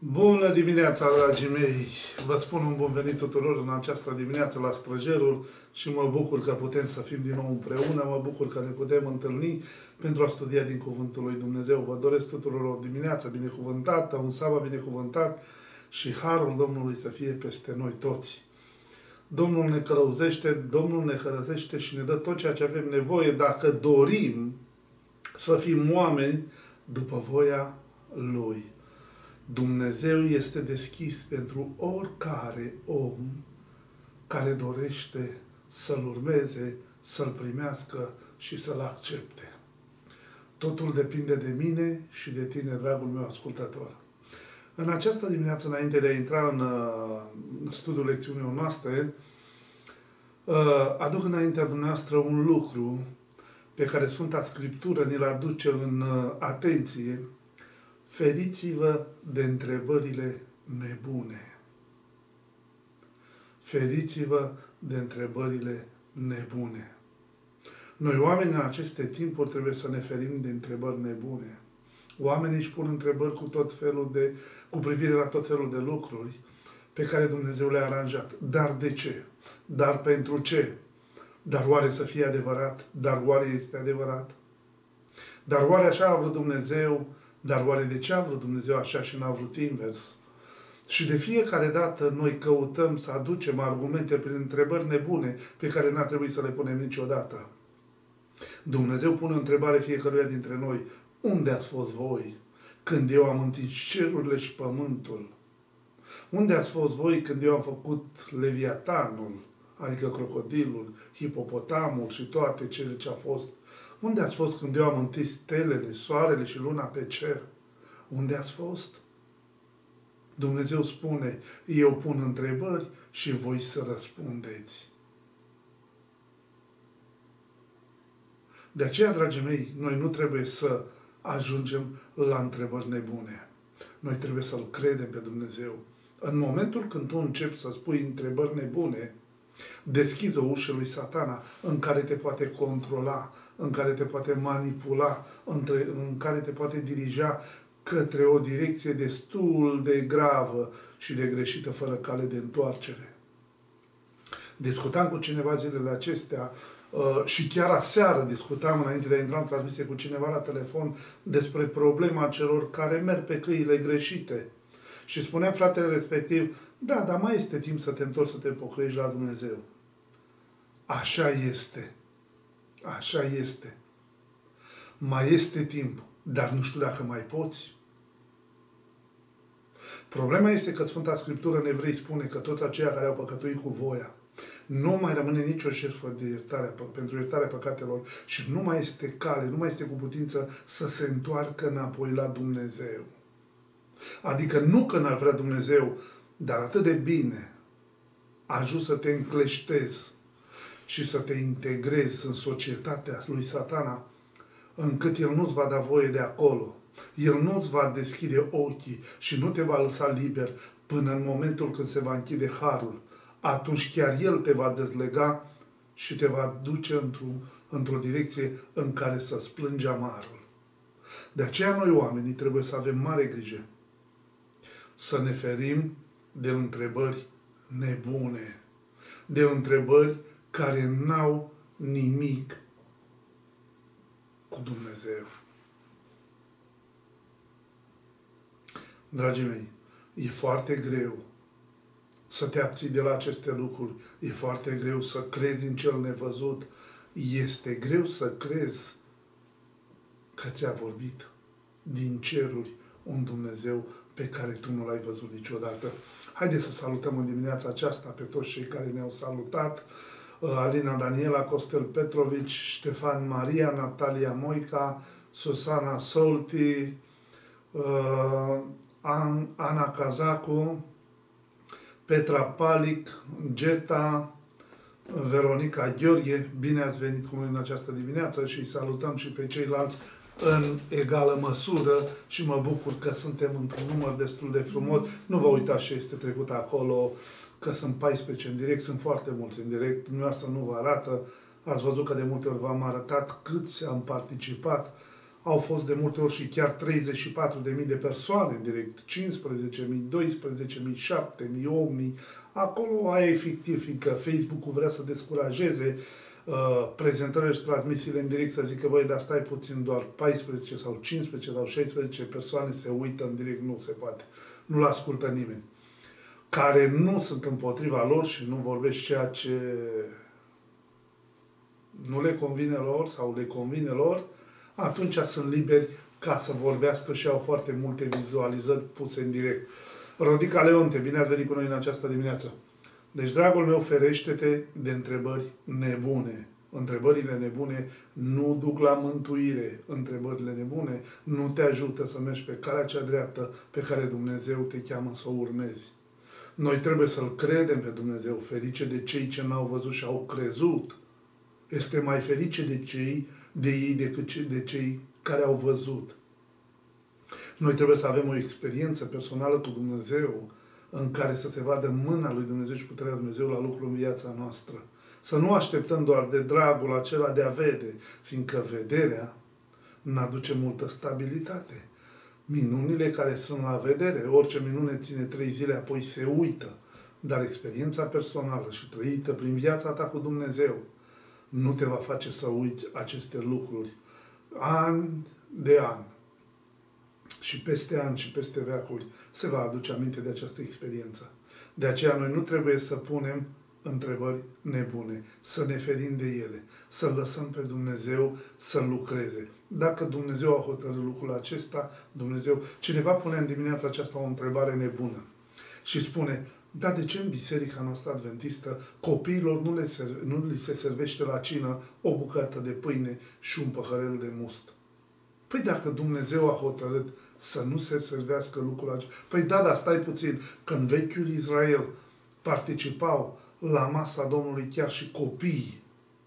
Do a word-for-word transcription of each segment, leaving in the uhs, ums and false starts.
Bună dimineața, dragii mei! Vă spun un bun venit tuturor în această dimineață la Străjerul și mă bucur că putem să fim din nou împreună, mă bucur că ne putem întâlni pentru a studia din Cuvântul lui Dumnezeu. Vă doresc tuturor o dimineață binecuvântată, un sabat binecuvântat și harul Domnului să fie peste noi toți. Domnul ne călăuzește, Domnul ne hărăzește și ne dă tot ceea ce avem nevoie dacă dorim să fim oameni după voia Lui. Dumnezeu este deschis pentru oricare om care dorește să-L urmeze, să-L primească și să-L accepte. Totul depinde de mine și de tine, dragul meu ascultător. În această dimineață, înainte de a intra în uh, studiul lecțiunii noastre, uh, aduc înaintea dumneavoastră un lucru pe care Sfânta Scriptură ni-l aduce în uh, atenție. Feriți-vă de întrebările nebune. Feriți-vă de întrebările nebune. Noi, oameni, în aceste timpuri trebuie să ne ferim de întrebări nebune. Oamenii își pun întrebări cu tot felul de, cu privire la tot felul de lucruri pe care Dumnezeu le-a aranjat. Dar de ce? Dar pentru ce? Dar oare să fie adevărat? Dar oare este adevărat? Dar oare așa a vrut Dumnezeu? Dar oare de ce a vrut Dumnezeu așa și n-a vrut invers? Și de fiecare dată noi căutăm să aducem argumente prin întrebări nebune pe care n-ar trebui să le punem niciodată. Dumnezeu pune o întrebare fiecăruia dintre noi. Unde ați fost voi când eu am întins cerurile și pământul? Unde ați fost voi când eu am făcut Leviatanul, adică crocodilul, hipopotamul și toate cele ce a fost? Unde ați fost când eu am întins stelele, soarele și luna pe cer? Unde ați fost? Dumnezeu spune, eu pun întrebări și voi să răspundeți. De aceea, dragii mei, noi nu trebuie să ajungem la întrebări nebune. Noi trebuie să-L credem pe Dumnezeu. În momentul când tu începi să spui întrebări nebune, deschizi o ușă lui Satana în care te poate controla, în care te poate manipula, între, în care te poate dirija către o direcție destul de gravă și de greșită, fără cale de întoarcere. Discutam cu cineva zilele acestea uh, și chiar aseară discutam, înainte de a intra în transmisie cu cineva la telefon, despre problema celor care merg pe căile greșite. Și spuneam fratele respectiv, da, dar mai este timp să te întorci, să te pocăiești la Dumnezeu. Așa este. Așa este. Mai este timp, dar nu știu dacă mai poți. Problema este că Sfânta Scriptură în Evrei spune că toți aceia care au păcătuit cu voia, nu mai rămâne nicio jertfă de iertare, pentru iertarea păcatelor și nu mai este cale, nu mai este cu putință să se întoarcă înapoi la Dumnezeu. Adică nu că n-ar vrea Dumnezeu, dar atât de bine ajungi să te încleștezi și să te integrezi în societatea lui Satana, încât el nu-ți va da voie de acolo. El nu-ți va deschide ochii și nu te va lăsa liber până în momentul când se va închide harul. Atunci chiar el te va dezlega și te va duce într-o, într-o direcție în care să-ți plângi amarul. De aceea noi oamenii trebuie să avem mare grijă să ne ferim de întrebări nebune, de întrebări care n-au nimic cu Dumnezeu. Dragii mei, e foarte greu să te abții de la aceste lucruri, e foarte greu să crezi în cel nevăzut, este greu să crezi că ți-a vorbit din ceruri un Dumnezeu pe care tu nu l-ai văzut niciodată. Haideți să salutăm în dimineața aceasta pe toți cei care ne-au salutat. Alina Daniela, Costel Petrovici, Ștefan Maria, Natalia Moica, Susana Solti, Ana Cazacu, Petra Palic, Geta, Veronica Gheorghe. Bine ați venit cu noi în această dimineață și salutăm și pe ceilalți în egală măsură și mă bucur că suntem într-un număr destul de frumos. Nu vă uitați ce este trecut acolo, că sunt paisprezece în direct, sunt foarte mulți în direct, dumneavoastră nu vă arată, ați văzut că de multe ori v-am arătat câți am participat, au fost de multe ori și chiar treizeci și patru de mii de persoane în direct, cincisprezece mii, doisprezece mii, șapte mii, opt mii, acolo aia e fictiv, fiindcă Facebook-ul vrea să descurajeze uh, prezentările și transmisiile în direct, să zică, băi, dar stai puțin, doar paisprezece sau cincisprezece sau șaisprezece persoane se uită în direct, nu se poate, nu-l ascultă nimeni. Care nu sunt împotriva lor și nu vorbesc ceea ce nu le convine lor sau le convine lor, atunci sunt liberi ca să vorbească și au foarte multe vizualizări puse în direct. Rodica Leonte, bine ați venit cu noi în această dimineață. Deci, dragul meu, ferește-te de întrebări nebune. Întrebările nebune nu duc la mântuire. Întrebările nebune nu te ajută să mergi pe calea cea dreaptă pe care Dumnezeu te cheamă să o urmezi. Noi trebuie să-L credem pe Dumnezeu, ferice de cei ce n-au văzut și au crezut. Este mai ferice de cei de ei decât de cei care au văzut. Noi trebuie să avem o experiență personală cu Dumnezeu în care să se vadă mâna lui Dumnezeu și puterea lui Dumnezeu la lucru în viața noastră. Să nu așteptăm doar de dragul acela de a vede, fiindcă vederea n-aduce multă stabilitate. Minunile care sunt la vedere, orice minune ține trei zile, apoi se uită. Dar experiența personală și trăită prin viața ta cu Dumnezeu nu te va face să uiți aceste lucruri an de an. Și peste ani și peste veacuri se va aduce aminte de această experiență. De aceea noi nu trebuie să punem întrebări nebune, să ne ferim de ele, să lăsăm pe Dumnezeu să lucreze. Dacă Dumnezeu a hotărât lucrul acesta, Dumnezeu... Cineva pune în dimineața aceasta o întrebare nebună și spune, dar de ce în biserica noastră adventistă copiilor nu, le ser, nu li se servește la cină o bucată de pâine și un păhărel de must? Păi dacă Dumnezeu a hotărât să nu se servească lucrul acesta, păi da, dar stai puțin, că în vechiul Israel participau la masa Domnului chiar și copiii.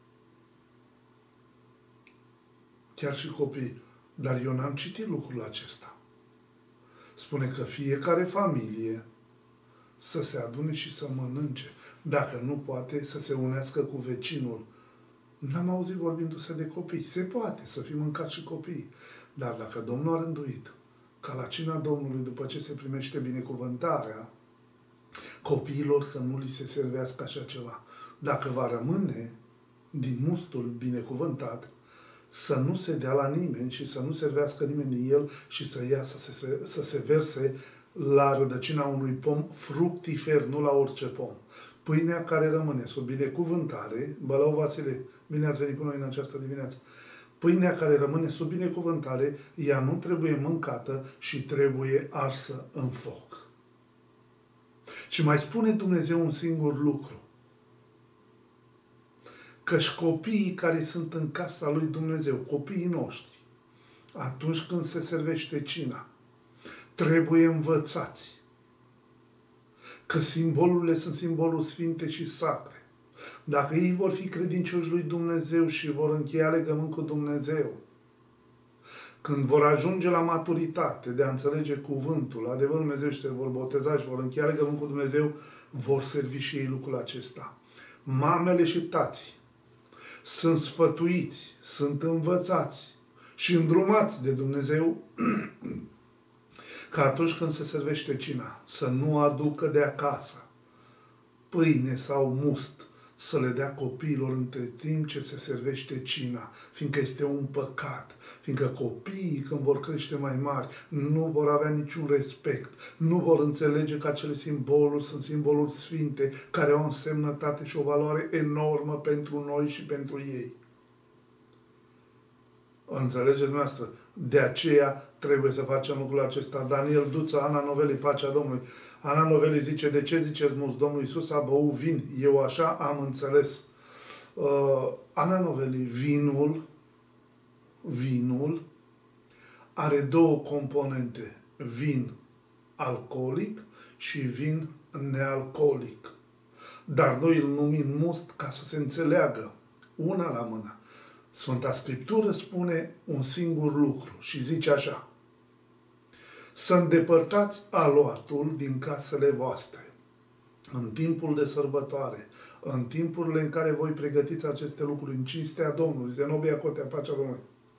Chiar și copiii. Dar eu n-am citit lucrul acesta. Spune că fiecare familie să se adune și să mănânce. Dacă nu poate, să se unească cu vecinul. N-am auzit vorbindu-se de copii. Se poate să fie mâncat și copii. Dar dacă Domnul a rânduit ca la cina Domnului, după ce se primește binecuvântarea, copiilor să nu li se servească așa ceva. Dacă va rămâne din mustul binecuvântat, să nu se dea la nimeni și să nu servească nimeni din el și să ia să se, să se verse la rădăcina unui pom fructifer, nu la orice pom. Pâinea care rămâne sub binecuvântare, Bălău Vasile, bine ați venit cu noi în această dimineață, pâinea care rămâne sub binecuvântare, ea nu trebuie mâncată și trebuie arsă în foc. Și mai spune Dumnezeu un singur lucru. Căci copiii care sunt în casa lui Dumnezeu, copiii noștri, atunci când se servește cina, trebuie învățați că simbolurile sunt simboluri sfinte și sacre. Dacă ei vor fi credincioși lui Dumnezeu și vor încheia legământ cu Dumnezeu, când vor ajunge la maturitate de a înțelege cuvântul, adevărul Dumnezeu și se vor boteza și vor încheia legământ cu Dumnezeu, vor servi și ei lucrul acesta. Mamele și tații sunt sfătuiți, sunt învățați și îndrumați de Dumnezeu că atunci când se servește cina, să nu aducă de acasă pâine sau must, să le dea copiilor între timp ce se servește cina, fiindcă este un păcat, fiindcă copiii, când vor crește mai mari, nu vor avea niciun respect, nu vor înțelege că acele simboluri sunt simboluri sfinte, care au o însemnătate și o valoare enormă pentru noi și pentru ei. Înțelegeți noastră? De aceea trebuie să facem lucrul acesta. Daniel Duță, Ana Noveli, pacea Domnului. Ana Noveli zice, de ce ziceți mulți? Domnul Iisus a băut vin. Eu așa am înțeles. Uh, Ana Noveli, vinul, vinul are două componente. Vin alcoolic și vin nealcoolic. Dar noi îl numim must ca să se înțeleagă. Una la mână. Sfânta Scriptură spune un singur lucru și zice așa: să îndepărtați aluatul din casele voastre în timpul de sărbătoare, în timpurile în care voi pregătiți aceste lucruri în cinstea Domnului, Zenobia Cotea, pacea Domnului.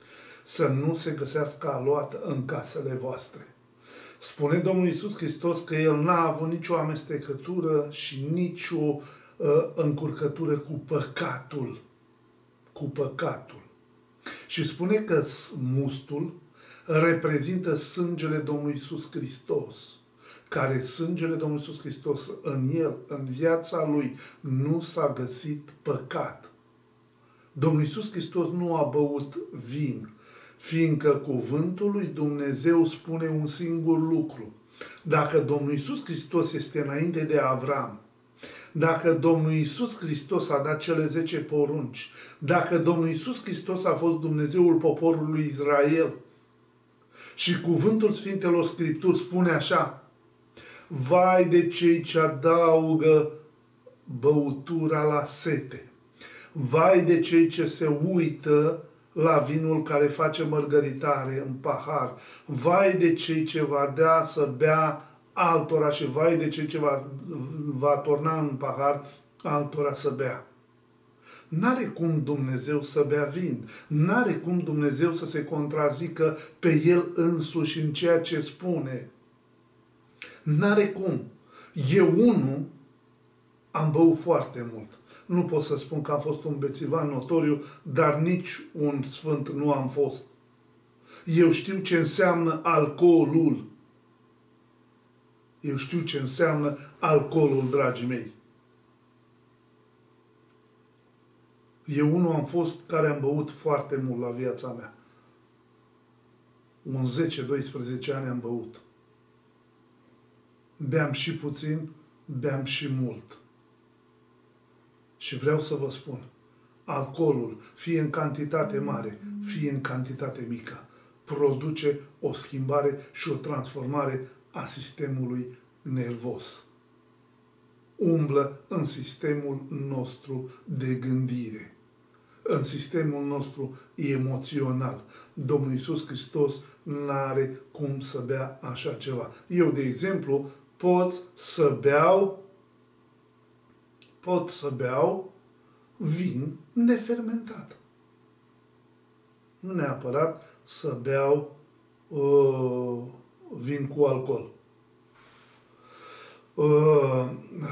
să nu se găsească aluat în casele voastre. Spune Domnul Iisus Hristos că El n-a avut nicio amestecătură și nicio uh, încurcătură cu păcatul. Cu păcatul. Și spune că mustul reprezintă sângele Domnului Iisus Hristos, care sângele Domnului Iisus Hristos, în El, în viața Lui, nu s-a găsit păcat. Domnul Iisus Hristos nu a băut vin, fiindcă cuvântul lui Dumnezeu spune un singur lucru. Dacă Domnul Iisus Hristos este înainte de Avram, dacă Domnul Iisus Hristos a dat cele zece porunci, dacă Domnul Iisus Hristos a fost Dumnezeul poporului Israel și cuvântul Sfintelor Scripturi spune așa: vai de cei ce adaugă băutura la sete, vai de cei ce se uită la vinul care face mărgăritare în pahar, vai de cei ce va dea să bea altora și vai de cei ce va, va torna în pahar altora să bea. N-are cum Dumnezeu să bea vin. N-are cum Dumnezeu să se contrazică pe El însuși în ceea ce spune. N-are cum. Eu, unul, am băut foarte mult. Nu pot să spun că am fost un bețivan notoriu, dar nici un sfânt nu am fost. Eu știu ce înseamnă alcoolul. Eu știu ce înseamnă alcoolul, dragii mei. Eu unul am fost care am băut foarte mult la viața mea. Un zece doisprezece ani am băut. Beam și puțin, beam și mult. Și vreau să vă spun, alcoolul, fie în cantitate mare, fie în cantitate mică, produce o schimbare și o transformare a sistemului nervos. Umblă în sistemul nostru de gândire, în sistemul nostru emoțional. Domnul Iisus Hristos n-are cum să bea așa ceva. Eu, de exemplu, pot să beau pot să beau vin nefermentat. Nu neapărat să beau uh, vin cu alcool. Uh,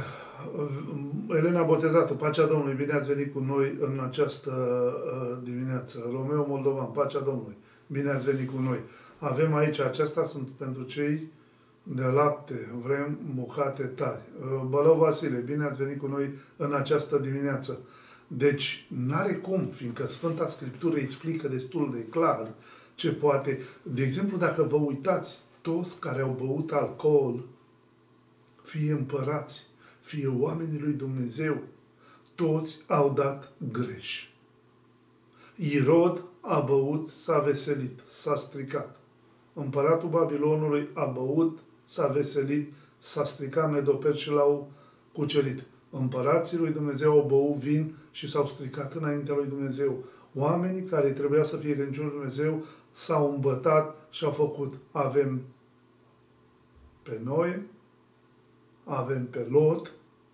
Elena Botezatu, pacea Domnului, bine ați venit cu noi în această uh, dimineață. Romeo Moldovan, pacea Domnului, bine ați venit cu noi. Avem aici, acestea sunt pentru cei de lapte, vrem bucate tari. Bălău Vasile, bine ați venit cu noi în această dimineață. Deci, n-are cum, fiindcă Sfânta Scriptură explică destul de clar ce poate. De exemplu, dacă vă uitați, toți care au băut alcool, fie împărați, fie oamenii lui Dumnezeu, toți au dat greș. Irod a băut, s-a veselit, s-a stricat. Împăratul Babilonului a băut, s-a veselit, s-a stricat, Medoperși și l-au cucerit. Împărații lui Dumnezeu au băut vin și s-au stricat înaintea lui Dumnezeu. Oamenii care trebuia să fie credincioși lui Dumnezeu s-au îmbătat și au făcut. Avem pe noi, avem pe Lot,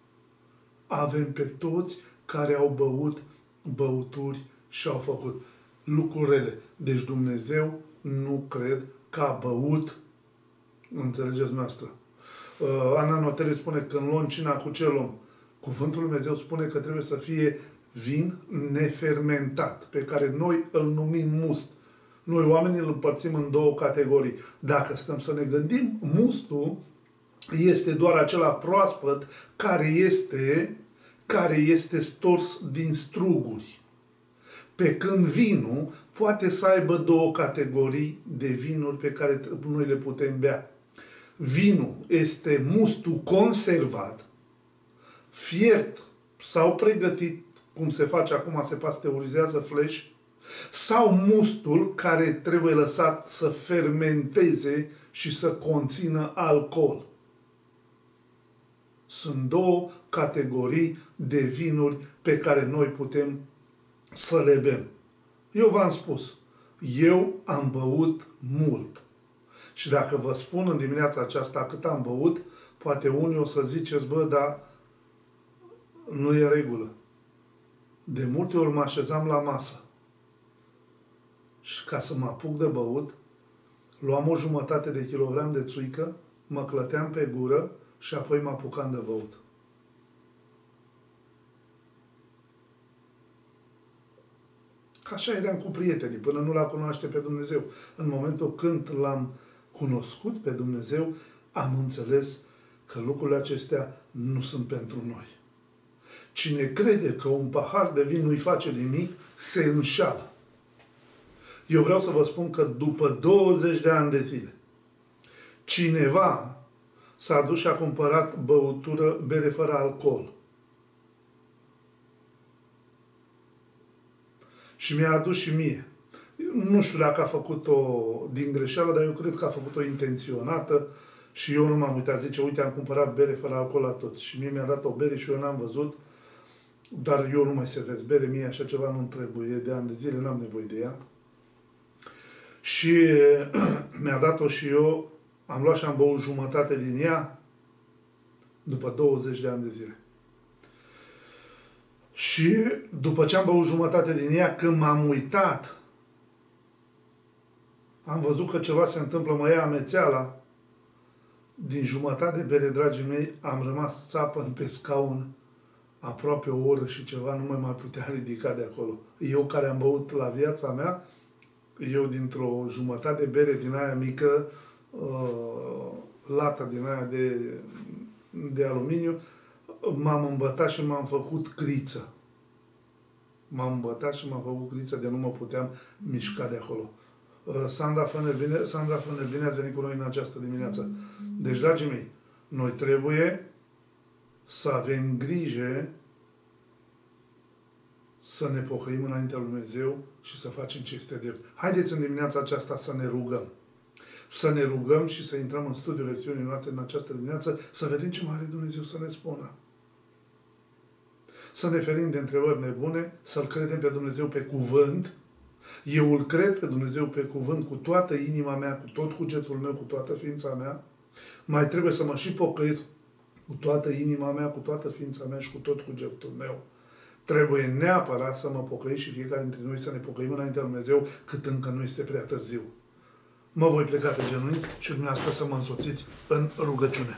avem pe toți care au băut băuturi și au făcut lucrurile. Deci Dumnezeu nu cred că a băut. Înțelegeți noastră. Uh, Ana Noteri spune că în luăm cina cu ce luăm. Cuvântul Lui Dumnezeu spune că trebuie să fie vin nefermentat, pe care noi îl numim must. Noi oamenii îl împărțim în două categorii. Dacă stăm să ne gândim, mustul este doar acela proaspăt care este, care este stors din struguri. Pe când vinul poate să aibă două categorii de vinuri pe care noi le putem bea. Vinul este mustul conservat, fiert sau pregătit, cum se face acum, se pasteurizează flash, sau mustul care trebuie lăsat să fermenteze și să conțină alcool. Sunt două categorii de vinuri pe care noi putem să le bem. Eu v-am spus, eu am băut mult. Și dacă vă spun în dimineața aceasta cât am băut, poate unii o să ziceți, bă, dar nu e regulă. De multe ori mă așezam la masă. Și ca să mă apuc de băut, luam o jumătate de kilogram de țuică, mă clăteam pe gură și apoi mă apucam de băut. Că așa eram cu prietenii, până nu l-a cunoaște pe Dumnezeu. În momentul când l-am cunoscut pe Dumnezeu, am înțeles că lucrurile acestea nu sunt pentru noi. Cine crede că un pahar de vin nu-i face nimic, se înșală. Eu vreau să vă spun că după douăzeci de ani de zile, cineva s-a dus și a cumpărat băutură, bere fără alcool. Și mi-a adus și mie. Nu știu dacă a făcut-o din greșeală, dar eu cred că a făcut-o intenționată și eu nu m-am uitat. Zice, uite, am cumpărat bere fără alcool la toți. Și mie mi-a dat o bere și eu n-am văzut, dar eu nu mai servesc bere, mie așa ceva nu-mi trebuie, de ani de zile n-am nevoie de ea. Și mi-a dat-o și eu, am luat și am băut jumătate din ea după douăzeci de ani de zile. Și după ce am băut jumătate din ea, când m-am uitat, am văzut că ceva se întâmplă, mă ia amețeala. Din jumătate de bere, dragii mei, am rămas țapăn pe scaun aproape o oră și ceva, nu mai mai putea ridica de acolo. Eu care am băut la viața mea, eu dintr-o jumătate de bere din aia mică, uh, lata din aia de, de aluminiu, m-am îmbătat și m-am făcut criță. M-am îmbătat și m-am făcut criță de nu mă puteam mișca de acolo. Uh, Sandra, fă-ne bine, Sandra, fă-ne bine, ați venit cu noi în această dimineață. Deci, dragii mei, noi trebuie să avem grijă să ne pocăim înaintea lui Dumnezeu și să facem ce este drept. Haideți în dimineața aceasta să ne rugăm. Să ne rugăm și să intrăm în studiul lecțiunii noastre în această dimineață, să vedem ce mai are Dumnezeu să ne spună. Să ne ferim de întrebări nebune, să-L credem pe Dumnezeu pe cuvânt. Eu îl cred pe Dumnezeu pe cuvânt cu toată inima mea, cu tot cugetul meu, cu toată ființa mea. Mai trebuie să mă și pocăiesc cu toată inima mea, cu toată ființa mea și cu tot cugetul meu. Trebuie neapărat să mă pocăiesc și fiecare dintre noi să ne pocăim înaintea lui Dumnezeu cât încă nu este prea târziu. Mă voi pleca pe genunchi și dumneavoastră să mă însoțiți în rugăciune.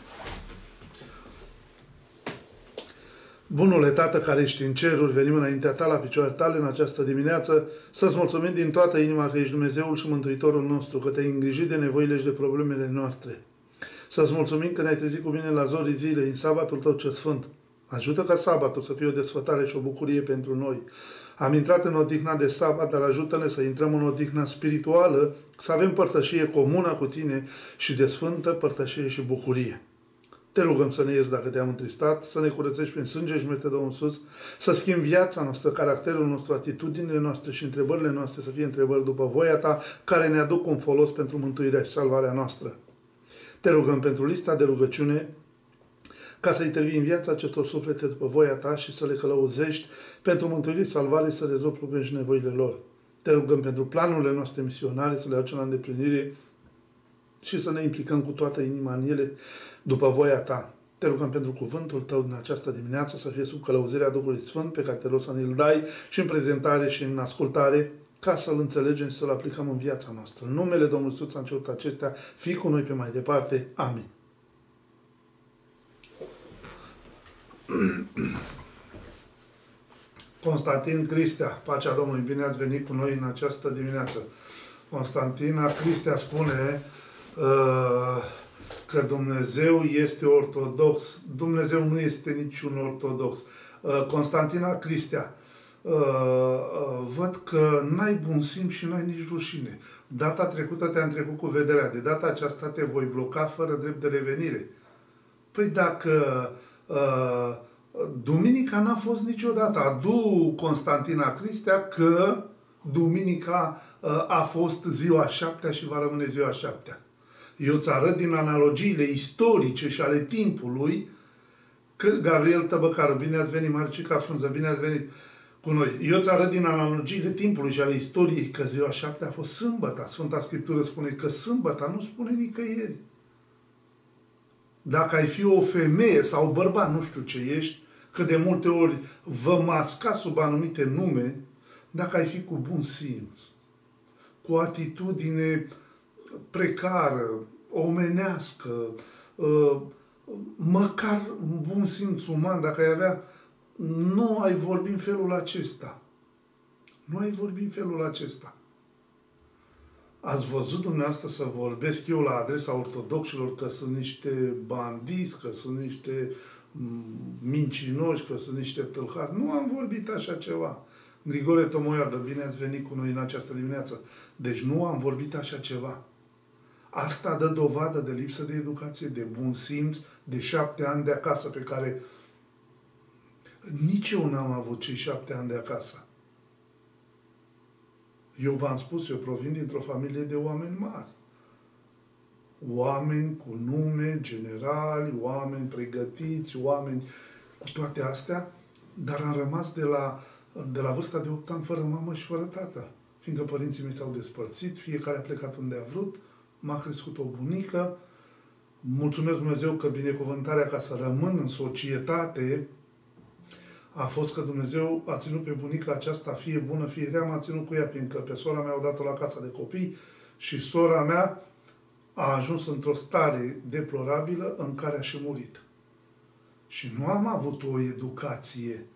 Bunule Tată care ești în ceruri, venim înaintea Ta la picioarele Tale în această dimineață să-ți mulțumim din toată inima că ești Dumnezeul și Mântuitorul nostru, că Te-ai îngrijit de nevoile și de problemele noastre. Să-ți mulțumim că ne-ai trezit cu mine la zorii zilei, în sabatul Tău cel sfânt. Ajută ca sabatul să fie o desfătare și o bucurie pentru noi. Am intrat în odihna de sabat, dar ajută-ne să intrăm în odihna spirituală, să avem părtășie comună cu Tine și de sfântă părtășie și bucurie. Te rugăm să ne ierți dacă Te-am întristat, să ne curățești prin sânge și mete Domnul sus, să schimbi viața noastră, caracterul nostru, atitudinile noastre și întrebările noastre să fie întrebări după voia Ta, care ne aduc un folos pentru mântuirea și salvarea noastră. Te rugăm pentru lista de rugăciune, ca să intervii în viața acestor suflete după voia Ta și să le călăuzești pentru mântuire și salvare, să rezolvi probleme și nevoile lor. Te rugăm pentru planurile noastre misionare, să le aducem la îndeplinire și să ne implicăm cu toată inima în ele după voia Ta. Te rugăm pentru cuvântul Tău din această dimineață să fie sub călăuzirea Duhului Sfânt pe care Te rog să ne-l dai și în prezentare și în ascultare, ca să-L înțelegem și să-L aplicăm în viața noastră. În numele Domnului Iisus am cerut acestea, fii cu noi pe mai departe. Amin. Constantin Cristea, pacea Domnului, bine ați venit cu noi în această dimineață. Constantina Cristea spune uh, că Dumnezeu este ortodox. Dumnezeu nu este niciun ortodox. Uh, Constantina Cristea, uh, uh, văd că n-ai bun simț și n-ai nici rușine. Data trecută te-am trecut cu vederea. De data aceasta te voi bloca fără drept de revenire. Păi dacă uh, duminica n-a fost niciodată. Adu Constantina Cristea că duminica uh, a fost ziua șaptea și va rămâne ziua șaptea. Eu îți arăt din analogiile istorice și ale timpului că Gabriel Tăbăcară, bine ați venit, Marcica Frunză, bine ați venit cu noi. Eu îți arăt din analogiile timpului și ale istoriei că ziua șaptea a fost sâmbătă. Sfânta Scriptură spune că sâmbătă nu spune nicăieri. Dacă ai fi o femeie sau bărbat, nu știu ce ești, că de multe ori vă mascați sub anumite nume, dacă ai fi cu bun simț, cu o atitudine precară, omenească, măcar un bun simț uman, dacă ai avea, nu ai vorbi în felul acesta. Nu ai vorbi în felul acesta. Ați văzut dumneavoastră să vorbesc eu la adresa ortodoxilor că sunt niște bandiți, că sunt niște mincinoși, că sunt niște tâlhari. Nu am vorbit așa ceva. Grigore Tomoiadă, bine ați venit cu noi în această dimineață. Deci nu am vorbit așa ceva. Asta dă dovadă de lipsă de educație, de bun simț, de șapte ani de acasă pe care nici eu n-am avut cei șapte ani de acasă. Eu v-am spus, eu provin dintr-o familie de oameni mari. Oameni cu nume, generali, oameni pregătiți, oameni cu toate astea, dar am rămas de la, de la vârsta de opt ani fără mamă și fără tată. Fiindcă părinții mei s-au despărțit, fiecare a plecat unde a vrut, m-a crescut o bunică, mulțumesc Dumnezeu că binecuvântarea ca să rămân în societate a fost că Dumnezeu a ținut pe bunica aceasta, fie bună, fie rea, m-a ținut cu ea, fiindcă pe sora mea o dat-o la casa de copii și sora mea a ajuns într-o stare deplorabilă în care a și murit. Și nu am avut o educație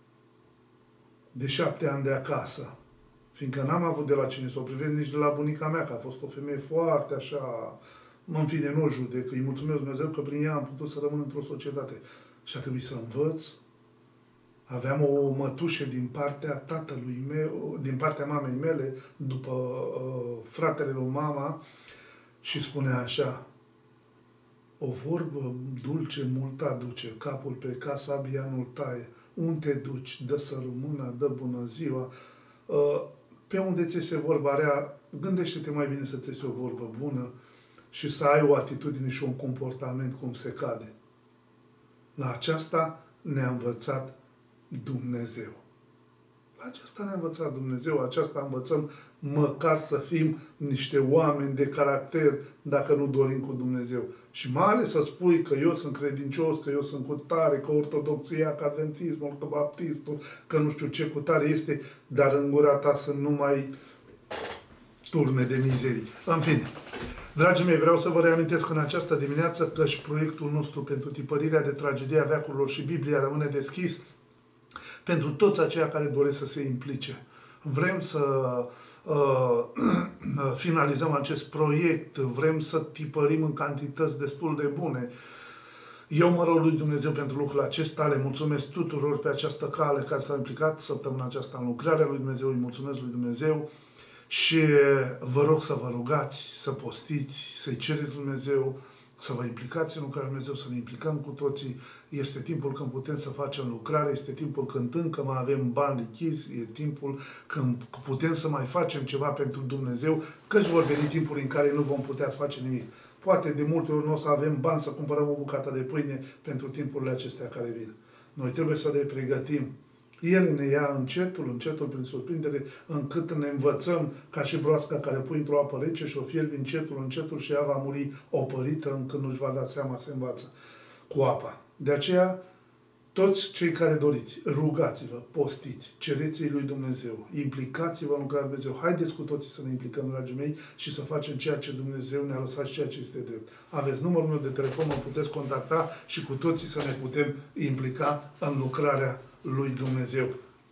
de șapte ani de acasă, fiindcă n-am avut de la cine să o privesc, nici de la bunica mea, că a fost o femeie foarte așa, în fine, nu o judec, îi mulțumesc Dumnezeu că prin ea am putut să rămân într-o societate. Și a trebuit să învăț. Aveam o mătușă din partea tatălui meu, din partea mamei mele, după uh, fratele lui mama, și spunea așa: o vorbă dulce mult aduce, capul pe ca sabia nu-l taie. Unde te duci? Dă să rămână, dă bună ziua. Uh, pe unde ți se vorba rea, gândește-te mai bine să ți o vorbă bună și să ai o atitudine și un comportament cum se cade. La aceasta ne-a învățat Dumnezeu. La aceasta ne-a învățat Dumnezeu, aceasta învățăm măcar să fim niște oameni de caracter, dacă nu dorim cu Dumnezeu. Și mai ales să spui că eu sunt credincios, că eu sunt cu tare, că ortodoxia, că adventismul, că baptistul, că nu știu ce cu tare este, dar în gura ta sunt numai turme de mizerii. În fine, dragii mei, vreau să vă reamintesc în această dimineață că și proiectul nostru pentru tipărirea de tragedie a veacurilor și Biblia rămâne deschis pentru toți aceia care doresc să se implice. Vrem să uh, finalizăm acest proiect, vrem să tipărim în cantități destul de bune. Eu mă rog lui Dumnezeu pentru lucrul acesta, le mulțumesc tuturor pe această cale care s-au implicat săptămâna aceasta în lucrarea lui Dumnezeu, îi mulțumesc lui Dumnezeu și vă rog să vă rugați, să postiți, să-i cereți Dumnezeu, să vă implicați în lucrarea lui Dumnezeu, să ne implicăm cu toții. Este timpul când putem să facem lucrare, este timpul când încă mai avem bani lichizi, e timpul când putem să mai facem ceva pentru Dumnezeu, căci vor veni timpuri în care nu vom putea să facem nimic. Poate de multe ori nu o să avem bani să cumpărăm o bucată de pâine pentru timpurile acestea care vin. Noi trebuie să le pregătim. El ne ia încetul, încetul prin surprindere, încât ne învățăm ca și broasca care pui într-o apă rece și o fierbi încetul, încetul și ea va muri opărită încât nu-și va da seama, se învață cu apa. De aceea, toți cei care doriți, rugați-vă, postiți, cereți-i lui Dumnezeu, implicați-vă în lucrarea lui Dumnezeu. Haideți cu toții să ne implicăm, dragii mei, și să facem ceea ce Dumnezeu ne-a lăsat și ceea ce este drept. Aveți numărul meu de telefon, mă puteți contacta și cu toții să ne putem implica în lucrarea lui Dumnezeu.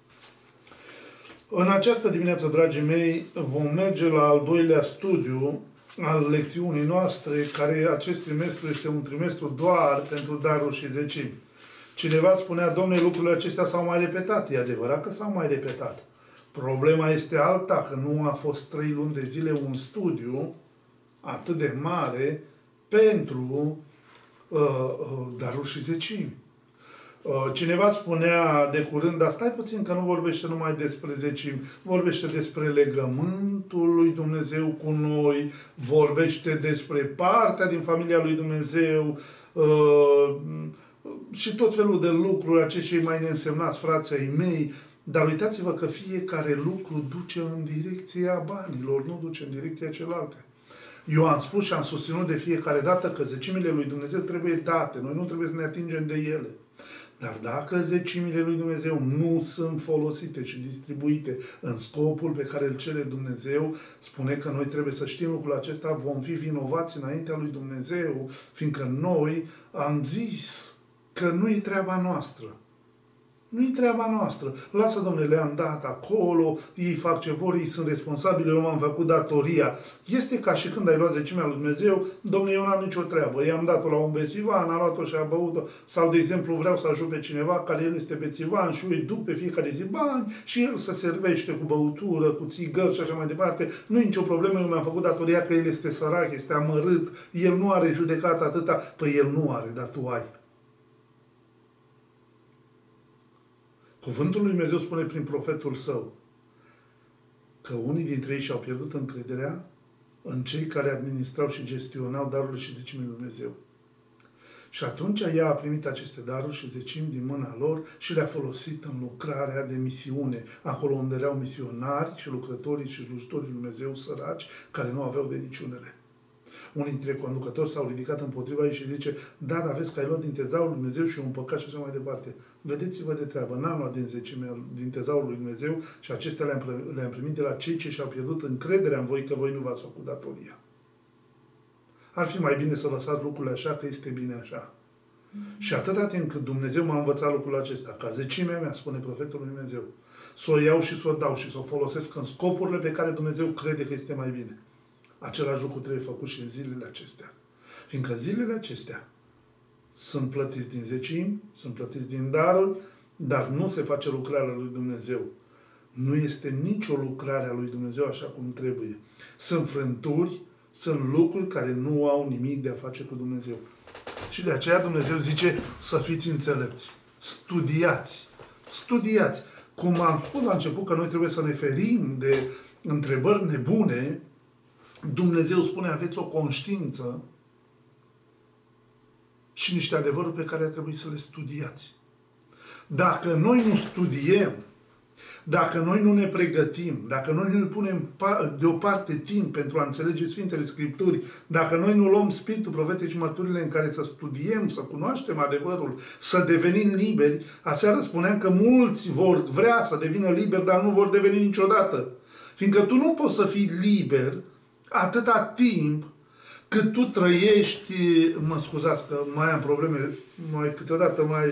În această dimineață, dragii mei, vom merge la al doilea studiu al lecțiunii noastre, care acest trimestru este un trimestru doar pentru daruri și zecimi. Cineva spunea: domnule, lucrurile acestea s-au mai repetat. E adevărat că s-au mai repetat. Problema este alta, că nu a fost trei luni de zile un studiu atât de mare pentru uh, uh, daruri și zecimi. Cineva spunea de curând, dar stai puțin că nu vorbește numai despre zecimi, vorbește despre legământul lui Dumnezeu cu noi, vorbește despre partea din familia lui Dumnezeu uh, și tot felul de lucruri, acești mai neînsemnați frații ai mei, dar uitați-vă că fiecare lucru duce în direcția banilor, nu duce în direcția celelalte. Eu am spus și am susținut de fiecare dată că zecimile lui Dumnezeu trebuie date, noi nu trebuie să ne atingem de ele. Dar dacă zecimile lui Dumnezeu nu sunt folosite și distribuite în scopul pe care îl cere Dumnezeu, spune că noi trebuie să știm lucrul acesta, vom fi vinovați înaintea lui Dumnezeu, fiindcă noi am zis că nu-i treaba noastră. Nu-i treaba noastră. Lasă, domnule, le-am dat acolo, ei fac ce vor, ei sunt responsabili, eu m-am făcut datoria. Este ca și când ai luat zecimea lui Dumnezeu, domnule, eu n-am nicio treabă. I-am dat-o la un bețivan, a luat-o și a băut-o. Sau, de exemplu, vreau să ajut pe cineva care el este bețivan și eu îi duc pe fiecare zi bani și el se servește cu băutură, cu țigări și așa mai departe. Nu e nicio problemă, eu mi-am făcut datoria că el este sărac, este amărât, el nu are judecat atâta. Păi el nu are, dar tu ai. Cuvântul lui Dumnezeu spune prin profetul său că unii dintre ei și-au pierdut încrederea în cei care administrau și gestionau darurile și zecimile lui Dumnezeu. Și atunci ea a primit aceste daruri și zecimi din mâna lor și le-a folosit în lucrarea de misiune, acolo unde erau misionari și lucrătorii și slujitorii lui Dumnezeu săraci, care nu aveau de niciunele. Unii dintre conducători s-au ridicat împotriva ei și zice, da, dar vezi că ai luat din tezaurul lui Dumnezeu și un păcat și așa mai departe. Vedeți-vă de treabă, n-am luat din zecime, din tezaurul lui Dumnezeu și acestea le-am, le-am primit de la cei ce și-au pierdut încrederea în voi că voi nu v-ați făcut datoria. Ar fi mai bine să lăsați lucrurile așa, că este bine așa. Mm-hmm. Și atâta timp cât Dumnezeu m-a învățat lucrul acesta, ca zecimea mea, spune profetul lui Dumnezeu, să o iau și să o dau și să o folosesc în scopurile pe care Dumnezeu crede că este mai bine. Același lucru trebuie făcut și în zilele acestea. Fiindcă zilele acestea sunt plătiți din zecimi, sunt plătiți din daruri, dar nu se face lucrarea lui Dumnezeu. Nu este nicio lucrare a lui Dumnezeu așa cum trebuie. Sunt frânturi, sunt lucruri care nu au nimic de a face cu Dumnezeu. Și de aceea Dumnezeu zice să fiți înțelepți. Studiați. Studiați. Cum am spus la început că noi trebuie să ne ferim de întrebări nebune, Dumnezeu spune, aveți o conștiință și niște adevăruri pe care ar trebui să le studiați. Dacă noi nu studiem, dacă noi nu ne pregătim, dacă noi nu punem deoparte timp pentru a înțelege Sfintele Scripturi, dacă noi nu luăm Spiritul Profetic și mărturile în care să studiem, să cunoaștem adevărul, să devenim liberi, aseară spuneam că mulți vor vrea să devină liberi, dar nu vor deveni niciodată. Fiindcă tu nu poți să fii liber atâta timp cât tu trăiești, mă scuzați că mai am probleme, mai câteodată mai,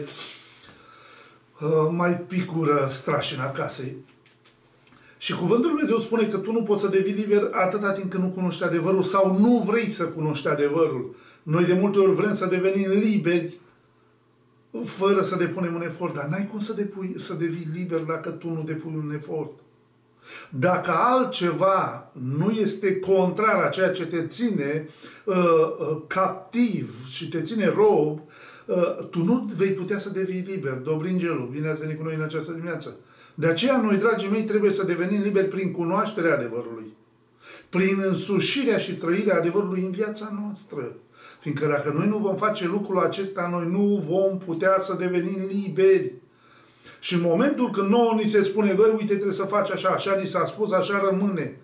mai picură strașina casei. Și cuvântul lui Dumnezeu spune că tu nu poți să devii liber atâta timp când nu cunoști adevărul sau nu vrei să cunoști adevărul. Noi de multe ori vrem să devenim liberi fără să depunem un efort, dar n-ai cum să, depui, să devii liber dacă tu nu depui un efort. Dacă altceva nu este contrar a ceea ce te ține uh, uh, captiv și te ține rob, uh, tu nu vei putea să devii liber. Dobringelul, bine ați venit cu noi în această dimineață. De aceea noi, dragii mei, trebuie să devenim liberi prin cunoașterea adevărului. Prin însușirea și trăirea adevărului în viața noastră. Fiindcă dacă noi nu vom face lucrul acesta, noi nu vom putea să devenim liberi. Și în momentul când nouă ni se spune, băi, uite, trebuie să faci așa, așa ni s-a spus, așa rămâne.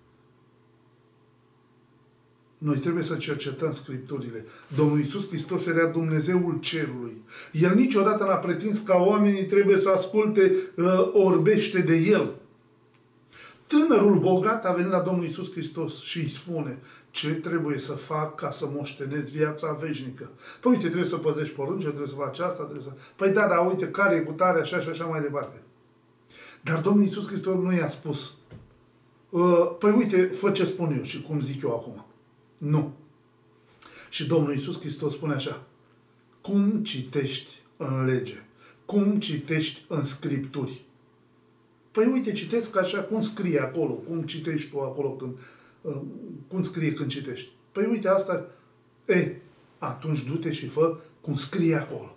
Noi trebuie să cercetăm Scripturile. Domnul Iisus Hristos era Dumnezeul cerului. El niciodată n-a pretins ca oamenii trebuie să asculte uh, orbește de El. Tânărul bogat a venit la Domnul Iisus Hristos și îi spune, ce trebuie să fac ca să moștenesc viața veșnică? Păi uite, trebuie să păzești poruncile, trebuie să faci asta, trebuie să... Păi da, dar uite, care e cu tare, așa și așa mai departe. Dar Domnul Iisus Hristos nu i-a spus, păi uite, fă ce spun eu și cum zic eu acum. Nu. Și Domnul Iisus Hristos spune așa, cum citești în lege? Cum citești în Scripturi? Păi uite, citesc așa, cum scrie acolo, cum citești tu acolo când... Cum scrie când citești? Păi uite asta, e, atunci du-te și fă cum scrie acolo.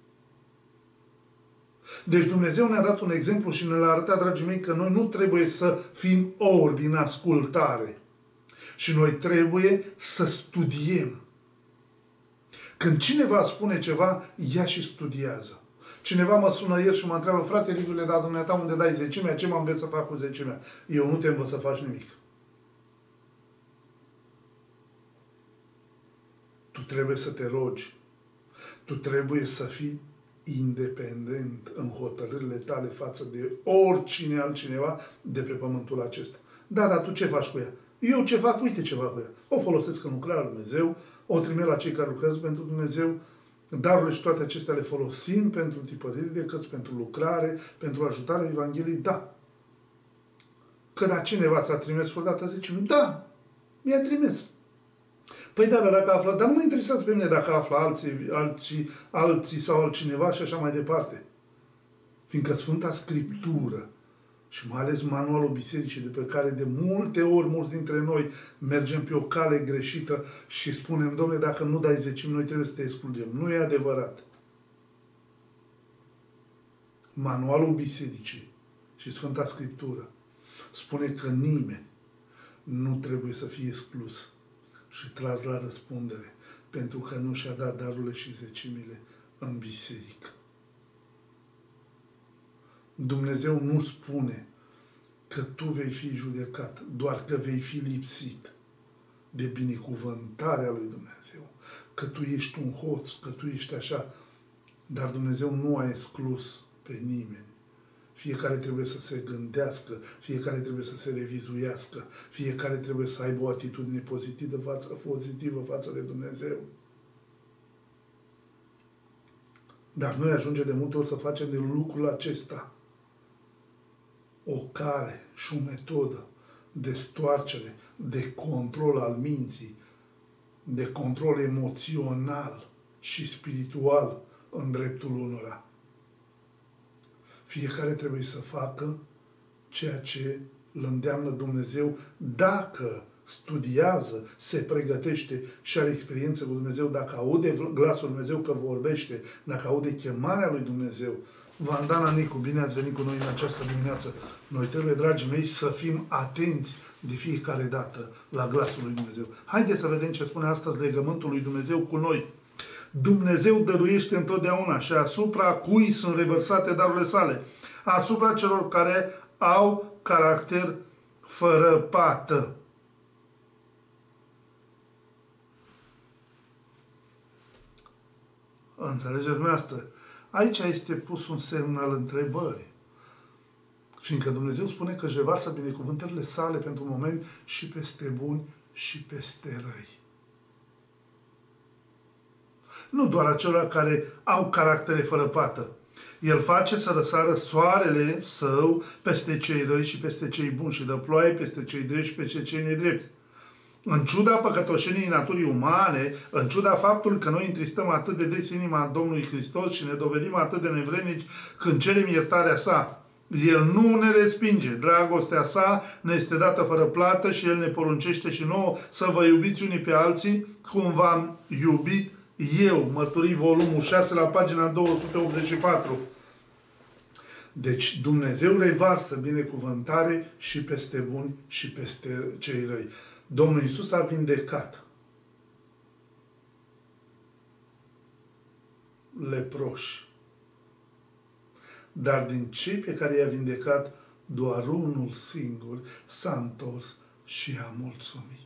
Deci Dumnezeu ne-a dat un exemplu și ne l-a arătat, dragii mei, că noi nu trebuie să fim orbi în ascultare. Și noi trebuie să studiem. Când cineva spune ceva, ia și studiază. Cineva mă sună ieri și mă întreabă, frate Liviule, dar dumneata unde dai zecimea? Ce mă înveți să fac cu zecimea? Eu nu te învăț să faci nimic. Tu trebuie să te rogi. Tu trebuie să fii independent în hotărârile tale față de oricine altcineva de pe pământul acesta. Da, dar tu ce faci cu ea? Eu ce fac? Uite ce fac cu ea. O folosesc în lucrarea lui Dumnezeu, o trimit la cei care lucrează pentru Dumnezeu, darurile și toate acestea le folosim pentru tipăriri de cărți, pentru lucrare, pentru ajutarea Evangheliei, da. Că da, cineva ți-a trimis vreodată, zice, da, mi-a trimis. Păi da, dar dacă află, dar nu mă interesează pe mine dacă află alții, alții, alții sau altcineva și așa mai departe. Fiindcă Sfânta Scriptură și mai ales manualul bisericii, de pe care de multe ori mulți dintre noi mergem pe o cale greșită și spunem, Dom'le, dacă nu dai zecimi, noi trebuie să te excludem. Nu e adevărat. Manualul bisericii și Sfânta Scriptură spune că nimeni nu trebuie să fie exclus și tras la răspundere pentru că nu și-a dat darurile și zecimile în biserică. Dumnezeu nu spune că tu vei fi judecat, doar că vei fi lipsit de binecuvântarea lui Dumnezeu, că tu ești un hoț, că tu ești așa, dar Dumnezeu nu a exclus pe nimeni. Fiecare trebuie să se gândească, fiecare trebuie să se revizuiască, fiecare trebuie să aibă o atitudine pozitivă față, pozitivă față de Dumnezeu. Dar noi ajunge de multe ori să facem de lucrul acesta o cale și o metodă de stoarcere, de control al minții, de control emoțional și spiritual în dreptul unora. Fiecare trebuie să facă ceea ce îl îndeamnă Dumnezeu dacă studiază, se pregătește și are experiență cu Dumnezeu, dacă aude glasul lui Dumnezeu că vorbește, dacă aude chemarea lui Dumnezeu. Vandana Nicu, bine ați venit cu noi în această dimineață. Noi trebuie, dragii mei, să fim atenți de fiecare dată la glasul lui Dumnezeu. Haideți să vedem ce spune astăzi legământul lui Dumnezeu cu noi. Dumnezeu dăruiește întotdeauna și asupra cui sunt revărsate darurile sale, asupra celor care au caracter fără pată. Înțelegeți dumneavoastră? Aici este pus un semn al întrebării. Fiindcă Dumnezeu spune că își revarsă binecuvântările sale pentru moment și peste buni și peste răi. Nu doar acelora care au caractere fără pată. El face să răsară soarele său peste cei răi și peste cei buni și dă ploaie peste cei drepți și peste cei nedrepți. În ciuda păcătoșeniei naturii umane, în ciuda faptului că noi întristăm atât de des inima Domnului Hristos și ne dovedim atât de nevrednici când cerem iertarea sa, El nu ne respinge. Dragostea sa ne este dată fără plată și El ne poruncește și nouă să vă iubiți unii pe alții cum v-am iubit eu. Mărturii volumul șase la pagina două sute optzeci și patru. Deci Dumnezeu revarsă binecuvântare și peste buni și peste cei răi. Domnul Iisus a vindecat leproși. Dar din cei pe care i-a vindecat, doar unul singur s-a întors și a mulțumit.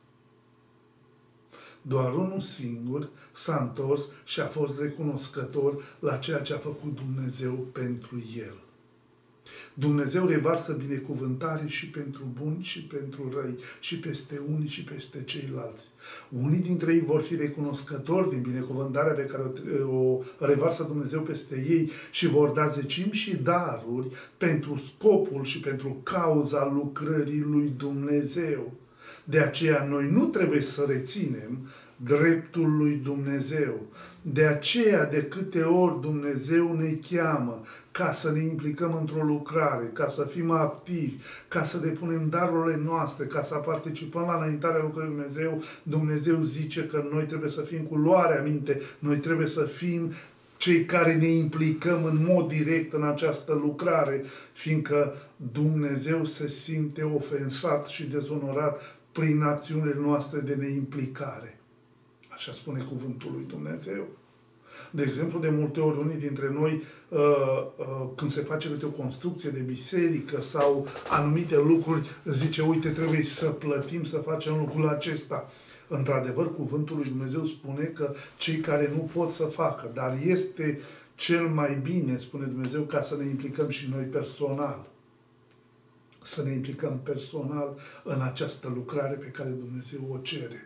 Doar unul singur s-a întors și a fost recunoscător la ceea ce a făcut Dumnezeu pentru el. Dumnezeu revarsă binecuvântare și pentru buni și pentru răi, și peste unii și peste ceilalți. Unii dintre ei vor fi recunoscători din binecuvântarea pe care o revarsă Dumnezeu peste ei și vor da zecimi și daruri pentru scopul și pentru cauza lucrării lui Dumnezeu. De aceea noi nu trebuie să reținem dreptul lui Dumnezeu. De aceea, de câte ori Dumnezeu ne cheamă ca să ne implicăm într-o lucrare, ca să fim activi, ca să depunem darurile noastre, ca să participăm la înaintarea lucrării lui Dumnezeu, Dumnezeu zice că noi trebuie să fim cu luarea minte, noi trebuie să fim cei care ne implicăm în mod direct în această lucrare, fiindcă Dumnezeu se simte ofensat și dezonorat prin acțiunile noastre de neimplicare. Așa spune cuvântul lui Dumnezeu. De exemplu, de multe ori, unii dintre noi, uh, uh, când se face o construcție de biserică sau anumite lucruri, zice, uite, trebuie să plătim să facem lucrul acesta. Într-adevăr, cuvântul lui Dumnezeu spune că cei care nu pot să facă, dar este cel mai bine, spune Dumnezeu, ca să ne implicăm și noi personal. Să ne implicăm personal în această lucrare pe care Dumnezeu o cere.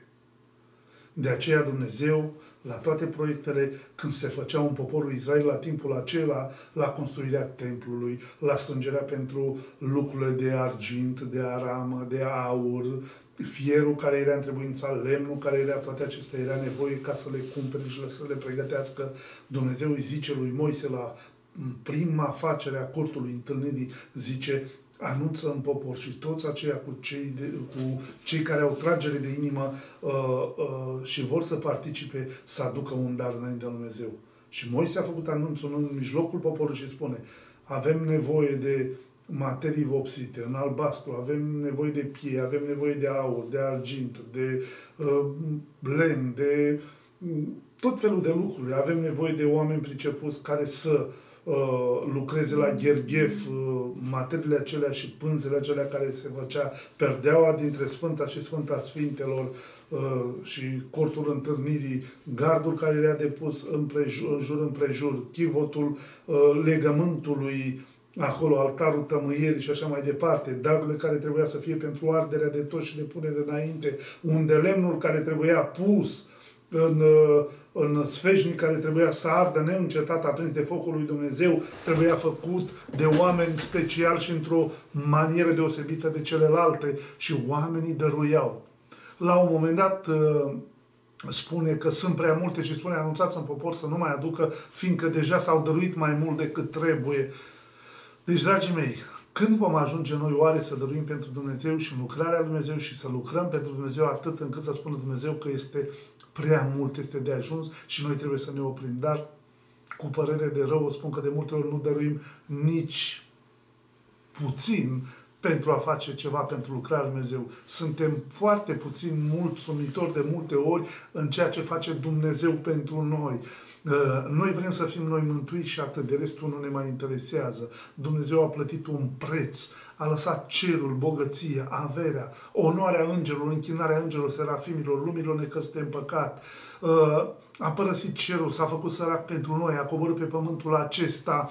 De aceea Dumnezeu, la toate proiectele, când se făcea un poporul Israel la timpul acela, la construirea templului, la strângerea pentru lucrurile de argint, de aramă, de aur, fierul care era în trebuința, lemnul care era, toate acestea era nevoie ca să le cumpere și să le pregătească. Dumnezeu îi zice lui Moise la prima facere a cortului întâlnirii, zice, anunță în popor și toți aceia cu cei, de, cu cei care au tragere de inimă uh, uh, și vor să participe, să aducă un dar înaintea lui Dumnezeu. Și Moise a făcut anunțul în mijlocul poporului și spune, avem nevoie de materii vopsite, în albastru, avem nevoie de pie, avem nevoie de aur, de argint, de uh, lemn, de uh, tot felul de lucruri. Avem nevoie de oameni pricepuți care să uh, lucreze la gherghef, uh, materiile acelea și pânzele acelea care se făcea, perdeaua dintre Sfânta și Sfânta Sfintelor uh, și cortul întâlnirii, gardul care era depus împrejur, în jur împrejur, chivotul uh, legământului, acolo altarul tămâierii și așa mai departe, darurile care trebuia să fie pentru arderea de tot și de punere înainte, unde lemnul care trebuia pus în, în sfeșnic care trebuia să ardă neîncetat aprins de focul lui Dumnezeu, trebuia făcut de oameni special și într-o manieră deosebită de celelalte și oamenii dăruiau. La un moment dat spune că sunt prea multe și spune anunțați în popor să nu mai aducă, fiindcă deja s-au dăruit mai mult decât trebuie. Deci, dragii mei, când vom ajunge noi oare să dăruim pentru Dumnezeu și în lucrarea lui Dumnezeu și să lucrăm pentru Dumnezeu atât încât să spună Dumnezeu că este prea mult, este de ajuns și noi trebuie să ne oprim. Dar, cu părere de rău, o spun că de multe ori nu dăruim nici puțin pentru a face ceva pentru lucrarea lui Dumnezeu. Suntem foarte puțin mulțumitori de multe ori în ceea ce face Dumnezeu pentru noi. Noi vrem să fim noi mântuiți și atât, de restul nu ne mai interesează. Dumnezeu a plătit un preț, a lăsat cerul, bogăția, averea, onoarea îngerilor, închinarea îngerilor, serafimilor, lumilor necăsute în păcat. A părăsit cerul, s-a făcut sărac pentru noi, a coborât pe pământul acesta,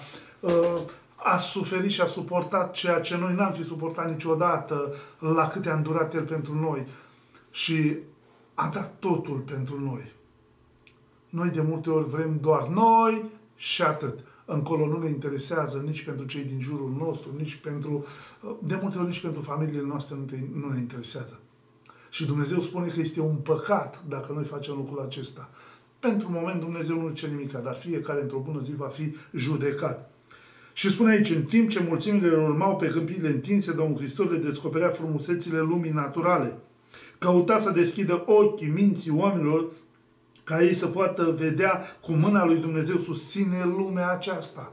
a suferit și a suportat ceea ce noi n-am fi suportat niciodată, la câte a îndurat El pentru noi. Și a dat totul pentru noi. Noi de multe ori vrem doar noi și atât. Încolo nu ne interesează nici pentru cei din jurul nostru, nici pentru, de multe ori nici pentru familiile noastre nu ne interesează. Și Dumnezeu spune că este un păcat dacă noi facem lucrul acesta. Pentru moment Dumnezeu nu zice nimic, dar fiecare într-o bună zi va fi judecat. Și spune aici, în timp ce mulțimile urmau pe câmpiile întinse, Domnul Hristos le descoperea frumusețile lumii naturale. Căuta să deschidă ochii minții oamenilor ca ei să poată vedea cum mâna lui Dumnezeu susține lumea aceasta.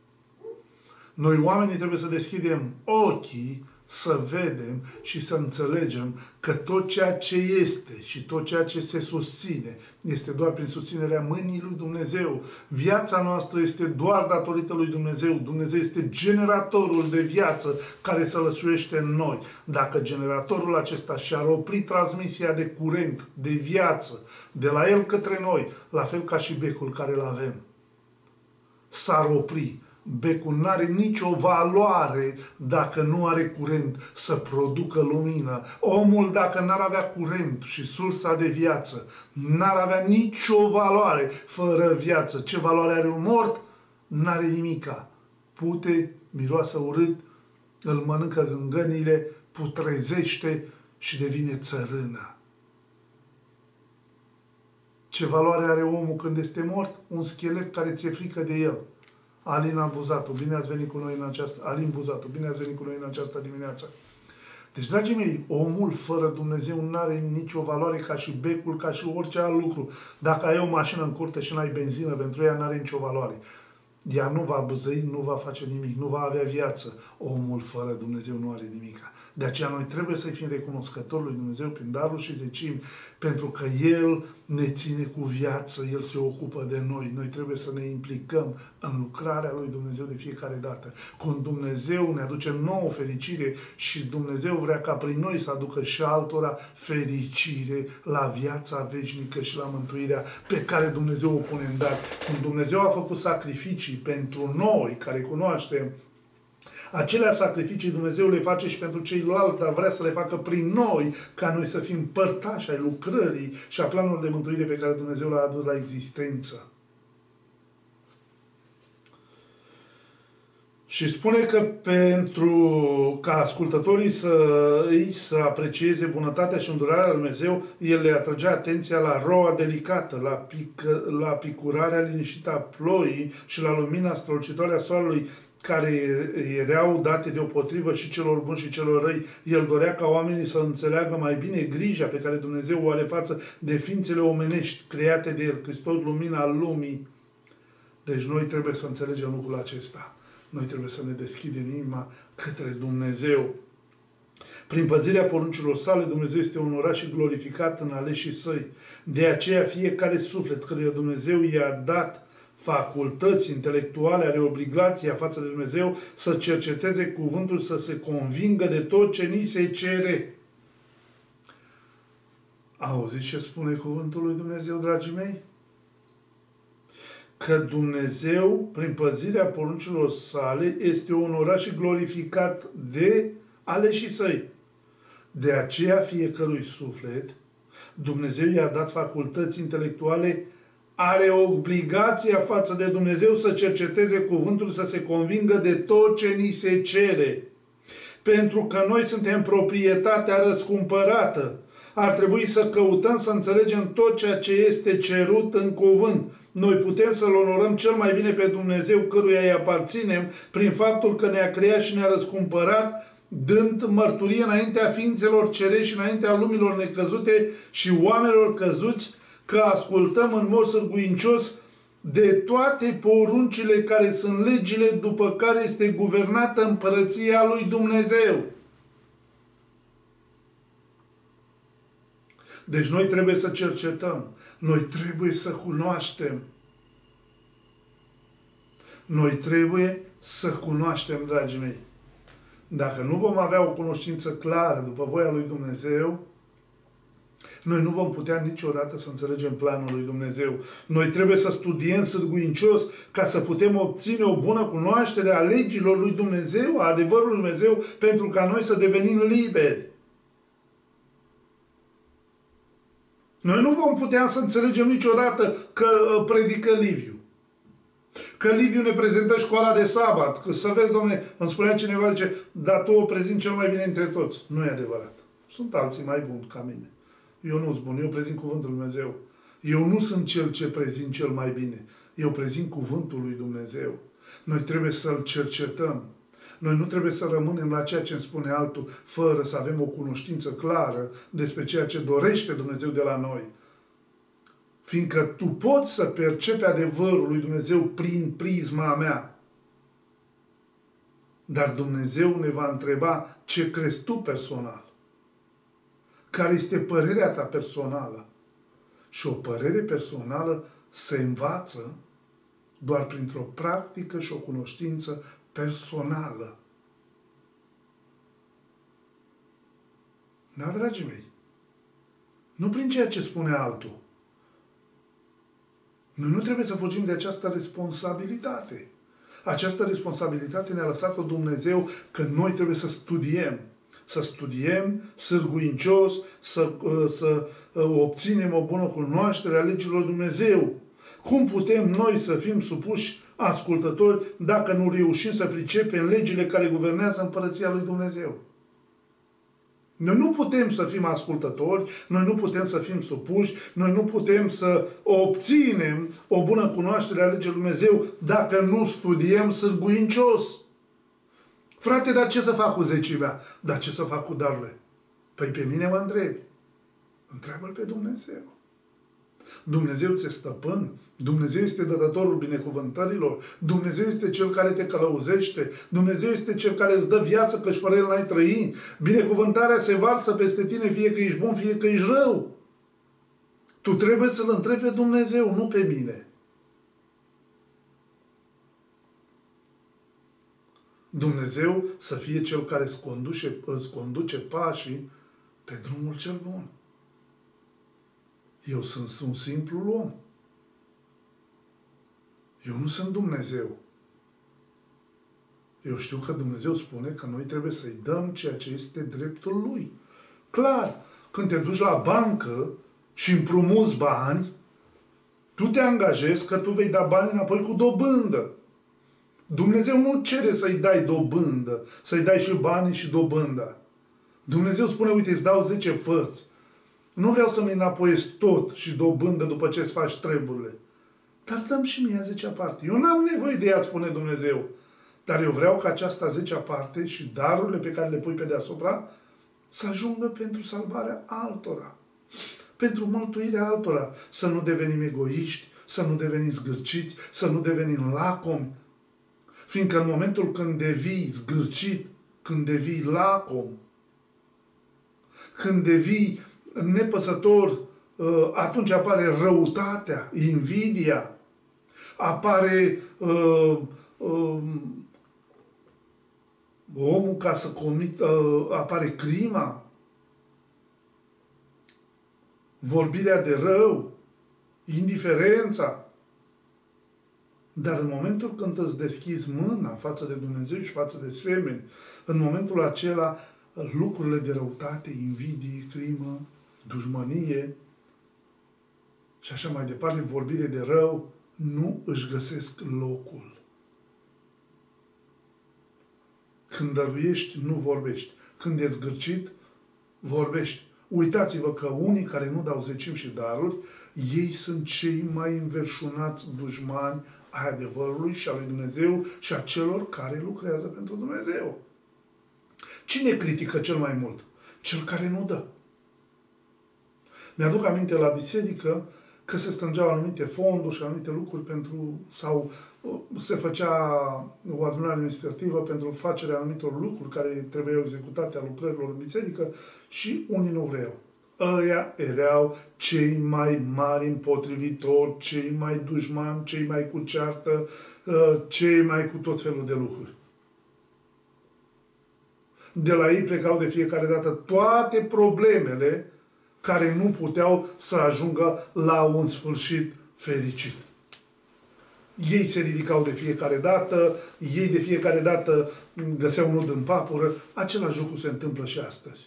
Noi oamenii trebuie să deschidem ochii, să vedem și să înțelegem că tot ceea ce este și tot ceea ce se susține este doar prin susținerea mâinii lui Dumnezeu. Viața noastră este doar datorită lui Dumnezeu. Dumnezeu este generatorul de viață care se lăsuiește în noi. Dacă generatorul acesta și-ar opri transmisia de curent, de viață, de la el către noi, la fel ca și becul care îl avem, s-ar opri. Becul nu are nicio valoare dacă nu are curent să producă lumină. Omul, dacă n-ar avea curent și sursa de viață, n-ar avea nicio valoare fără viață. Ce valoare are un mort? N-are nimica. Pute, miroasă urât, îl mănâncă gângănile, putrezește și devine țărână. Ce valoare are omul când este mort? Un schelet care ți-e frică de el. Alina Buzatu, bine ați venit cu noi în această... Alin Buzatu, bine ați venit cu noi în această dimineață. Deci, dragii mei, omul fără Dumnezeu nu are nicio valoare ca și becul, ca și orice alt lucru. Dacă ai o mașină în curte și n-ai benzină, pentru ea n-are nicio valoare. ea nu va bâzăi, nu va face nimic, nu va avea viață. Omul fără Dumnezeu nu are nimica. De aceea noi trebuie să fim recunoscători lui Dumnezeu prin darul și zecimi, pentru că El ne ține cu viață, El se ocupă de noi. Noi trebuie să ne implicăm în lucrarea lui Dumnezeu de fiecare dată. Când Dumnezeu ne aduce nouă fericire și Dumnezeu vrea ca prin noi să aducă și altora fericire la viața veșnică și la mântuirea pe care Dumnezeu o pune în dar. Când Dumnezeu a făcut sacrificii pentru noi, care cunoaștem, acelea sacrificii Dumnezeu le face și pentru ceilalți, dar vrea să le facă prin noi, ca noi să fim părtași ai lucrării și a planurilor de mântuire pe care Dumnezeu le-a adus la existență. Și spune că pentru ca ascultătorii să îi să aprecieze bunătatea și îndurarea lui Dumnezeu, El le atrăgea atenția la roa delicată, la, pic, la picurarea liniștită a ploii și la lumina strălucitoare a soarelui, care erau date deopotrivă și celor buni și celor răi. El dorea ca oamenii să înțeleagă mai bine grija pe care Dumnezeu o are față de ființele omenești create de El, Hristos, lumina lumii. Deci noi trebuie să înțelegem lucrul acesta. Noi trebuie să ne deschidem inima către Dumnezeu. Prin păzirea poruncilor sale, Dumnezeu este onorat și glorificat în aleșii săi. De aceea fiecare suflet căruia Dumnezeu i-a dat facultăți intelectuale, are obligația față de Dumnezeu să cerceteze cuvântul, să se convingă de tot ce ni se cere. Auziți ce spune cuvântul lui Dumnezeu, dragii mei? Că Dumnezeu, prin păzirea poruncilor sale, este onorat și glorificat de aleșii săi. De aceea fiecărui suflet, Dumnezeu i-a dat facultăți intelectuale, are obligația față de Dumnezeu să cerceteze cuvântul, să se convingă de tot ce ni se cere. Pentru că noi suntem proprietatea răscumpărată. Ar trebui să căutăm să înțelegem tot ceea ce este cerut în cuvânt. Noi putem să-L onorăm cel mai bine pe Dumnezeu căruia îi aparținem prin faptul că ne-a creat și ne-a răscumpărat, dând mărturie înaintea ființelor cerești și înaintea lumilor necăzute și oamenilor căzuți, că ascultăm în mod sârguincios de toate poruncile care sunt legile după care este guvernată împărăția lui Dumnezeu. Deci noi trebuie să cercetăm. Noi trebuie să cunoaștem. Noi trebuie să cunoaștem, dragii mei. Dacă nu vom avea o cunoștință clară după voia lui Dumnezeu, noi nu vom putea niciodată să înțelegem planul lui Dumnezeu. Noi trebuie să studiem sârguincios ca să putem obține o bună cunoaștere a legilor lui Dumnezeu, a adevărului lui Dumnezeu, pentru ca noi să devenim liberi. Noi nu vom putea să înțelegem niciodată că predică Liviu. Că Liviu ne prezintă școala de sabat. Că să vezi, dom'le, îmi spunea cineva, zice, dar tu o prezinți cel mai bine între toți. Nu e adevărat. Sunt alții mai buni ca mine. Eu nu sunt bun, eu prezint cuvântul lui Dumnezeu. Eu nu sunt cel ce prezint cel mai bine. Eu prezint cuvântul lui Dumnezeu. Noi trebuie să-l cercetăm. Noi nu trebuie să rămânem la ceea ce îmi spune altul, fără să avem o cunoștință clară despre ceea ce dorește Dumnezeu de la noi. Fiindcă tu poți să percepi adevărul lui Dumnezeu prin prisma mea. Dar Dumnezeu ne va întreba ce crezi tu personal. Care este părerea ta personală? Și o părere personală se învață doar printr-o practică și o cunoștință personală. Da, dragii mei? Nu prin ceea ce spune altul. Noi nu trebuie să fugim de această responsabilitate. Această responsabilitate ne-a lăsat-o Dumnezeu, că noi trebuie să studiem. Să studiem sârguincios, să, să obținem o bună cunoaștere a legilor Dumnezeu. Cum putem noi să fim supuși ascultători dacă nu reușim să pricepem legile care guvernează împărăția lui Dumnezeu? Noi nu putem să fim ascultători, noi nu putem să fim supuși, noi nu putem să obținem o bună cunoaștere a legii lui Dumnezeu dacă nu studiem sârguincios. Frate, dar ce să fac cu zecimea? Dar ce să fac cu darurile? Păi pe mine mă întrebi. Întreabă-L pe Dumnezeu. Dumnezeu ți-e stăpân, Dumnezeu este dătătorul binecuvântărilor, Dumnezeu este Cel care te călăuzește, Dumnezeu este Cel care îți dă viață, căci fără El n-ai trăi. Binecuvântarea se varsă peste tine, fie că ești bun, fie că ești rău. Tu trebuie să-L întrebi pe Dumnezeu, nu pe mine. Dumnezeu să fie Cel care îți conduce, îți conduce pașii pe drumul cel bun. Eu sunt un simplu om. Eu nu sunt Dumnezeu. Eu știu că Dumnezeu spune că noi trebuie să-i dăm ceea ce este dreptul Lui. Clar, când te duci la bancă și împrumuți bani, tu te angajezi că tu vei da bani înapoi cu dobândă. Dumnezeu nu cere să-i dai dobândă, să-i dai și banii și dobânda. Dumnezeu spune, uite, îți dau zece părți. Nu vreau să-mi înapoiez tot și dobândă după ce îți faci treburile. Dar dăm și mie a zecea parte. Eu n-am nevoie de ea, spune Dumnezeu. Dar eu vreau ca această zecea parte și darurile pe care le pui pe deasupra să ajungă pentru salvarea altora. Pentru mântuirea altora. Să nu devenim egoiști, să nu devenim zgârciți, să nu devenim lacomi. Fiindcă în momentul când devii zgârcit, când devii lacom, când devii nepăsător, atunci apare răutatea, invidia, apare uh, uh, omul ca să comită, uh, apare crima, vorbirea de rău, indiferența. Dar în momentul când îți deschizi mâna față de Dumnezeu și față de semeni, în momentul acela lucrurile de răutate, invidie, crimă, dușmănie și așa mai departe, vorbire de rău, nu își găsesc locul. Când dăruiești, nu vorbești. Când ești zgârcit, vorbești. Uitați-vă că unii care nu dau zecimi și daruri, ei sunt cei mai înverșunați dușmani ai adevărului și a lui Dumnezeu și a celor care lucrează pentru Dumnezeu. Cine critică cel mai mult? Cel care nu dă. Mi-aduc aminte la biserică că se strângeau anumite fonduri și anumite lucruri pentru, sau se făcea o adunare administrativă pentru facerea anumitor lucruri care trebuiau executate a lucrărilor în biserică și unii nu vreau. Ăia erau cei mai mari împotrivitori, cei mai dușmani, cei mai cu ceartă, cei mai cu tot felul de lucruri. De la ei plecau de fiecare dată toate problemele care nu puteau să ajungă la un sfârșit fericit. Ei se ridicau de fiecare dată, ei de fiecare dată găseau nod în papură. Același lucru se întâmplă și astăzi.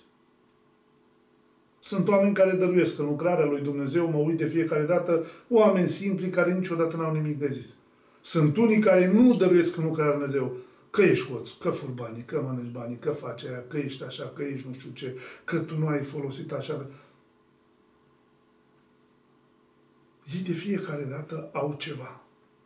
Sunt oameni care dăruiesc în lucrarea lui Dumnezeu, mă uit de fiecare dată, oameni simpli care niciodată n-au nimic de zis. Sunt unii care nu dăruiesc în lucrarea lui Dumnezeu. Că ești hoț, că furi banii, că mănânci banii, că faci aia, că ești așa, că ești nu știu ce, că tu nu ai folosit așa. Ei de fiecare dată au ceva.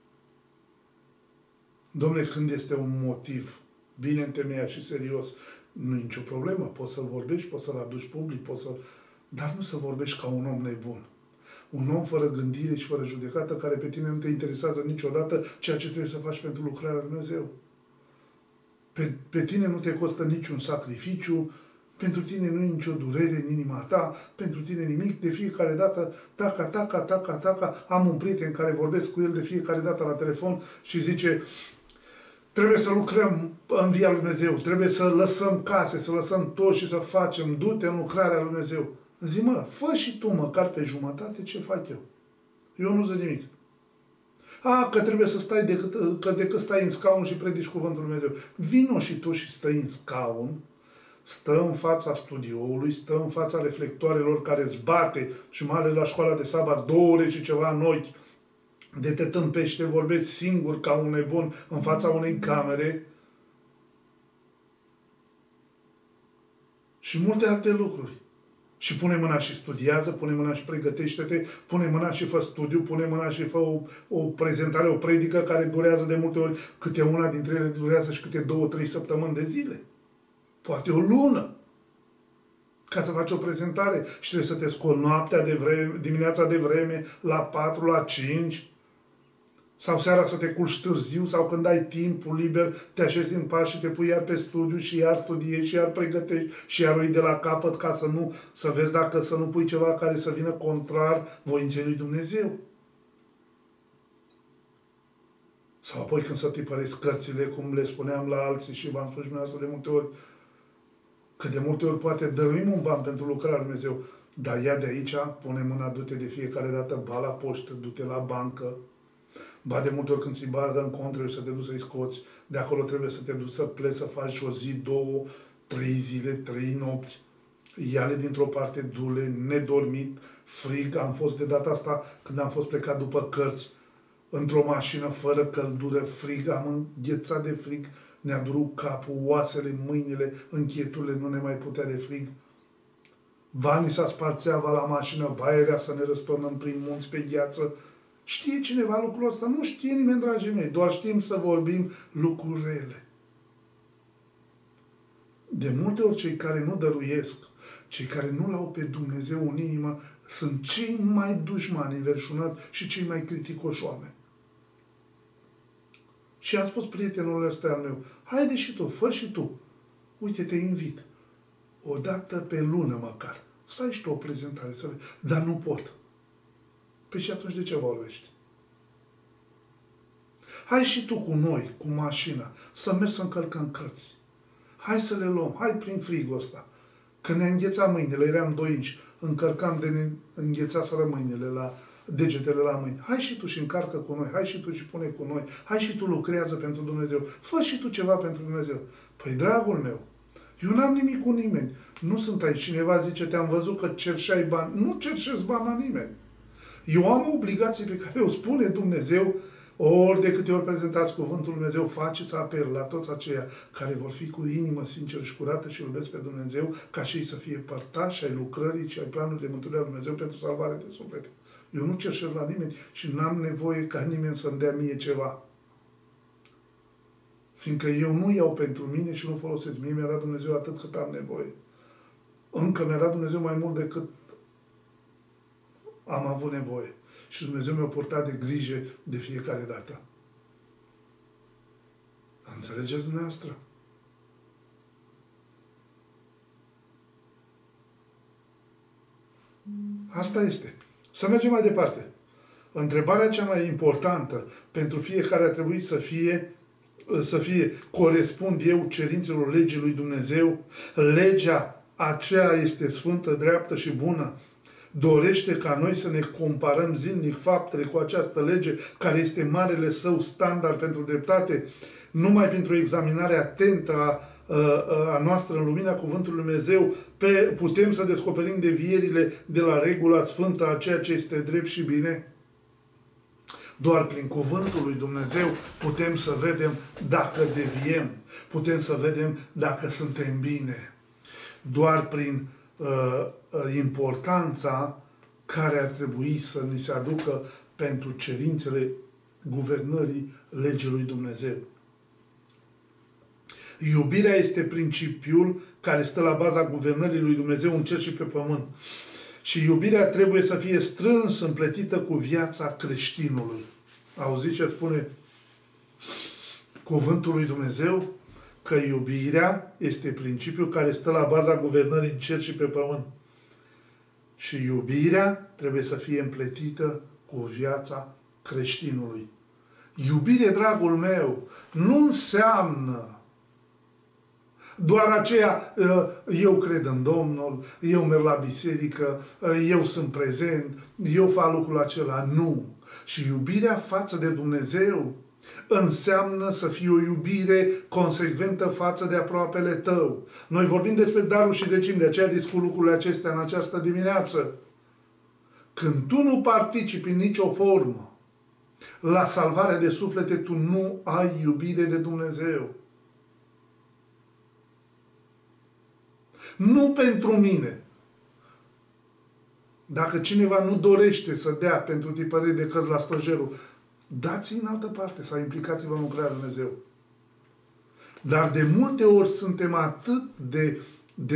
Dom'le, când este un motiv bine întemeiat și serios, nu e nicio problemă. Poți să-l vorbești, poți să-l aduci public, poți să... dar nu să vorbești ca un om nebun. Un om fără gândire și fără judecată, care pe tine nu te interesează niciodată ceea ce trebuie să faci pentru lucrarea lui Dumnezeu. Pe, pe tine nu te costă niciun sacrificiu, pentru tine nu e nicio durere în inima ta, pentru tine nimic, de fiecare dată, taca, taca, taca, taca. Am un prieten care vorbesc cu el de fiecare dată la telefon și zice: trebuie să lucrăm în via lui Dumnezeu, trebuie să lăsăm case, să lăsăm tot și să facem, du-te în lucrarea lui Dumnezeu. Zi, mă, fă și tu măcar pe jumătate ce fac eu. Eu nu zic nimic. A, că trebuie să stai decât, că decât stai în scaun și predici cuvântul lui Dumnezeu. Vino și tu și stai în scaun, stă în fața studioului, stă în fața reflectoarelor care îți bate și mai ales la școala de sabat două ore și ceva în ochi, de te tâmpește, vorbești singur ca un nebun în fața unei camere și multe alte lucruri. Și pune mâna și studiază, pune mâna și pregătește-te, pune mâna și fă studiu, pune mâna și fă o, o prezentare, o predică care durează de multe ori, câte una dintre ele durează și câte două, trei săptămâni de zile. Poate o lună. ca să faci o prezentare și trebuie să te scoli noaptea de vreme, dimineața de vreme, la patru, la cinci, sau seara să te culci târziu, sau când ai timpul liber, te așezi în pas și te pui iar pe studiu și iar studiezi și iar pregătești și iar uiți de la capăt ca să nu, să vezi dacă să nu pui ceva care să vină contrar voinței lui Dumnezeu. Sau apoi când să tipăresc cărțile, cum le spuneam la alții și v-am spus și dumneavoastră de multe ori, că de multe ori poate dăruim un ban pentru lucrarea lui Dumnezeu, dar ia de aici, pune mâna, du-te de fiecare dată, ba la poștă, du-te la bancă, ba de multe ori când ți-i bagă în cont, trebuie să te duci să-i scoți, de acolo trebuie să te duci să pleci, să faci o zi, două, trei zile, trei nopți, ia-le dintr-o parte, du-le, nedormit, frig. Am fost de data asta, când am fost plecat după cărți, într-o mașină, fără căldură, frig, am înghețat de frig, ne-a durut capul, oasele, mâinile, închieturile, nu ne mai putea de frig. Banii s-a spart țeava la mașină, ba era să ne răsturnăm prin munți pe gheață. Știe cineva lucrul ăsta? Nu știe nimeni, dragii mei, doar știm să vorbim lucruri rele. De multe ori cei care nu dăruiesc, cei care nu l-au pe Dumnezeu în inimă, sunt cei mai dușmani înverșunați și cei mai criticoși oameni. Și am spus prietenul ăsta al meu, haide și tu, fă și tu. Uite, te invit. O dată pe lună măcar. Să ai și tu o prezentare, să vezi. Dar nu pot. Păi și atunci de ce vorbești? Hai și tu cu noi, cu mașina, să mergi să încărcăm cărți. Hai să le luăm, hai prin frigul ăsta. Când ne îngheța mâinile, eram doi inci, încărcam de ne înghețaseră mâinile la degetele la mâini. Hai și tu și încarcă cu noi, hai și tu și pune cu noi, hai și tu lucrează pentru Dumnezeu, fă și tu ceva pentru Dumnezeu. Păi, dragul meu, eu n-am nimic cu nimeni. Nu sunt aici. Cineva zice, te-am văzut că cerșeai bani. Nu cerșesc bani la nimeni. Eu am o obligație pe care o spune Dumnezeu, ori de câte ori prezentați cuvântul lui Dumnezeu, faceți apel la toți aceia care vor fi cu inimă sinceră și curată și iubesc pe Dumnezeu, ca și ei să fie părtași ai lucrării și ai planului de mântuire a lui Dumnezeu pentru salvare de suflete. Eu nu cerșesc la nimeni și n-am nevoie ca nimeni să-mi dea mie ceva. Fiindcă eu nu iau pentru mine și nu folosesc. Mie mi-a dat Dumnezeu atât cât am nevoie. Încă mi-a dat Dumnezeu mai mult decât am avut nevoie. Și Dumnezeu mi-a purtat de grijă de fiecare dată. Înțelegeți dumneavoastră? Asta este. Să mergem mai departe. Întrebarea cea mai importantă pentru fiecare ar trebui să fie să fie, corespund eu cerințelor legii lui Dumnezeu? Legea aceea este sfântă, dreaptă și bună? Dorește ca noi să ne comparăm zilnic faptele cu această lege, care este marele său standard pentru dreptate, numai pentru examinarea atentă a, a, a noastră în lumina Cuvântului Lui Dumnezeu, pe, putem să descoperim devierile de la regula sfântă a ceea ce este drept și bine? Doar prin Cuvântul lui Dumnezeu putem să vedem dacă deviem, putem să vedem dacă suntem bine. Doar prin uh, importanța care ar trebui să ni se aducă pentru cerințele guvernării legii lui Dumnezeu. Iubirea este principiul care stă la baza guvernării lui Dumnezeu în cer și pe pământ. Și iubirea trebuie să fie strâns împletită cu viața creștinului. Auziți ce spune Cuvântul lui Dumnezeu? Că iubirea este principiul care stă la baza guvernării în cer și pe pământ. Și iubirea trebuie să fie împletită cu viața creștinului. Iubire, dragul meu, nu înseamnă doar aceea, eu cred în Domnul, eu merg la biserică, eu sunt prezent, eu fac lucrul acela. Nu. Și iubirea față de Dumnezeu înseamnă să fie o iubire consecventă față de aproapele tău. Noi vorbim despre daruri și zecimi, de aceea discut lucrurile acestea în această dimineață. Când tu nu participi în nicio formă la salvarea de suflete, tu nu ai iubire de Dumnezeu. Nu pentru mine. Dacă cineva nu dorește să dea pentru tipărire de cărți la stăjerul, dați-i în altă parte sau implicați-vă în lucrarea lui Dumnezeu. Dar de multe ori suntem atât de, de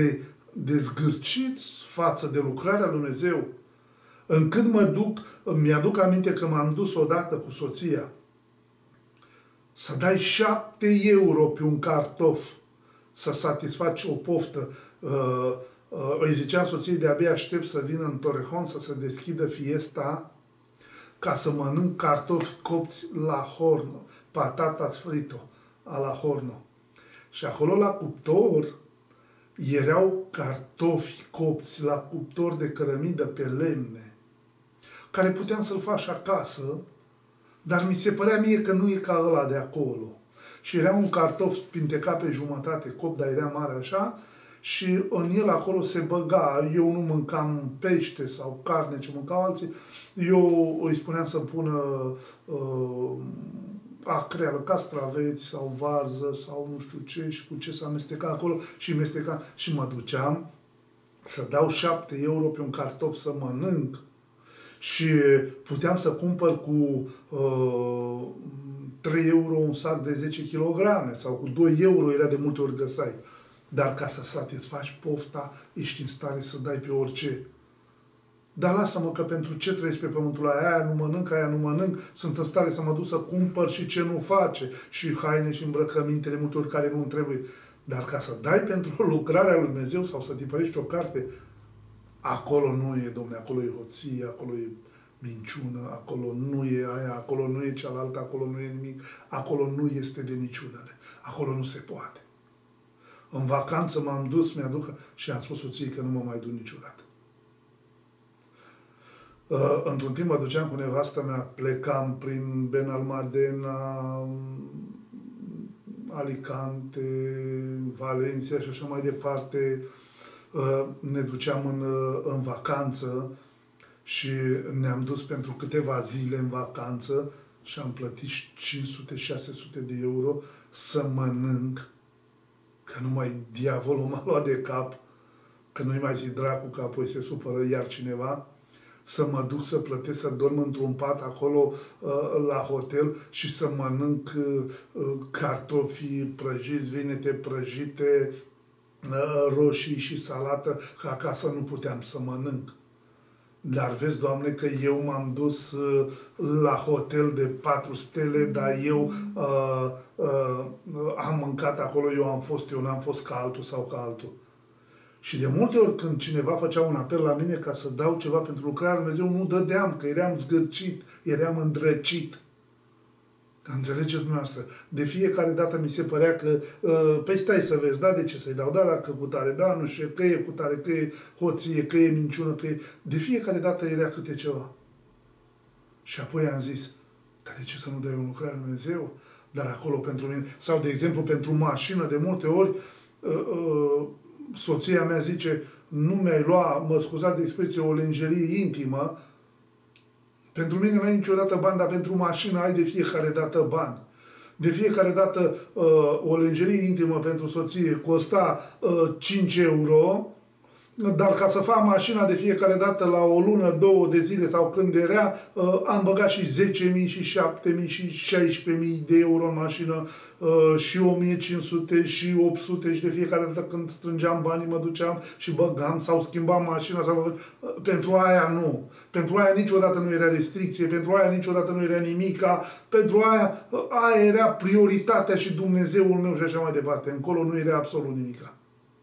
dezgârciți față de lucrarea lui Dumnezeu, încât mă duc, mi-aduc aminte că m-am dus odată cu soția să dai șapte euro pe un cartof să satisfaci o poftă. Uh, uh, îi ziceam soției, de-abia aștept să vină în Torrejon să se deschidă fiesta ca să mănânc cartofi copți la horno, patatas frito, la horno. Și acolo la cuptor erau cartofi copți la cuptor de cărămidă pe lemne, care puteam să-l faci acasă, dar mi se părea mie că nu e ca ăla de acolo. Și era un cartof spintecat pe jumătate, copt, dar era mare așa, și în el acolo se băga. Eu nu mâncam pește sau carne, ce mâncau alții. Eu îi spuneam să pună uh, acreală, castraveți sau varză sau nu știu ce și cu ce să amesteca acolo și mesteca. Și mă duceam să dau șapte euro pe un cartof să mănânc. Și puteam să cumpăr cu uh, trei euro un sac de zece kilograme sau cu doi euro, era de multe ori găsai. Dar ca să satisfaci pofta, ești în stare să dai pe orice. Dar lasă-mă că pentru ce trăiesc pe pământul ăla, aia nu mănânc, aia nu mănânc, sunt în stare să mă duc să cumpăr și ce nu face, și haine și îmbrăcăminte de multe ori care nu-mi trebuie. Dar ca să dai pentru lucrarea lui Dumnezeu sau să tipărești o carte, acolo nu e, domne, acolo e hoție, acolo e minciună, acolo nu e aia, acolo nu e cealaltă, acolo nu e nimic, acolo nu este de niciunele, acolo nu se poate. În vacanță m-am dus, mi-aduc și am spus soției că nu mă mai duc niciodată. Uh, într-un timp mă duceam cu nevastă mea, plecam prin Benalmádena, Alicante, Valencia și așa mai departe. Uh, ne duceam în, uh, în vacanță și ne-am dus pentru câteva zile în vacanță și am plătit cinci sute șase sute de euro să mănânc, că numai diavolul m-a luat de cap, că nu-i mai zi dracu, că apoi se supără iar cineva, să mă duc să plătesc, să dorm într-un pat acolo uh, la hotel și să mănânc uh, cartofi prăjiți, vinete prăjite, uh, roșii și salată, că acasă nu puteam să mănânc. Dar vezi, Doamne, că eu m-am dus uh, la hotel de patru stele, dar eu uh, uh, am mâncat acolo, eu am fost, eu n-am fost ca altul sau ca altul. Și de multe ori când cineva făcea un apel la mine ca să dau ceva pentru lucrarea lui Dumnezeu, nu dădeam, că eram zgârcit, eram îndrăcit. Înțelegeți dumneavoastră? De fiecare dată mi se părea că, uh, păi stai să vezi, da, de ce să-i dau? Da, dacă cu tare, da, nu știu, că e cu tare, că e hoție, că e minciună, că e... De fiecare dată era câte ceva. Și apoi am zis, dar de ce să nu dai o lucrare lui Dumnezeu? Dar acolo pentru mine, sau de exemplu pentru mașină, de multe ori, uh, uh, soția mea zice, nu mi-ai luat, mă scuzați de expresie, o lenjerie intimă. Pentru mine n-ai niciodată bani, dar pentru mașină ai de fiecare dată bani. De fiecare dată uh, o lenjerie intimă pentru soție costa uh, cinci euro, dar ca să fac mașina de fiecare dată la o lună, două de zile sau când era, uh, am băgat și zece mii și șapte mii și șaisprezece mii de euro în mașină uh, și o mie cinci sute și opt sute și de fiecare dată când strângeam banii mă duceam și băgam sau schimbam mașina. Sau... Uh, pentru aia nu. Pentru aia niciodată nu era restricție, pentru aia niciodată nu era nimica, pentru aia, uh, aia era prioritatea și Dumnezeul meu și așa mai departe. Încolo nu era absolut nimica.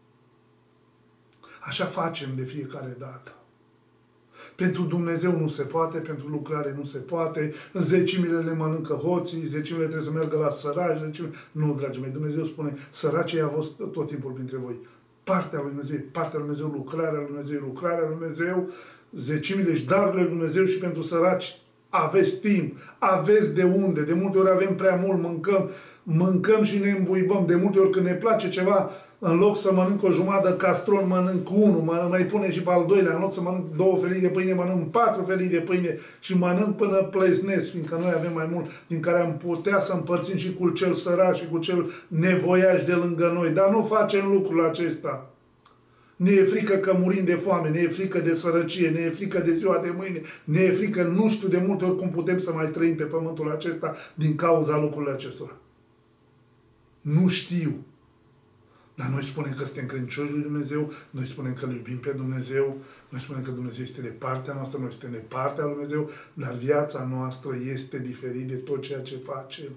Așa facem de fiecare dată. Pentru Dumnezeu nu se poate, pentru lucrare nu se poate, zecimile le mănâncă hoții, zecimile trebuie să meargă la săraci, zecimile... Nu, dragii mei, Dumnezeu spune, săracii a fost tot timpul printre voi. Partea lui Dumnezeu, partea lui Dumnezeu, lucrarea lui Dumnezeu, lucrarea lui Dumnezeu, zecimile și darurile lui Dumnezeu și pentru săraci aveți timp, aveți de unde, de multe ori avem prea mult, mâncăm, mâncăm și ne îmbuibăm, de multe ori când ne place ceva, în loc să mănânc o jumătate de castron, mănânc unul, mă mai pune și pe al doilea, în loc să mănânc două felii de pâine, mănânc patru felii de pâine și mănânc până pleznesc, fiindcă noi avem mai mult, din care am putea să împărțim și cu cel sărac și cu cel nevoiaș de lângă noi. Dar nu facem lucrul acesta. Ne e frică că murim de foame, ne e frică de sărăcie, ne e frică de ziua de mâine, ne e frică, nu știu de multe ori cum putem să mai trăim pe pământul acesta din cauza lucrurilor acestora. Nu știu. Dar noi spunem că suntem credincioși lui Dumnezeu, noi spunem că îl iubim pe Dumnezeu, noi spunem că Dumnezeu este de partea noastră, noi suntem de partea lui Dumnezeu, dar viața noastră este diferită de tot ceea ce facem.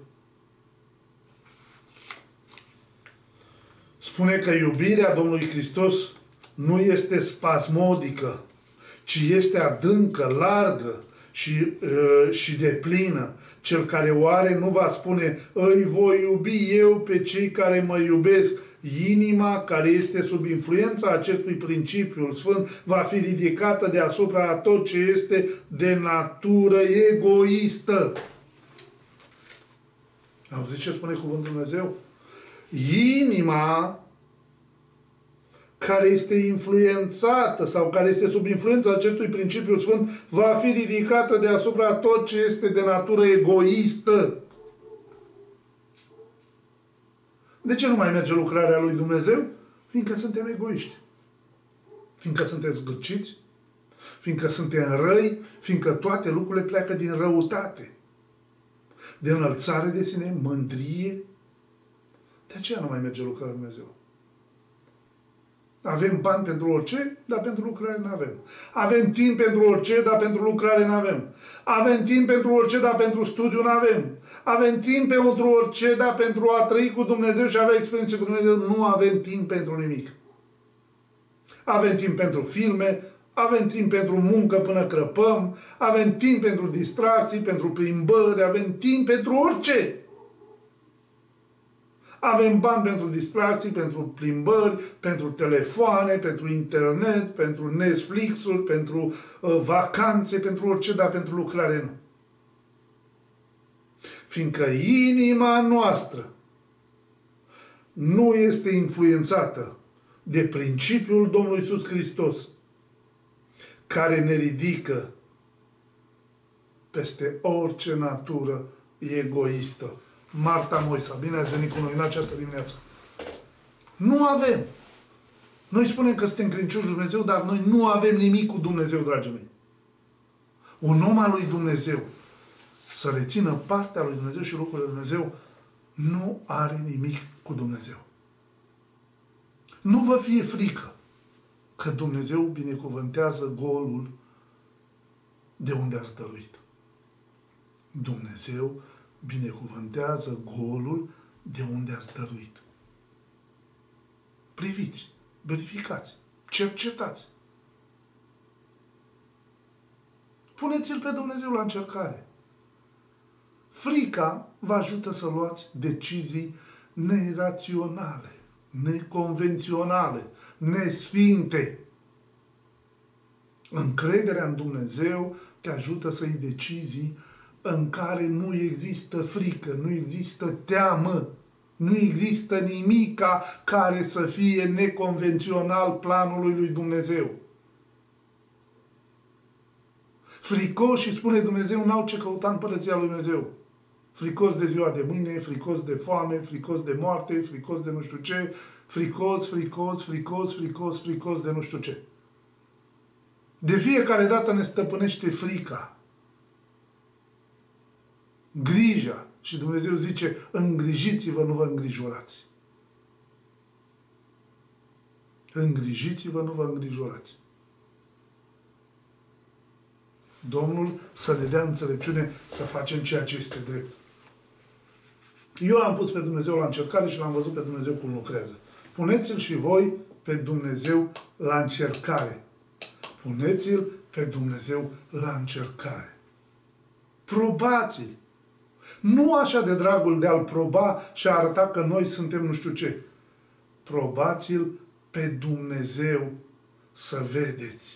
Spune că iubirea Domnului Hristos nu este spasmodică, ci este adâncă, largă și, uh, și deplină. Cel care o are nu va spune, îi voi iubi eu pe cei care mă iubesc. Inima care este sub influența acestui principiu sfânt va fi ridicată deasupra a tot ce este de natură egoistă. Auziți ce spune cuvântul Dumnezeu? Inima care este influențată sau care este sub influența acestui principiu sfânt va fi ridicată deasupra tot ce este de natură egoistă. De ce nu mai merge lucrarea lui Dumnezeu? Fiindcă suntem egoiști. Fiindcă suntem zgârciți, fiindcă suntem răi, fiindcă toate lucrurile pleacă din răutate, de înălțare de sine, mândrie. De aceea nu mai merge lucrarea lui Dumnezeu. Avem bani pentru orice, dar pentru lucrare nu avem. Avem timp pentru orice, dar pentru lucrare nu avem. Avem timp pentru orice, dar pentru studiu nu avem. Avem timp pentru orice, dar pentru a trăi cu Dumnezeu și a avea experiențe cu Dumnezeu, nu avem timp pentru nimic. Avem timp pentru filme, avem timp pentru muncă până crăpăm, avem timp pentru distracții, pentru plimbări, avem timp pentru orice. Avem bani pentru distracții, pentru plimbări, pentru telefoane, pentru internet, pentru Netflix-uri, pentru uh, vacanțe, pentru orice, dar pentru lucrare nu. Fiindcă inima noastră nu este influențată de principiul Domnului Iisus Hristos, care ne ridică peste orice natură egoistă. Marta Moisa, bine ați venit cu noi în această dimineață. Nu avem. Noi spunem că suntem credincioși lui Dumnezeu, dar noi nu avem nimic cu Dumnezeu, dragii mei. Un om al lui Dumnezeu să rețină partea lui Dumnezeu și lucrurile lui Dumnezeu nu are nimic cu Dumnezeu. Nu vă fie frică că Dumnezeu binecuvântează golul de unde ați dăruit. Dumnezeu binecuvântează golul de unde ați dăruit. Priviți, verificați, cercetați. Puneți-L pe Dumnezeu la încercare. Frica vă ajută să luați decizii neraționale, neconvenționale, nesfinte. Încrederea în Dumnezeu te ajută să iei decizii în care nu există frică, nu există teamă, nu există nimica care să fie neconvențional planului lui Dumnezeu. Fricoșii, spune Dumnezeu, n-au ce căuta în Împărăția lui Dumnezeu. Fricos de ziua de mâine, fricos de foame, fricos de moarte, fricos de nu știu ce, fricos, fricos, fricos, fricos, fricos de nu știu ce. De fiecare dată ne stăpânește frica. Grija. Și Dumnezeu zice, îngrijiți-vă, nu vă îngrijorați. Îngrijiți-vă, nu vă îngrijorați. Domnul să ne dea înțelepciune să facem ceea ce este drept. Eu am pus pe Dumnezeu la încercare și l-am văzut pe Dumnezeu cum lucrează. Puneți-L și voi pe Dumnezeu la încercare. Puneți-L pe Dumnezeu la încercare. Probați-L. Nu așa de dragul de a-L proba și a arăta că noi suntem nu știu ce. Probați-L pe Dumnezeu să vedeți.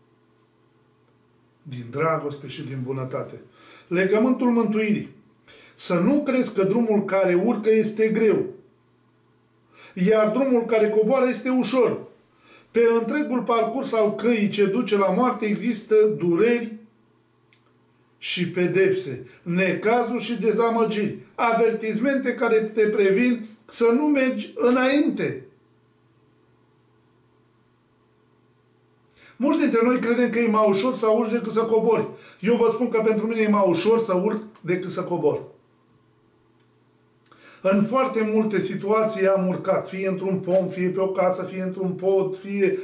Din dragoste și din bunătate. Legământul mântuirii. Să nu crezi că drumul care urcă este greu, iar drumul care coboară este ușor. Pe întregul parcurs al căii ce duce la moarte există dureri și pedepse, necazuri și dezamăgiri, avertismente care te previn să nu mergi înainte. Mulți dintre noi credem că e mai ușor să urci decât să cobori. Eu vă spun că pentru mine e mai ușor să urc decât să cobor. În foarte multe situații am urcat, fie într-un pom, fie pe o casă, fie într-un pod, fie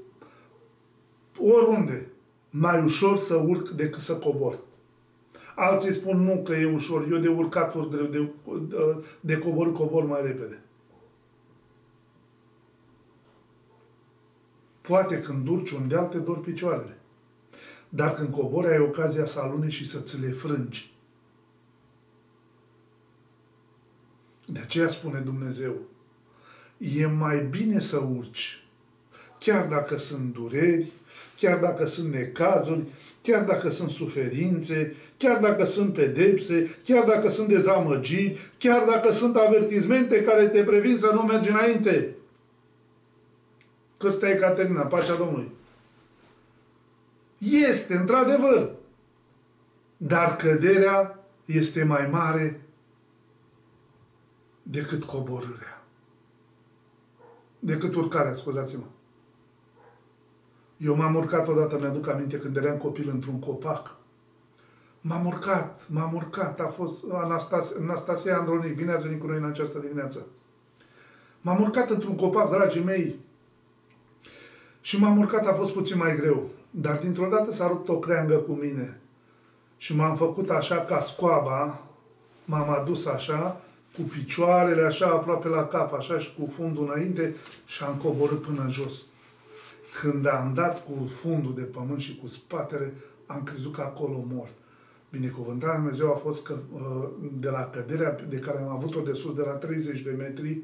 oriunde. Mai ușor să urc decât să cobor. Alții spun nu că e ușor. Eu de urcat urc greu, de, de, de cobor cobor mai repede. Poate când urci un deal te dor picioarele. Dar când cobori ai ocazia să aluneci și să ți le frângi. De aceea spune Dumnezeu, e mai bine să urci, chiar dacă sunt dureri, chiar dacă sunt necazuri, chiar dacă sunt suferințe, chiar dacă sunt pedepse, chiar dacă sunt dezamăgiri, chiar dacă sunt avertizmente care te previn să nu mergi înainte. Că stai, Caterina, pacea Domnului. Este, într-adevăr, dar căderea este mai mare decât coborârea. Decât urcarea, scuzați-mă. Eu m-am urcat odată, mi-aduc aminte, când eram copil într-un copac. M-am urcat, m-am urcat. A fost Anastasia, Anastasia Andronic. Bine ați venit cu noi în această dimineață. M-am urcat într-un copac, dragii mei. Și m-am urcat, a fost puțin mai greu. Dar dintr-o dată s-a rupt o creangă cu mine. Și m-am făcut așa ca scoaba. M-am adus așa, cu picioarele așa aproape la cap, așa și cu fundul înainte și am coborât până jos. Când am dat cu fundul de pământ și cu spatele, am crezut că acolo mor. Binecuvântarea Lui Dumnezeu a fost că de la căderea de care am avut-o de sus, de la treizeci de metri,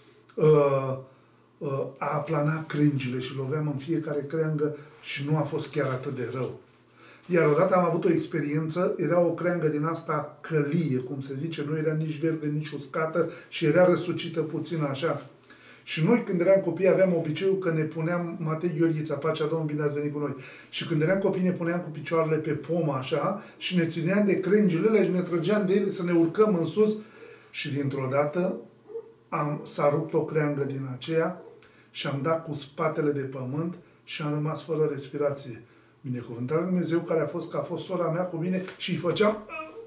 a aplanat crengile și loveam în fiecare creangă și nu a fost chiar atât de rău. Iar odată am avut o experiență, era o creangă din asta călie, cum se zice, nu era nici verde, nici uscată și era răsucită puțin așa. Și noi, când eram copii, aveam obiceiul că ne puneam, Matei Gheorghița, pacea Domnului, bine ați venit cu noi. Și când eram copii, ne puneam cu picioarele pe pomă așa și ne țineam de crengile alea și ne trăgeam de ele să ne urcăm în sus. Și dintr-o dată am, s-a rupt o creangă din aceea și am dat cu spatele de pământ și am rămas fără respirație. Binecuvântarea Lui Dumnezeu care a fost, că a fost sora mea cu mine și îi făceam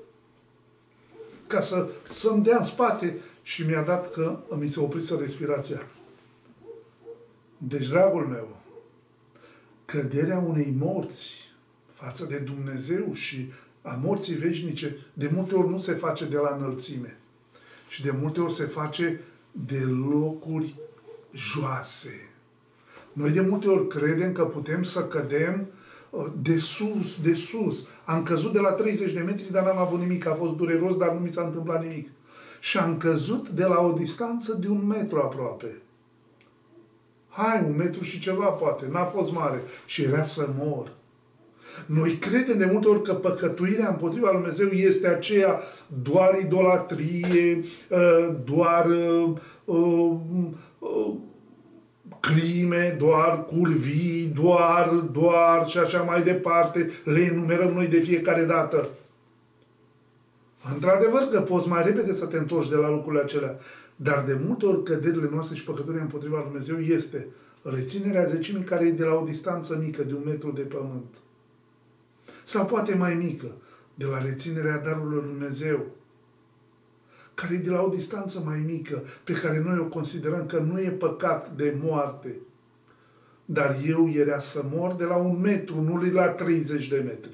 ca să, să-mi dea în spate și mi-a dat că mi se oprise respirația. Deci, dragul meu, căderea unei morți față de Dumnezeu și a morții veșnice, de multe ori nu se face de la înălțime. Și de multe ori se face de locuri joase. Noi de multe ori credem că putem să cădem de sus, de sus. Am căzut de la treizeci de metri, dar n-am avut nimic. A fost dureros, dar nu mi s-a întâmplat nimic. Și am căzut de la o distanță de un metru aproape. Hai, un metru și ceva poate. N-a fost mare. Și era să mor. Noi credem de multe ori că păcătuirea împotriva Lui Dumnezeu este aceea doar idolatrie, doar uh, uh, crime, doar curvii, doar, doar și așa mai departe. Le enumerăm noi de fiecare dată. Într-adevăr că poți mai repede să te întorci de la lucrurile acelea. Dar de multe ori căderile noastre și păcătuirea împotriva Lui Dumnezeu este reținerea zecimii care e de la o distanță mică, de un metru de pământ. Sau poate mai mică, de la reținerea darurilor Lui Dumnezeu, care e de la o distanță mai mică, pe care noi o considerăm că nu e păcat de moarte. Dar eu era să mor de la un metru, nu de la treizeci de metri.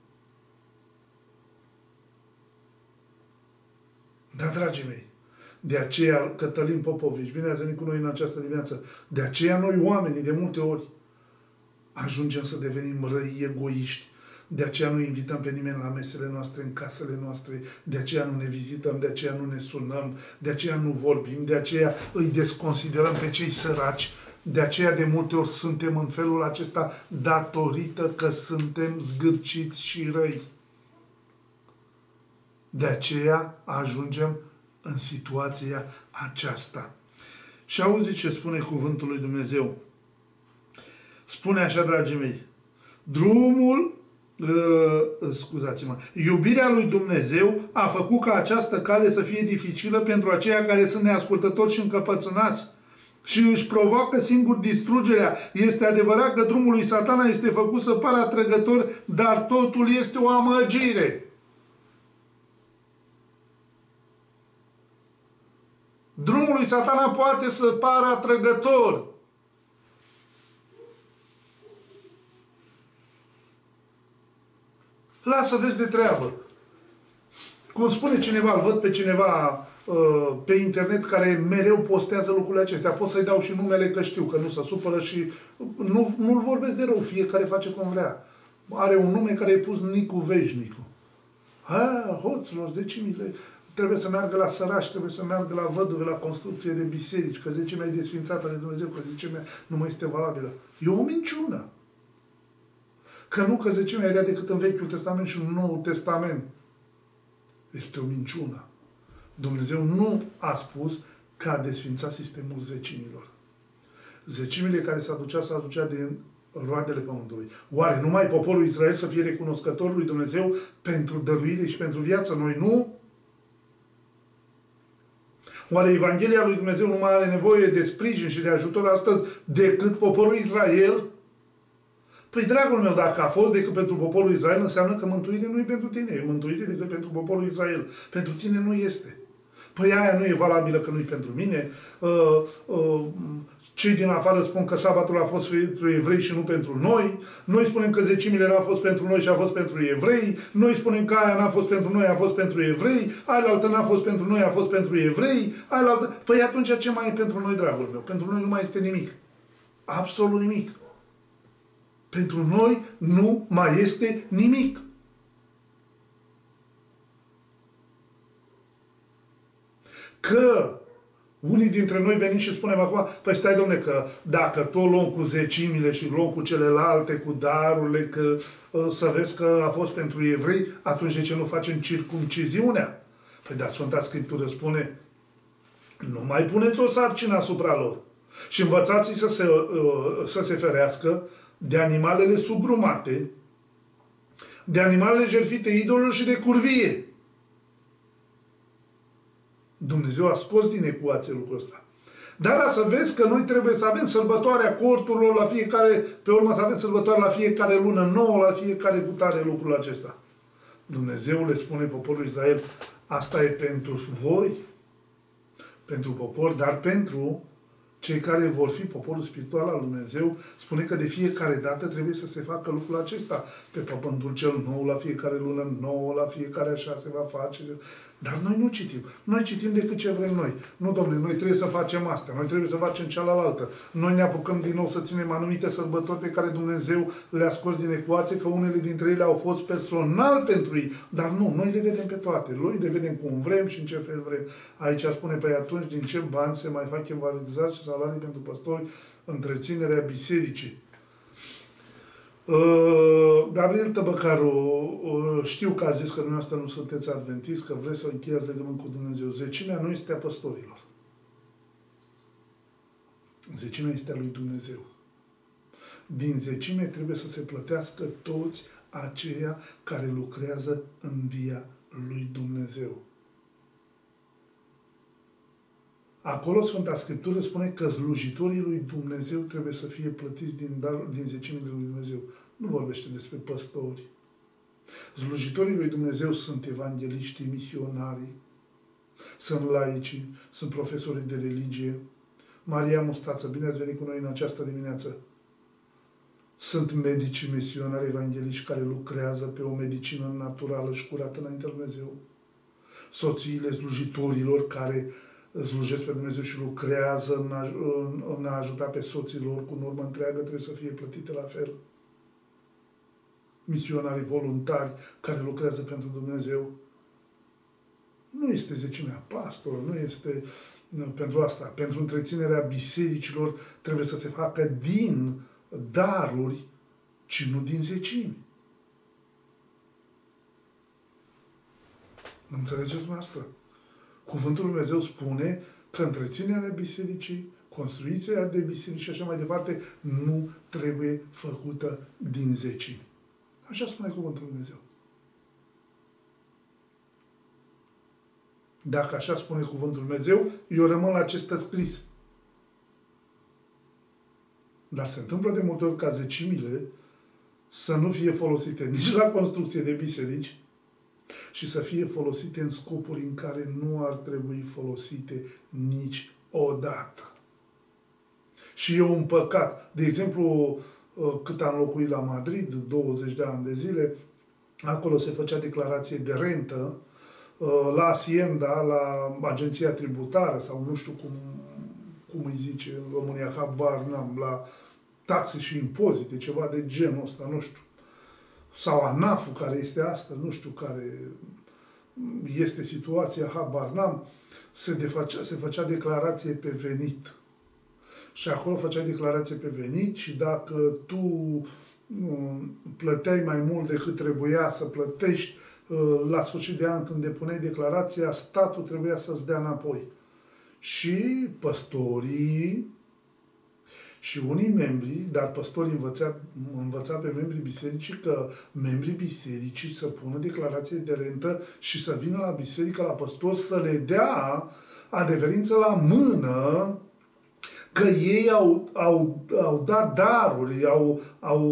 Da, dragii mei, de aceea, Cătălin Popovici, bine ați venit cu noi în această dimineață, de aceea noi oamenii, de multe ori, ajungem să devenim răi, egoiști. De aceea nu invităm pe nimeni la mesele noastre, în casele noastre, de aceea nu ne vizităm, de aceea nu ne sunăm, de aceea nu vorbim, de aceea îi desconsiderăm pe cei săraci, de aceea de multe ori suntem în felul acesta datorită că suntem zgârciți și răi. De aceea ajungem în situația aceasta. Și auziți ce spune cuvântul lui Dumnezeu. Spune așa, dragii mei, drumul Uh, scuzați-mă, iubirea lui Dumnezeu a făcut ca această cale să fie dificilă pentru aceia care sunt neascultători și încăpățânați și își provoacă singur distrugerea. Este adevărat că drumul lui Satana este făcut să pară atrăgător, dar totul este o amăgire. Drumul lui Satana poate să pară atrăgător. Lasă, vezi de treabă. Cum spune cineva, îl văd pe cineva uh, pe internet care mereu postează lucrurile acestea. Pot să-i dau și numele că știu că nu se supără și nu, nu-l vorbesc de rău. Fiecare face cum vrea. Are un nume care e pus Nicu Veșnicu. Ha, hoților, zecimile, trebuie să meargă la sărași, trebuie să meargă la văduve, la construcție de biserici, că zecimea e desfințată de Dumnezeu, că zecimea nu mai este valabilă. E o minciună. Că nu că zecimea era decât în Vechiul Testament și în Noul Testament. Este o minciună. Dumnezeu nu a spus că a desfințat sistemul zecimilor. Zecimile care se aducea, se aducea din roadele pământului. Oare numai poporul Israel să fie recunoscător lui Dumnezeu pentru dăruire și pentru viață? Noi nu? Oare Evanghelia lui Dumnezeu nu mai are nevoie de sprijin și de ajutor astăzi decât poporul Israel? Păi, dragul meu, dacă a fost decât pentru poporul Israel, înseamnă că mântuirea nu e pentru tine. E mântuire decât pentru poporul Israel. Pentru tine nu este. Păi aia nu e valabilă că nu e pentru mine. Uh, uh, cei din afară spun că sabatul a fost pentru evrei și nu pentru noi. Noi spunem că zecimile n-a fost pentru noi și a fost pentru evrei. Noi spunem că aia n-a fost pentru noi, a fost pentru evrei. Ailaltă n-a fost pentru noi, a fost pentru evrei. Ailaltă... Păi atunci ce mai e pentru noi, dragul meu? Pentru noi nu mai este nimic. Absolut nimic. Pentru noi nu mai este nimic. Că unii dintre noi venim și spunem acum, păi stai, domne, că dacă tot luăm cu zecimile și luăm cu celelalte, cu darurile, că să vezi că a fost pentru evrei, atunci de ce nu facem circumciziunea? Păi da, Sfânta Scriptură spune, nu mai puneți o sarcină asupra lor și învățați-i să se, să se ferească de animalele sugrumate, de animalele jertfite idolilor și de curvie. Dumnezeu a scos din ecuație lucrul ăsta. Dar să vezi că noi trebuie să avem sărbătoarea corturilor la fiecare, pe urmă să avem sărbătoare la fiecare lună nouă, la fiecare cutare lucrul acesta. Dumnezeu le spune poporului Israel, asta e pentru voi, pentru popor, dar pentru cei care vor fi poporul spiritual al Dumnezeu, spune că de fiecare dată trebuie să se facă lucrul acesta. Pe pământul cel nou, la fiecare lună nouă, la fiecare așa se va face. Dar noi nu citim. Noi citim decât ce vrem noi. Nu, domnule, noi trebuie să facem asta. Noi trebuie să facem cealaltă. Noi ne apucăm din nou să ținem anumite sărbători pe care Dumnezeu le-a scos din ecuație, că unele dintre ele au fost personal pentru ei. Dar nu, noi le vedem pe toate. Noi le vedem cum vrem și în ce fel vrem. Aici spune, păi atunci din ce bani se mai fac invalidizări și salarii pentru păstori, întreținerea bisericii. Uh, Gabriel Tăbăcaru, uh, știu că a zis că dumneavoastră nu sunteți adventist, că vreți să încheiați legământ cu Dumnezeu. Zecimea nu este a păstorilor. Zecimea este a lui Dumnezeu. Din zecime trebuie să se plătească toți aceia care lucrează în via lui Dumnezeu. Acolo Sfânta Scriptură spune că slujitorii lui Dumnezeu trebuie să fie plătiți din, dar, din zecimile lui Dumnezeu. Nu vorbește despre păstori. Slujitorii lui Dumnezeu sunt evangeliștii, misionarii, sunt laicii, sunt profesori de religie. Maria Mustață, bine ați venit cu noi în această dimineață. Sunt medici misionari evangeliști care lucrează pe o medicină naturală și curată înaintea lui Dumnezeu. Soțiile slujitorilor care slujesc pe Dumnezeu și lucrează în a, în, în a ajuta pe soții lor cu normă întreagă, trebuie să fie plătite la fel. Misionarii voluntari care lucrează pentru Dumnezeu. Nu este zecimea pastorul, nu este nu, pentru asta. Pentru întreținerea bisericilor trebuie să se facă din daruri, ci nu din zecimi. Înțelegeți dumneavoastră? Cuvântul Lui Dumnezeu spune că întreținerea bisericii, construirea de biserici și așa mai departe, nu trebuie făcută din zecimi. Așa spune Cuvântul Lui Dumnezeu. Dacă așa spune Cuvântul Lui Dumnezeu, eu rămân la ce stă scris. Dar se întâmplă de multe ori ca zecimile să nu fie folosite nici la construcție de biserici și să fie folosite în scopuri în care nu ar trebui folosite niciodată. Și e un păcat. De exemplu, cât am locuit la Madrid, douăzeci de ani de zile, acolo se făcea declarație de rentă, la Hacienda, la agenția tributară, sau nu știu cum, cum îi zice în România, habar n-am, la taxe și impozite, ceva de genul ăsta, nu știu. Sau ANAF-ul, care este astăzi, nu știu care este situația, habar n-am, se, defacea, se făcea declarație pe venit. Și acolo făceai declarație pe venit și dacă tu um, plăteai mai mult decât trebuia să plătești, uh, la sfârșit de an când depuneai declarația, statul trebuia să-ți dea înapoi. Și păstorii și unii membri, dar păstorii învăța, învăța pe membrii bisericii că membrii bisericii să pună declarație de rentă și să vină la biserică, la păstor, să le dea adeverință la mână că ei au, au, au dat daruri, au, au,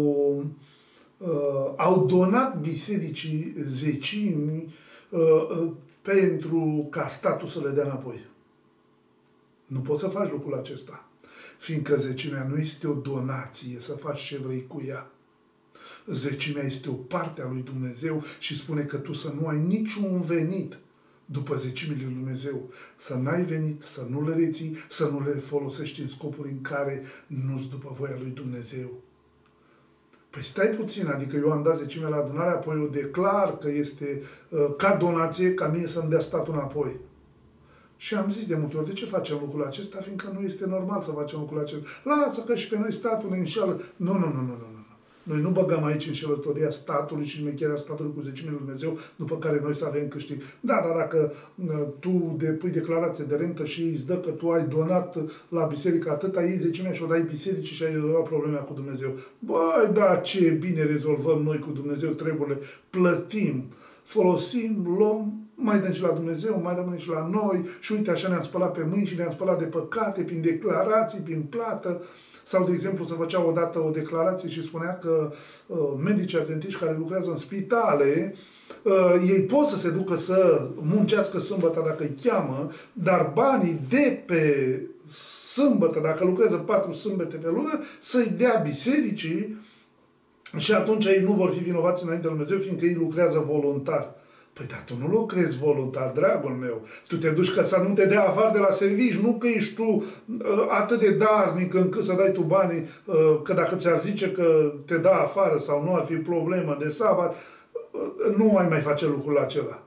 uh, au donat bisericii zecimi uh, pentru ca statul să le dea înapoi. Nu poți să faci lucrul acesta, fiindcă zecimea nu este o donație să faci ce vrei cu ea. Zecimea este o parte a lui Dumnezeu și spune că tu să nu ai niciun venit după zecimile lui Dumnezeu. Să n-ai venit, să nu le reții, să nu le folosești în scopuri în care nu-s după voia lui Dumnezeu. Păi stai puțin, adică eu am dat zecimea la adunare, apoi eu declar că este uh, ca donație, ca mie să-mi dea statul înapoi. Și am zis de multe ori, de ce facem lucrul acesta? Fiindcă nu este normal să facem lucrul acesta. Lasă că și pe noi statul ne înșeală. Nu, nu, nu, nu, nu. Noi nu băgăm aici înșelătoria statului și șmecherea statului cu zecimile lui Dumnezeu, după care noi să avem câștig. Da, dar dacă tu depui declarație de rentă și îți dă că tu ai donat la biserică atâta, iei zecimea și o dai bisericii și ai rezolvat problema cu Dumnezeu. Băi, da, ce bine rezolvăm noi cu Dumnezeu treburile, plătim, folosim, luăm, mai dăm și la Dumnezeu, mai rămâne și la noi și uite, așa ne-am spălat pe mâini și ne-am spălat de păcate prin declarații, prin plată. Sau, de exemplu, se făcea odată o declarație și spunea că uh, medicii adventiști care lucrează în spitale, uh, ei pot să se ducă să muncească sâmbătă dacă îi cheamă, dar banii de pe sâmbătă, dacă lucrează patru sâmbete pe lună, să-i dea bisericii și atunci ei nu vor fi vinovați înaintea lui Dumnezeu, fiindcă ei lucrează voluntar. Păi, dar tu nu lucrezi voluntar, dragul meu. Tu te duci ca să nu te dea afară de la servici, nu că ești tu uh, atât de darnic încât să dai tu banii, uh, că dacă ți-ar zice că te dă afară sau nu ar fi problemă de sabat, uh, nu ai mai face lucrul acela.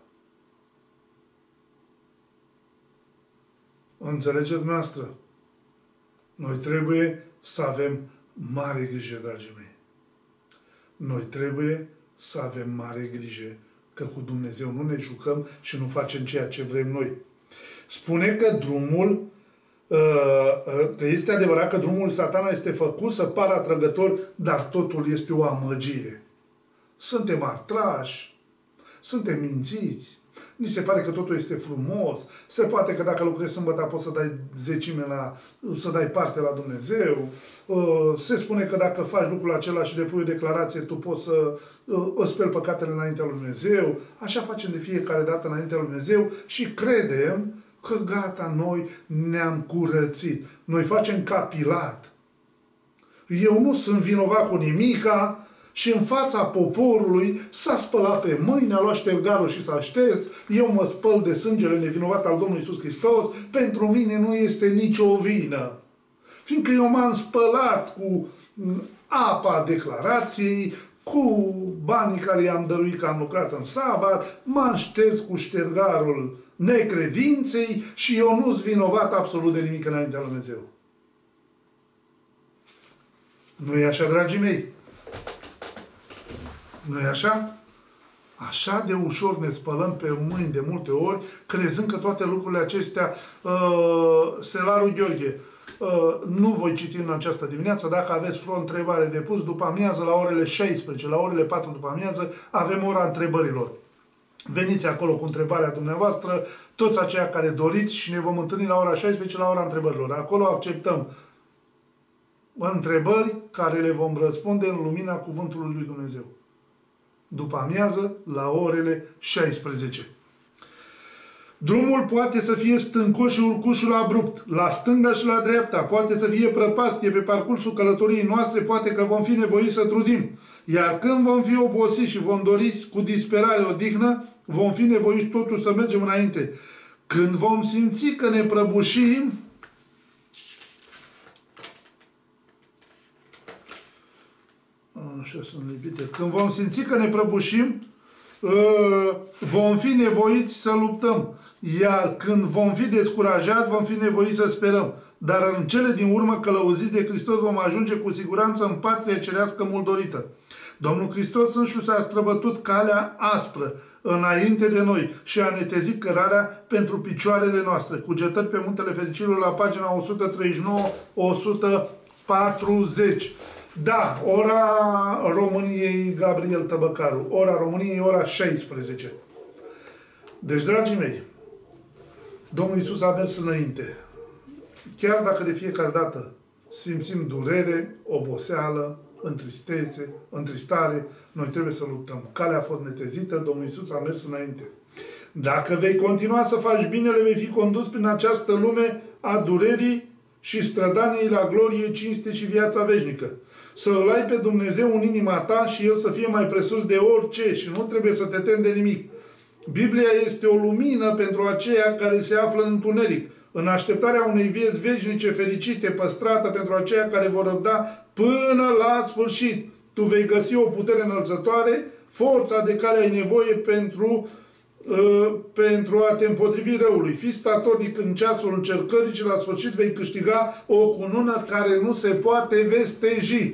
Înțelegeți, noastră? Noi trebuie să avem mare grijă, dragii mei. Noi trebuie să avem mare grijă că cu Dumnezeu nu ne jucăm și nu facem ceea ce vrem noi. Spune că drumul, că este adevărat că drumul lui Satana este făcut să pară atrăgător, dar totul este o amăgire. Suntem atrași, suntem mințiți, ni se pare că totul este frumos, se poate că dacă lucrezi sâmbătă poți să dai zecime la, să dai parte la Dumnezeu, se spune că dacă faci lucrul acela și depui o declarație, tu poți să îți speli păcatele înaintea lui Dumnezeu. Așa facem de fiecare dată înaintea lui Dumnezeu și credem că gata, noi ne-am curățit. Noi facem ca Pilat. Eu nu sunt vinovat cu nimica, și în fața poporului s-a spălat pe mâini, a luat ștergarul și s-a șters. Eu mă spăl de sângele nevinovat al Domnului Iisus Hristos. Pentru mine nu este nicio vină. Fiindcă eu m-am spălat cu apa declarației, cu banii care i-am dăruit că am lucrat în sabat, m-am șters cu ștergarul necredinței și eu nu-s vinovat absolut de nimic înaintea lui Dumnezeu. Nu e așa, dragii mei? Nu-i așa? Așa de ușor ne spălăm pe mâini de multe ori, crezând că toate lucrurile acestea, uh, Selarul Gheorghe, uh, nu voi citi în această dimineață, dacă aveți vreo întrebare de pus, după amiază la orele șaisprezece, la orele patru după amiază, avem ora întrebărilor. Veniți acolo cu întrebarea dumneavoastră, toți aceia care doriți și ne vom întâlni la ora șaisprezece, la ora întrebărilor. Acolo acceptăm întrebări care le vom răspunde în lumina cuvântului lui Dumnezeu. după amiază, la orele șaisprezece. Drumul poate să fie stâncoș și urcușul abrupt, la stânga și la dreapta, poate să fie prăpastie pe parcursul călătoriei noastre, poate că vom fi nevoiți să trudim. Iar când vom fi obosiți și vom dori cu disperare odihnă, vom fi nevoiți totuși să mergem înainte. Când vom simți că ne prăbușim, așa sunt lipite, când vom simți că ne prăbușim, vom fi nevoiți să luptăm. Iar când vom fi descurajați, vom fi nevoiți să sperăm. Dar în cele din urmă, călăuziți de Hristos, vom ajunge cu siguranță în patria cerească mult dorită. Domnul Hristos însuși a străbătut calea aspră înainte de noi și a netezit cărarea pentru picioarele noastre. Cugetări pe Muntele Fericirilor la pagina o sută treizeci și nouă - o sută patruzeci. Da, ora României, Gabriel Tăbăcaru. Ora României, ora șaisprezece. Deci, dragii mei, Domnul Iisus a mers înainte. Chiar dacă de fiecare dată simțim durere, oboseală, întristețe, întristare, noi trebuie să luptăm. Calea a fost netezită, Domnul Iisus a mers înainte. Dacă vei continua să faci binele, vei fi condus prin această lume a durerii și strădaniei la glorie, cinste și viața veșnică. Să-L ai pe Dumnezeu în inima ta și El să fie mai presus de orice și nu trebuie să te temi de nimic. Biblia este o lumină pentru aceia care se află în întuneric, în așteptarea unei vieți veșnice fericite, păstrată pentru aceia care vor răbda până la sfârșit. Tu vei găsi o putere înălțătoare, forța de care ai nevoie pentru, uh, pentru a te împotrivi răului. Fii statornic în ceasul încercării și la sfârșit vei câștiga o cunună care nu se poate vesteji.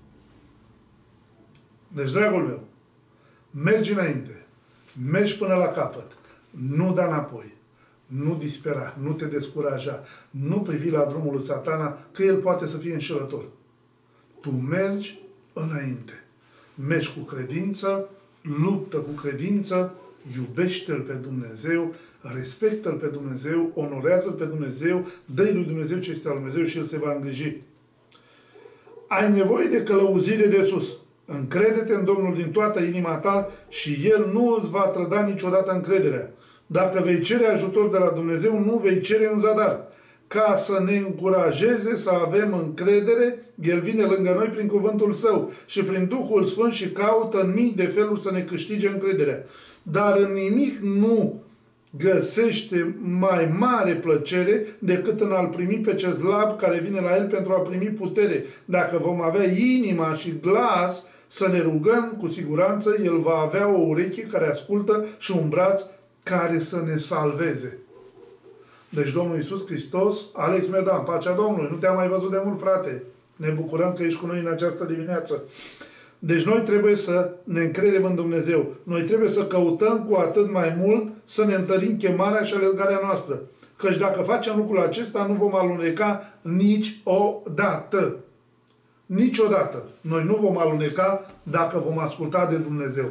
Deci, dragul meu, mergi înainte. Mergi până la capăt. Nu da înapoi. Nu dispera. Nu te descuraja. Nu privi la drumul lui Satana, că el poate să fie înșelător. Tu mergi înainte. Mergi cu credință, luptă cu credință, iubește-L pe Dumnezeu, respectă-L pe Dumnezeu, onorează-L pe Dumnezeu, dă-i lui Dumnezeu ce este al Dumnezeu și El se va îngriji. Ai nevoie de călăuzire de sus. Încrede-te în Domnul din toată inima ta și El nu îți va trăda niciodată încrederea. Dacă vei cere ajutor de la Dumnezeu, nu vei cere în zadar. Ca să ne încurajeze să avem încredere, El vine lângă noi prin cuvântul Său și prin Duhul Sfânt și caută în mii de feluri să ne câștige încrederea. Dar în nimic nu găsește mai mare plăcere decât în a-L primi pe cel slab care vine la El pentru a primi putere. Dacă vom avea inima și glas să ne rugăm, cu siguranță El va avea o ureche care ascultă și un braț care să ne salveze. Deci Domnul Iisus Hristos, Alex Medan, pacea Domnului, nu te-am mai văzut de mult, frate. Ne bucurăm că ești cu noi în această dimineață. Deci noi trebuie să ne încredem în Dumnezeu. Noi trebuie să căutăm cu atât mai mult să ne întărim chemarea și alergarea noastră. Căci dacă facem lucrul acesta, nu vom aluneca niciodată. Niciodată. Noi nu vom aluneca dacă vom asculta de Dumnezeu.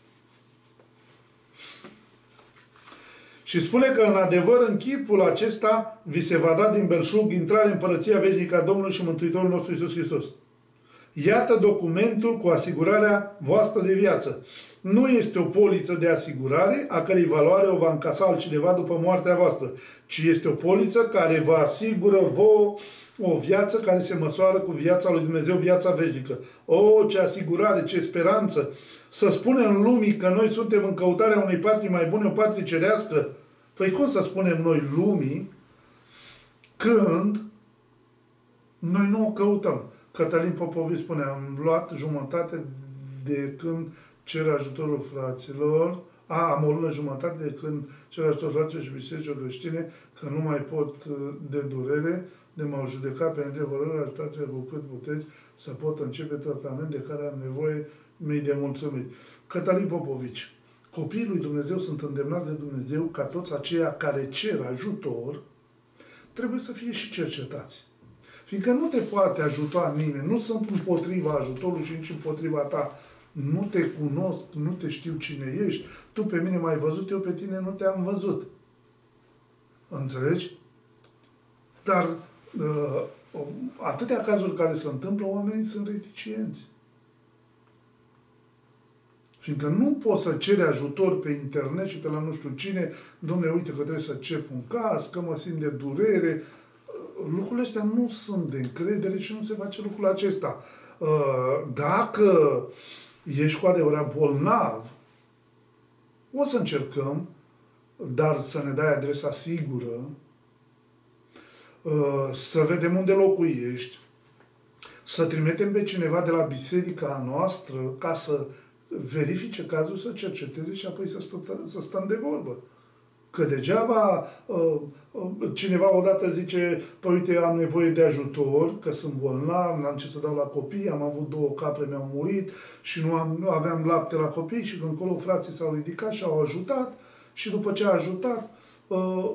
Și spune că în adevăr, în chipul acesta, vi se va da din belșug intrare în împărăția veșnică a Domnului și Mântuitorul nostru Iisus Hristos. Iată documentul cu asigurarea voastră de viață. Nu este o poliță de asigurare, a cărei valoare o va încasa altcineva după moartea voastră, ci este o poliță care vă asigură vouă o viață care se măsoară cu viața lui Dumnezeu, viața veșnică. O, ce asigurare, ce speranță! Să spunem lumii că noi suntem în căutarea unei patrii mai bune, o patrie cerească. Păi cum să spunem noi lumii când noi nu o căutăm? Cătălin Popovici spune, am luat jumătate de când cer ajutorul fraților, a, am o lună jumătate de când cer ajutorul fraților și bisericilor creștine, că nu mai pot de durere, de m-au judecat pe întrebările, ajutați-vă cu cât puteți să pot începe tratament de care am nevoie, mii de mulțumiri. Cătălin Popovici, copiii lui Dumnezeu sunt îndemnați de Dumnezeu ca toți aceia care cer ajutor, trebuie să fie și cercetați. Fiindcă nu te poate ajuta nimeni, nu sunt împotriva ajutorului și nici împotriva ta. Nu te cunosc, nu te știu cine ești. Tu pe mine m-ai văzut, eu pe tine nu te-am văzut. Înțelegi? Dar uh, atâtea cazuri care se întâmplă, oamenii sunt reticienți. Fiindcă nu poți să ceri ajutor pe internet și pe la nu știu cine, dom'le, uite că trebuie să cep un caz, că mă simt de durere. Lucrurile astea nu sunt de încredere și nu se face lucrul acesta. Dacă ești cu adevărat bolnav, o să încercăm, dar să ne dai adresa sigură, să vedem unde locuiești, să trimitem pe cineva de la biserica noastră ca să verifice cazul, să cerceteze și apoi să, stă, să stăm de vorbă. Că degeaba uh, uh, cineva odată zice, păi uite, am nevoie de ajutor, că sunt bolnav, n-am ce să dau la copii, am avut două capre, mi-au murit și nu, am, nu aveam lapte la copii și când încolo frații s-au ridicat și au ajutat și după ce a ajutat, uh,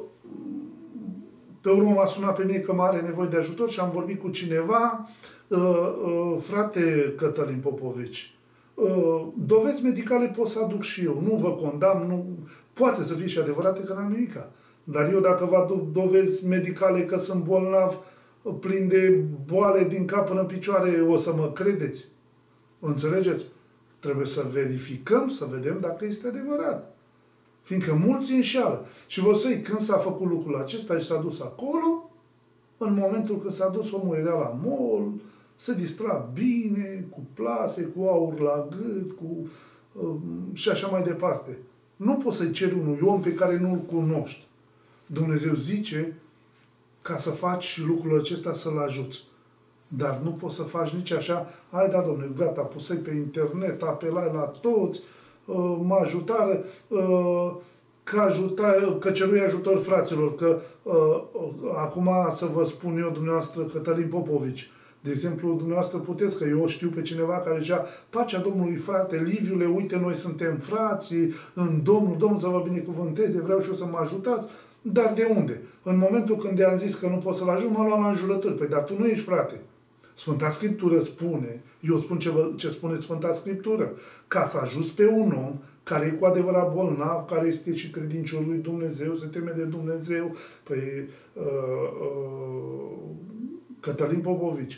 pe urmă m-a sunat pe mine că are nevoie de ajutor și am vorbit cu cineva, uh, uh, frate Cătălin Popovici, Uh, dovezi medicale pot să aduc și eu. Nu vă condamn, nu... poate să fie și adevărate că n-am nimica. Dar eu dacă vă aduc dovezi medicale că sunt bolnav, plin de boale din cap până în picioare, o să mă credeți? Înțelegeți? Trebuie să verificăm, să vedem dacă este adevărat. Fiindcă mulți înșeală. Și vă spun, când s-a făcut lucrul acesta și s-a dus acolo, în momentul când s-a dus, omul era la mall, se distra bine, cu plase, cu aur la gât, cu um, și așa mai departe. Nu poți să-i ceri unui om pe care nu-l cunoști. Dumnezeu zice ca să faci lucrul acesta să-l ajuți. Dar nu poți să faci nici așa, hai da, domnule, gata, pusei pe internet, apelai la toți, uh, mă ajutară, uh, că, ajuta, că cerui ajutor fraților, că uh, acum să vă spun eu, dumneavoastră, Cătălin Popovici, de exemplu, dumneavoastră puteți, că eu știu pe cineva care zicea, pacea Domnului, frate Liviule, uite, noi suntem frații în Domnul, Domnul să vă binecuvânteze, vreau și eu să mă ajutați. Dar de unde? În momentul când i-am zis că nu pot să-l ajut, m-a luat la înjurături. Păi, dar tu nu ești frate. Sfânta Scriptură spune, eu spun ce, vă, ce spune Sfânta Scriptură, ca să ajuți pe un om care e cu adevărat bolnav, care este și credincios lui Dumnezeu, se teme de Dumnezeu, păi, uh, uh, Cătălin Popovici,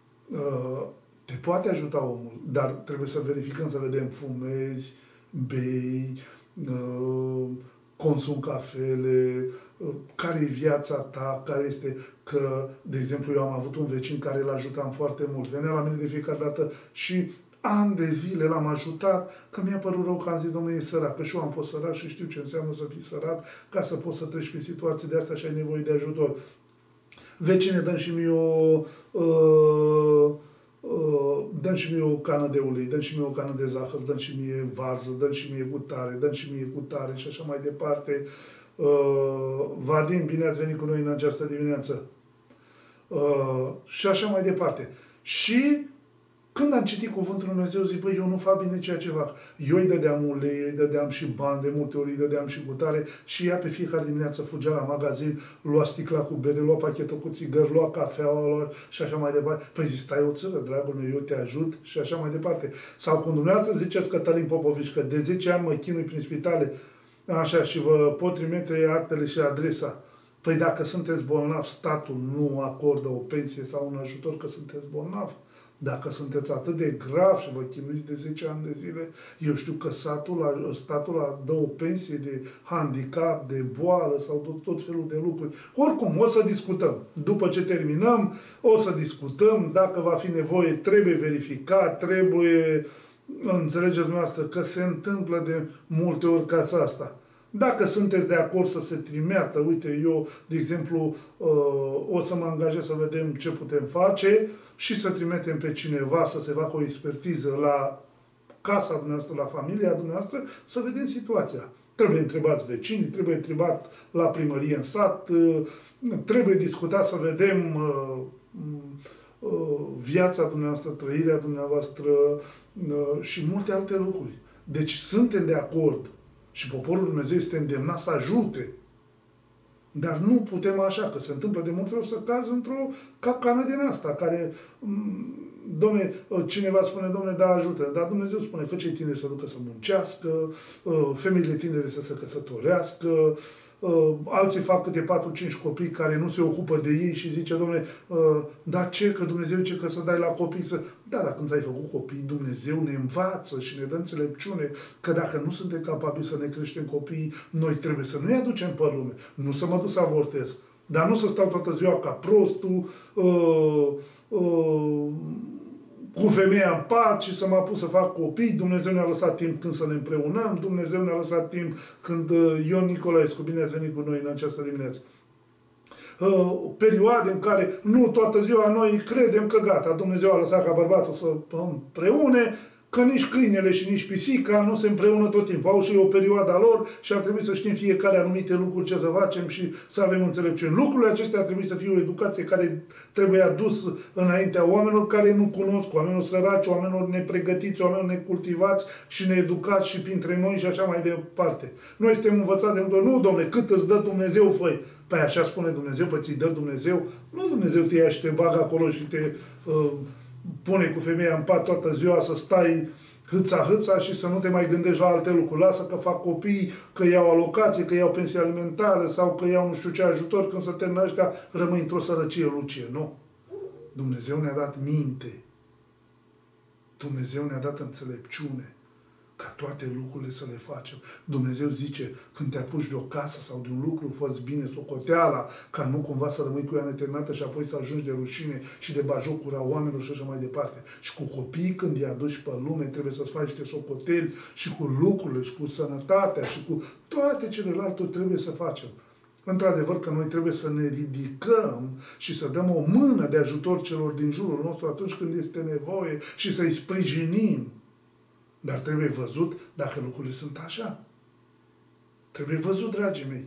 uh, te poate ajuta omul, dar trebuie să verificăm, să vedem, fumezi, bei, uh, consum cafele, uh, care e viața ta, care este, că, de exemplu, eu am avut un vecin care îl ajutam foarte mult, venea la mine de fiecare dată și ani de zile l-am ajutat, că mi-a părut rău că am zis, domnule, e sărac, că și eu am fost sărac și știu ce înseamnă să fii sărac, ca să poți să treci prin situații de astea și ai nevoie de ajutor. Vecine, dăm și mie o, uh, uh, dăm și mie o cană de ulei, dăm și mie o cană de zahăr, dăm și mie varză, dăm și mie gutare, dăm și mie gutare și așa mai departe. Uh, Vadim, bine ați venit cu noi în această dimineață. Uh, și așa mai departe. Și când am citit Cuvântul Lui Dumnezeu, zic, băi, eu nu fac bine ceea ce fac. Eu îi dădeam ulei, îi dădeam și bani, de multe ori îi dădeam și gutare și ea pe fiecare dimineață fugea la magazin, lua sticla cu bere, lua pachetul cu țigări, lua cafeaua lor și așa mai departe. Păi zic, stai o țără, dragul meu, eu te ajut și așa mai departe. Sau când dumneavoastră ziceți, Cătălin Popovici, că de zece ani mă chinui prin spitale, așa, și vă pot trimite actele și adresa. Păi dacă sunteți bolnav, statul nu acordă o pensie sau un ajutor că sunteți bolnav. Dacă sunteți atât de grav și vă chinuiți de zece ani de zile, eu știu că statul, statul dă o pensie de handicap, de boală sau tot, tot felul de lucruri. Oricum, o să discutăm. După ce terminăm, o să discutăm. Dacă va fi nevoie, trebuie verificat, trebuie, înțelegeți dumneavoastră, că se întâmplă de multe ori ca asta. Dacă sunteți de acord să se trimeată, uite, eu, de exemplu, o să mă angajez să vedem ce putem face și să trimitem pe cineva să se facă o expertiză la casa dumneavoastră, la familia dumneavoastră, să vedem situația. Trebuie întrebați vecinii, trebuie întrebat la primărie în sat, trebuie discutat să vedem viața dumneavoastră, trăirea dumneavoastră și multe alte lucruri. Deci suntem de acord. Și poporul Dumnezeu este îndemnat să ajute. Dar nu putem așa, că se întâmplă de multe ori să cazi într-o capcană din asta, care Dom'le, cineva spune, dom'le, da, ajută. Dar Dumnezeu spune că cei tineri să ducă să muncească, femeile tinere să se căsătorească, alții fac câte patru cinci copii care nu se ocupă de ei și zice, dom'le, da ce, că Dumnezeu zice că să dai la copii să... Da, dacă când ai făcut copii, Dumnezeu ne învață și ne dă înțelepciune că dacă nu suntem capabili să ne creștem copiii, noi trebuie să nu-i aducem pe lume, nu să mă duc să avortez. Dar nu să stau toată ziua ca prostul, uh, uh, cu femeia în pat și să mă apuc să fac copii. Dumnezeu ne-a lăsat timp când să ne împreunăm. Dumnezeu ne-a lăsat timp când uh, Ion Nicolaescu, bine ați venit cu noi în această dimineață. Uh, perioade în care nu toată ziua noi credem că gata, Dumnezeu a lăsat ca bărbatul să împreune, că nici câinele și nici pisica nu se împreună tot timpul. Au și o perioadă a lor și ar trebui să știm fiecare anumite lucruri ce să facem și să avem înțelepciune. Lucrurile acestea ar trebui să fie o educație care trebuie adus înaintea oamenilor care nu cunosc, oamenilor săraci, oamenilor nepregătiți, oamenilor necultivați și needucați și printre noi și așa mai departe. Noi suntem învățați de multe, nu, domnule, cât îți dă Dumnezeu, făi. Păi așa spune Dumnezeu, păi ți-i dă Dumnezeu. Nu Dumnezeu te ia și te bagă acolo și te... Uh, pune cu femeia în pat toată ziua să stai hâța-hâța și să nu te mai gândești la alte lucruri. Lasă că fac copii, că iau alocație, că iau pensie alimentară sau că iau nu știu ce ajutor, când se termină ăștia, rămâi într-o sărăcie lucie. Nu. Dumnezeu ne-a dat minte. Dumnezeu ne-a dat înțelepciune ca toate lucrurile să le facem. Dumnezeu zice, când te apuci de o casă sau de un lucru, fă-ți bine socoteala, ca nu cumva să rămâi cu ea neternată și apoi să ajungi de rușine și de bajocura oamenilor și așa mai departe. Și cu copiii, când îi aduci pe lume, trebuie să-ți faci niște socoteli și cu lucrurile, și cu sănătatea, și cu toate celelalte trebuie să facem. Într-adevăr că noi trebuie să ne ridicăm și să dăm o mână de ajutor celor din jurul nostru atunci când este nevoie și să-i sprijinim. Dar trebuie văzut dacă lucrurile sunt așa. Trebuie văzut, dragii mei.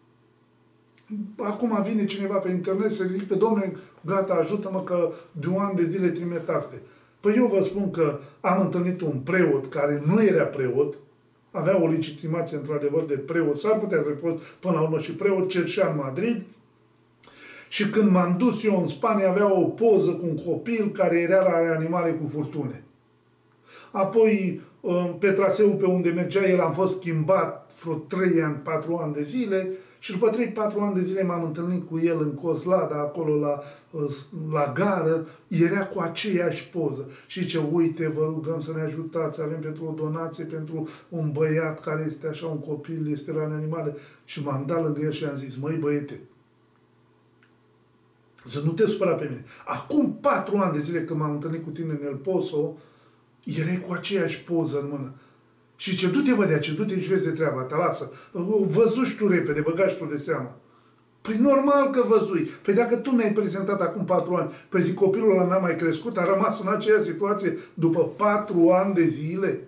Acum vine cineva pe internet să ridică, domnule, gata, ajută-mă că de un an de zile trimit acte. Păi eu vă spun că am întâlnit un preot care nu era preot, avea o legitimație într-adevăr de preot, s-ar putea să fost până la urmă și preot, cerșea în Madrid, și când m-am dus eu în Spania avea o poză cu un copil care era la reanimare cu furtune. Apoi, pe traseul pe unde mergea el, am fost schimbat vreo trei ani, patru ani de zile și după trei patru ani de zile m-am întâlnit cu el în Coslada, acolo la, la gară, era cu aceeași poză. Și zice, uite, vă rugăm să ne ajutați, avem pentru o donație, pentru un băiat care este așa, un copil, este la animale. Și m-am dat lângă el și am zis, măi băiete, să nu te supăra pe mine. Acum patru ani de zile când m-am întâlnit cu tine în El Poso, erai cu aceeași poză în mână. Și ce, du-te, bă, de aceea, du-te și vezi de treaba ta, lasă. Văzuși tu repede, băgași tu de seamă. Păi normal că văzui. Păi dacă tu mi-ai prezentat acum patru ani, păi zic, copilul ăla n-a mai crescut, a rămas în aceeași situație după patru ani de zile.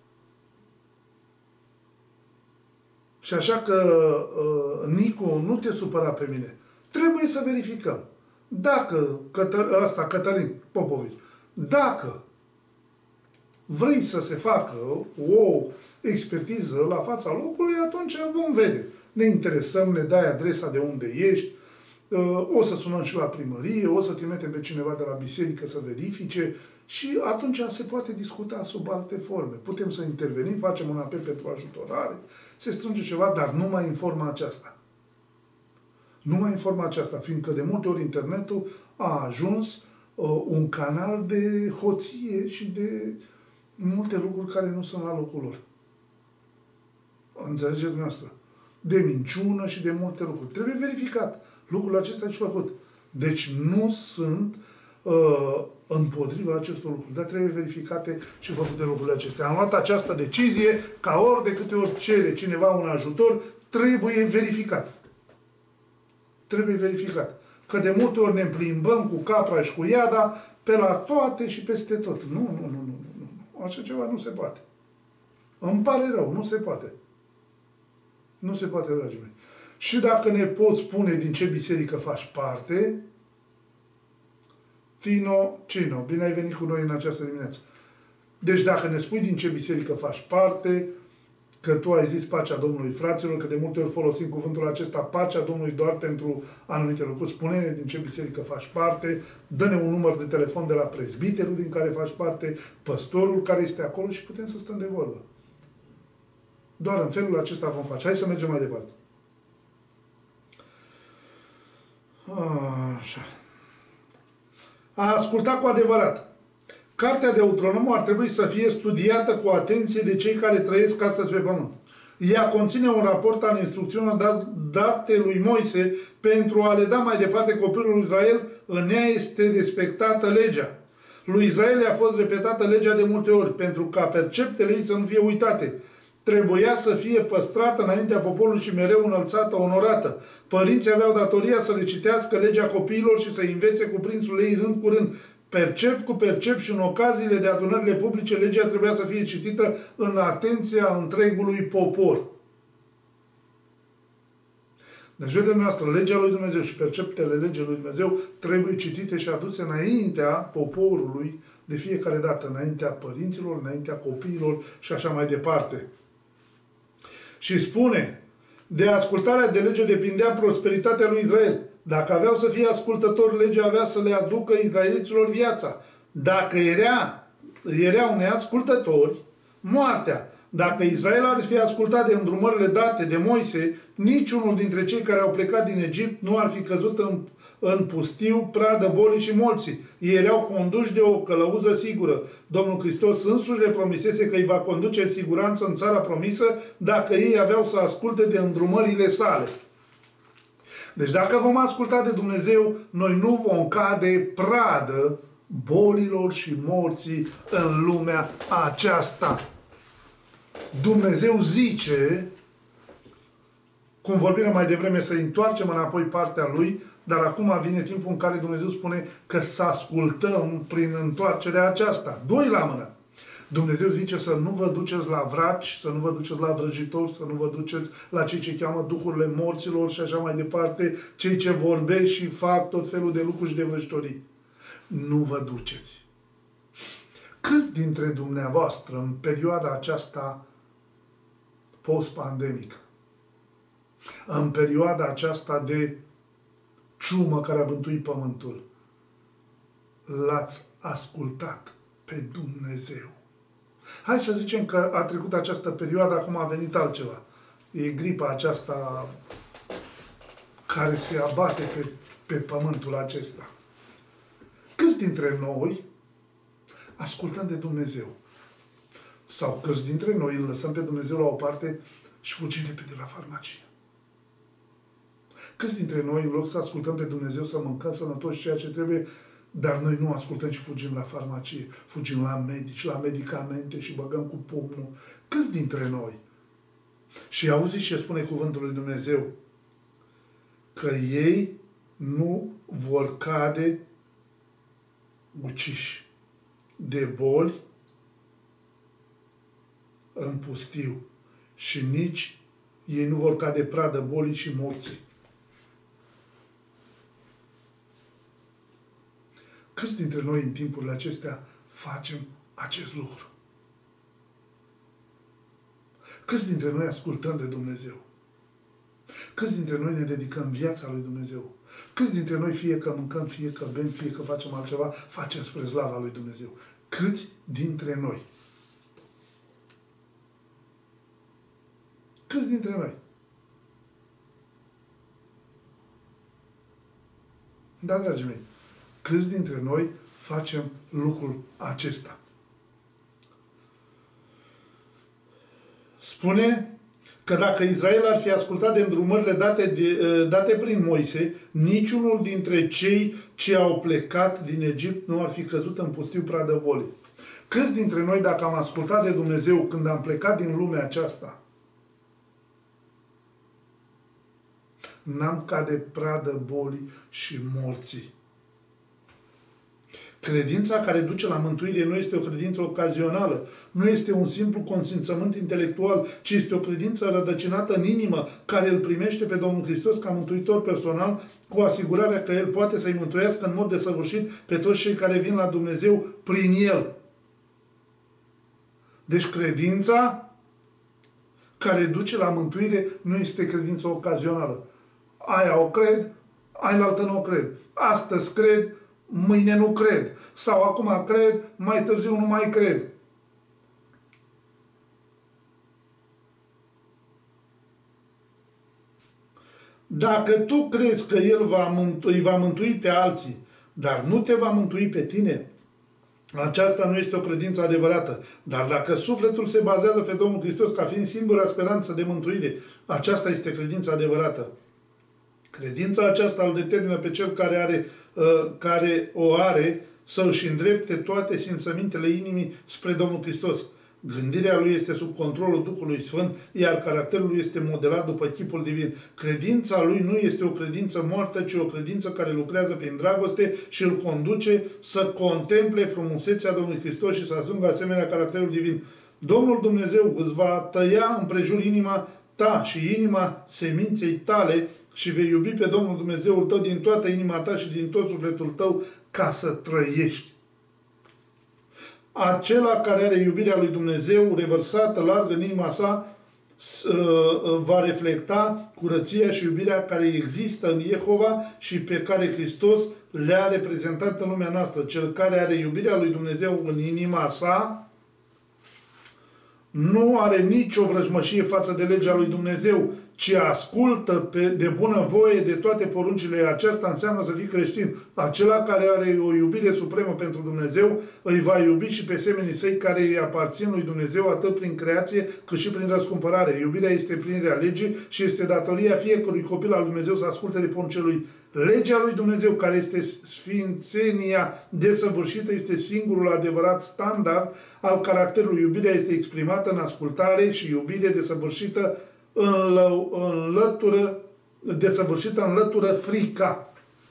Și așa că, uh, Nicu, nu te supăra pe mine. Trebuie să verificăm. Dacă, Cătă, asta, Cătălin Popovici, dacă vrei să se facă o expertiză la fața locului, atunci vom vede. Ne interesăm, ne dai adresa de unde ești, o să sunăm și la primărie, o să trimitem pe cineva de la biserică să verifice și atunci se poate discuta sub alte forme. Putem să intervenim, facem un apel pentru ajutorare, se strânge ceva, dar numai în forma aceasta. Numai în forma aceasta, fiindcă de multe ori internetul a ajuns uh, un canal de hoție și de multe lucruri care nu sunt la locul lor. Înțelegeți noastră? De minciună și de multe lucruri. Trebuie verificat. Lucrul acesta și făcut. Deci nu sunt uh, împotriva acestor lucruri, dar trebuie verificate și făcute lucrurile acestea. Am luat această decizie ca ori de câte ori cere cineva un ajutor, trebuie verificat. Trebuie verificat. Că de multe ori ne plimbăm cu capra și cu iada pe la toate și peste tot. Nu, nu, nu, nu. nu. Așa ceva nu se poate. Îmi pare rău, nu se poate. Nu se poate, dragii mei. Și dacă ne poți spune din ce biserică faci parte, Tino Cino, bine ai venit cu noi în această dimineață. Deci dacă ne spui din ce biserică faci parte, că tu ai zis pacea Domnului, fraților, că de multe ori folosim cuvântul acesta, pacea Domnului, doar pentru anumite lucruri. Spune-ne din ce biserică faci parte, dă-ne un număr de telefon de la prezbiterul din care faci parte, păstorul care este acolo și putem să stăm de vorbă. Doar în felul acesta vom face. Hai să mergem mai departe. Așa. A asculta cu adevărat. Cartea Deuteronom ar trebui să fie studiată cu atenție de cei care trăiesc astăzi pe pământ. Ea conține un raport al instrucțiunilor date lui Moise pentru a le da mai departe copilul lui Israel. În ea este respectată legea. Lui Israel i-a fost repetată legea de multe ori pentru ca perceptele ei să nu fie uitate. Trebuia să fie păstrată înaintea poporului și mereu înălțată, onorată. Părinții aveau datoria să le citească legea copiilor și să învețe cuprinsul ei rând cu rând. Percept cu percept și în ocaziile de adunările publice, legea trebuia să fie citită în atenția întregului popor. Deci, vedeți noastră, legea lui Dumnezeu și perceptele legii lui Dumnezeu trebuie citite și aduse înaintea poporului de fiecare dată, înaintea părinților, înaintea copiilor și așa mai departe. Și spune, de ascultarea de lege depindea prosperitatea lui Israel. Dacă aveau să fie ascultători, legea avea să le aducă israeliților viața. Dacă era, erau neascultători, moartea. Dacă Israel ar fi ascultat de îndrumările date de Moise, niciunul dintre cei care au plecat din Egipt nu ar fi căzut în, în pustiu, pradă, bolii și morții. Ei erau conduși de o călăuză sigură. Domnul Hristos însuși le promisese că îi va conduce în siguranță în țara promisă dacă ei aveau să asculte de îndrumările sale. Deci dacă vom asculta de Dumnezeu, noi nu vom cade pradă bolilor și morții în lumea aceasta. Dumnezeu zice, cum vorbim mai devreme, să întoarcem înapoi partea Lui, dar acum vine timpul în care Dumnezeu spune că să ascultăm prin întoarcerea aceasta. Doi la mână. Dumnezeu zice să nu vă duceți la vraci, să nu vă duceți la vrăjitori, să nu vă duceți la cei ce cheamă duhurile morților și așa mai departe, cei ce vorbesc și fac tot felul de lucruri și de vrăjitorii. Nu vă duceți. Câți dintre dumneavoastră în perioada aceasta post-pandemică, în perioada aceasta de ciumă care a bântuit pământul, l-ați ascultat pe Dumnezeu? Hai să zicem că a trecut această perioadă, acum a venit altceva. E gripa aceasta care se abate pe, pe pământul acesta. Câți dintre noi ascultăm de Dumnezeu? Sau câți dintre noi îl lăsăm pe Dumnezeu la o parte și fugim repede la farmacie? Câți dintre noi, în loc să ascultăm pe Dumnezeu, să mâncăm sănătos ceea ce trebuie, dar noi nu ascultăm și fugim la farmacie, fugim la medici, la medicamente și băgăm cu pumnul? Câți dintre noi? Și auziți ce spune cuvântul lui Dumnezeu? Că ei nu vor cade uciși de boli în pustiu și nici ei nu vor cade pradă bolii și morții. Câți dintre noi în timpurile acestea facem acest lucru? Câți dintre noi ascultăm de Dumnezeu? Câți dintre noi ne dedicăm viața lui Dumnezeu? Câți dintre noi, fie că mâncăm, fie că bem, fie că facem altceva, facem spre slava lui Dumnezeu? Câți dintre noi? Câți dintre noi? Da, dragii mei, câți dintre noi facem lucrul acesta? Spune că dacă Israel ar fi ascultat de îndrumările date, de, date prin Moise, niciunul dintre cei ce au plecat din Egipt nu ar fi căzut în pustiu pradă bolii. Câți dintre noi, dacă am ascultat de Dumnezeu când am plecat din lumea aceasta, n-am cade pradă bolii și morții? Credința care duce la mântuire nu este o credință ocazională, nu este un simplu consimțământ intelectual, ci este o credință rădăcinată în inimă, care îl primește pe Domnul Hristos ca mântuitor personal, cu asigurarea că El poate să-i mântuiască în mod desăvârșit pe toți cei care vin la Dumnezeu prin El. Deci credința care duce la mântuire nu este credință ocazională. Aia o cred, aia altă nu o cred. Astăzi cred, mâine nu cred. Sau acum cred, mai târziu nu mai cred. Dacă tu crezi că El va mântui, îi va mântui pe alții, dar nu te va mântui pe tine, aceasta nu este o credință adevărată. Dar dacă sufletul se bazează pe Domnul Hristos ca fiind singura speranță de mântuire, aceasta este credința adevărată. Credința aceasta îl determină pe cel care, are, uh, care o are să își îndrepte toate simțămintele inimii spre Domnul Hristos. Gândirea lui este sub controlul Duhului Sfânt, iar caracterul lui este modelat după chipul divin. Credința lui nu este o credință moartă, ci o credință care lucrează prin dragoste și îl conduce să contemple frumusețea Domnului Hristos și să ajungă asemenea caracterul divin. Domnul Dumnezeu îți va tăia împrejur inima ta și inima seminței tale și vei iubi pe Domnul Dumnezeul tău din toată inima ta și din tot sufletul tău ca să trăiești. Acela care are iubirea lui Dumnezeu revărsată larg în inima sa va reflecta curăția și iubirea care există în Jehova și pe care Hristos le-a reprezentat în lumea noastră. Cel care are iubirea lui Dumnezeu în inima sa nu are nicio vrăjmășie față de legea lui Dumnezeu, ci ascultă pe, de bună voie de toate poruncile. Aceasta înseamnă să fii creștin. Acela care are o iubire supremă pentru Dumnezeu îi va iubi și pe semenii săi care îi aparțin lui Dumnezeu atât prin creație cât și prin răscumpărare. Iubirea este împlinirea legii și este datoria fiecărui copil al Dumnezeu să asculte de poruncile lui. Legea lui Dumnezeu, care este sfințenia desăvârșită, este singurul adevărat standard al caracterului. Iubirea este exprimată în ascultare și iubire desăvârșită înlătură, desăvârșită înlătură frica.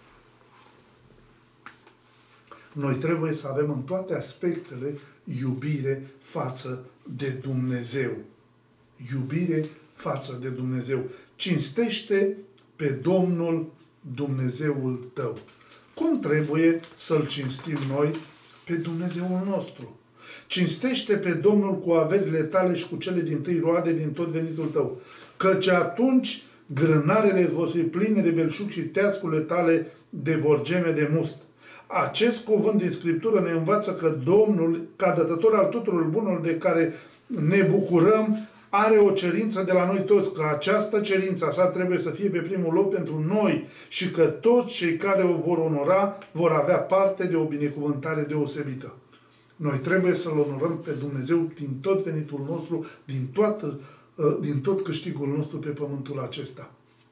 Noi trebuie să avem în toate aspectele iubire față de Dumnezeu. Iubire față de Dumnezeu. Cinstește pe Domnul Dumnezeul tău. Cum trebuie să-L cinstim noi pe Dumnezeul nostru? Cinstește pe Domnul cu averile tale și cu cele dintâi roade din tot venitul tău, căci atunci grânarele vor fi pline de belșug și teascurile tale de vorgeme de must. Acest cuvânt din Scriptură ne învață că Domnul, ca dătător al tuturor bunurilor de care ne bucurăm, are o cerință de la noi toți, că această cerință a sa trebuie să fie pe primul loc pentru noi și că toți cei care o vor onora vor avea parte de o binecuvântare deosebită. Noi trebuie să-L onorăm pe Dumnezeu din tot venitul nostru, din, toată, din tot câștigul nostru pe pământul acesta.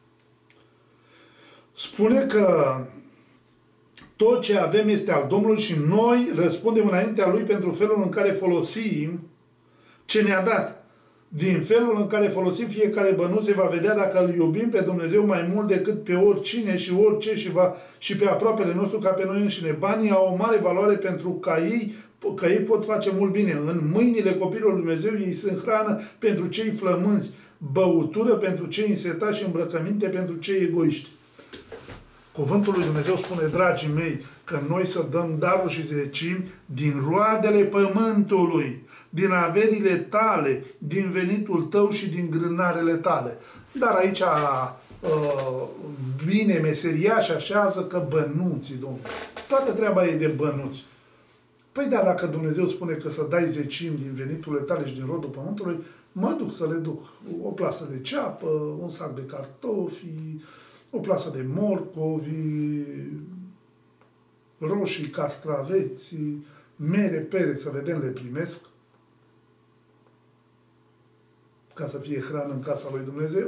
Spune că tot ce avem este al Domnului și noi răspundem înaintea Lui pentru felul în care folosim ce ne-a dat. Din felul în care folosim fiecare bănuț se va vedea dacă îl iubim pe Dumnezeu mai mult decât pe oricine și orice și, va, și pe aproapele nostru ca pe noi înșine. Banii au o mare valoare pentru ca ei, că ei pot face mult bine. În mâinile copilului lui Dumnezeu ei sunt hrană pentru cei flămânzi, băutură pentru cei însetați și îmbrăcăminte pentru cei egoiști. Cuvântul lui Dumnezeu spune, dragii mei, că noi să dăm daruri și zecimi din roadele pământului, din averile tale, din venitul tău și din grânarele tale. Dar aici uh, bine meseriaș așează că bănuții, Domnule. Toată treaba e de bănuți. Păi da, dacă Dumnezeu spune că să dai zecimi din veniturile tale și din rodul pământului, mă duc să le duc o plasă de ceapă, un sac de cartofi, o plasă de morcovi, roșii, castraveți, mere, pere, să vedem, le primesc ca să fie hrană în casa lui Dumnezeu.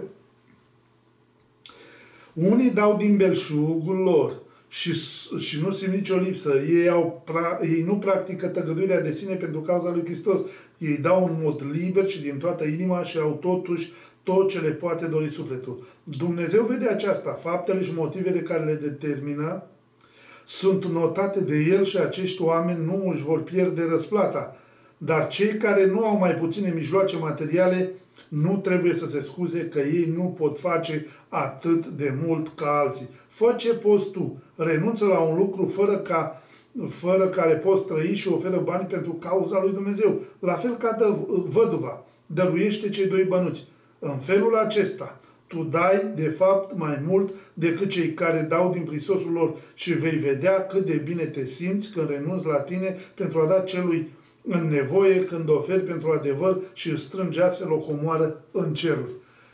Unii dau din belșugul lor și, și nu simt nicio lipsă. Ei, au, ei nu practică tăgăduirea de sine pentru cauza lui Hristos. Ei dau în mod liber și din toată inima și au totuși tot ce le poate dori sufletul. Dumnezeu vede aceasta. Faptele și motivele care le determină sunt notate de El și acești oameni nu își vor pierde răsplata. Dar cei care nu au mai puține mijloace materiale nu trebuie să se scuze că ei nu pot face atât de mult ca alții. Fă ce poți tu. Renunță la un lucru fără, ca, fără care poți trăi și oferă bani pentru cauza lui Dumnezeu. La fel ca dă, văduva. Dăruiește cei doi bănuți. În felul acesta, tu dai, de fapt, mai mult decât cei care dau din prisosul lor și vei vedea cât de bine te simți când renunți la tine pentru a da celui în nevoie, când oferi pentru adevăr și îți strângi astfel o comoară în ceruri.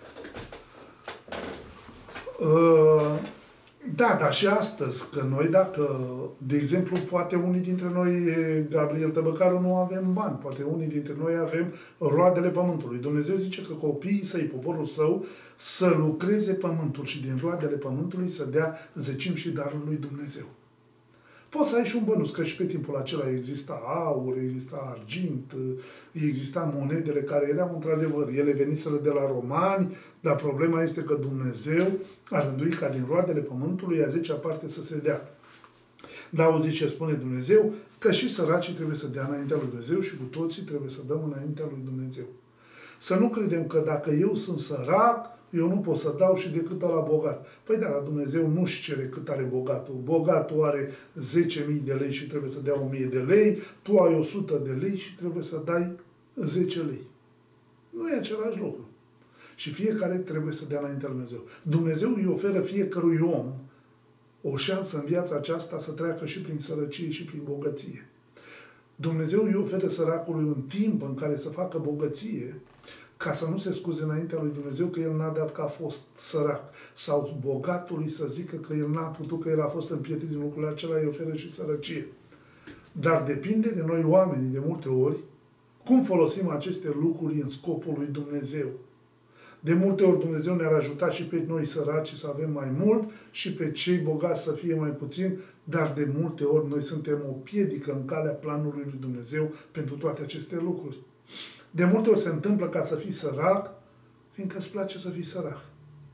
Uh, da, dar și astăzi, că noi dacă, de exemplu, poate unii dintre noi, Gabriel Tăbăcaru, nu avem bani, poate unii dintre noi avem roadele pământului. Dumnezeu zice că copiii săi, poporul său, să lucreze pământul și din roadele pământului să dea zecimi și darul lui Dumnezeu. Poți să ai și un bănuț, că și pe timpul acela exista aur, exista argint, exista monedele care erau într-adevăr. Ele veniseră de la romani, dar problema este că Dumnezeu a rânduit ca din roadele pământului a zecea parte să se dea. Dar auziți ce spune Dumnezeu? Că și săracii trebuie să dea înaintea lui Dumnezeu și cu toții trebuie să dăm înaintea lui Dumnezeu. Să nu credem că dacă eu sunt sărac, eu nu pot să dau și decât la bogat. Păi da, la Dumnezeu nu-și cere cât are bogatul. Bogatul are zece mii de lei și trebuie să dea o mie de lei, tu ai o sută de lei și trebuie să dai zece lei. Nu e același lucru. Și fiecare trebuie să dea înaintea lui Dumnezeu. Dumnezeu îi oferă fiecărui om o șansă în viața aceasta să treacă și prin sărăcie și prin bogăție. Dumnezeu îi oferă săracului un timp în care să facă bogăție, ca să nu se scuze înaintea lui Dumnezeu că el n-a dat că a fost sărac. Sau bogatului să zică că el n-a putut, că el a fost împietrit din lucrurile acela, îi oferă și sărăcie. Dar depinde de noi oamenii, de multe ori, cum folosim aceste lucruri în scopul lui Dumnezeu. De multe ori Dumnezeu ne-ar ajuta și pe noi săraci să avem mai mult și pe cei bogați să fie mai puțin, dar de multe ori noi suntem o piedică în calea planului lui Dumnezeu pentru toate aceste lucruri. De multe ori se întâmplă ca să fii sărac, fiindcă îți place să fii sărac.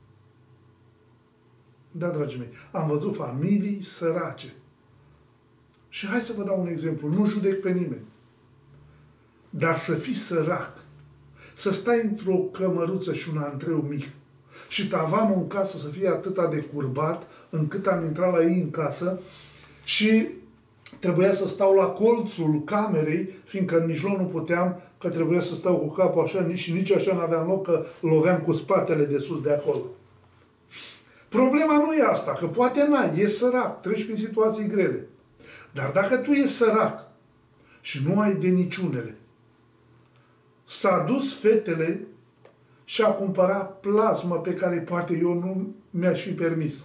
Da, dragii mei, am văzut familii sărace. Și hai să vă dau un exemplu, nu judec pe nimeni. Dar să fii sărac, să stai într-o cămăruță și un antreu mic și tavanul în casă să fie atâta de curbat încât am intrat la ei în casă și trebuia să stau la colțul camerei, fiindcă în mijloc nu puteam, că trebuia să stau cu capul așa, nici, nici așa n-aveam loc, că loveam cu spatele de sus de acolo. Problema nu e asta, că poate n-ai, e sărac, treci prin situații grele. Dar dacă tu ești sărac și nu ai de niciunele, s-a dus fetele și a cumpărat plasmă pe care poate eu nu mi-aș fi permis-o.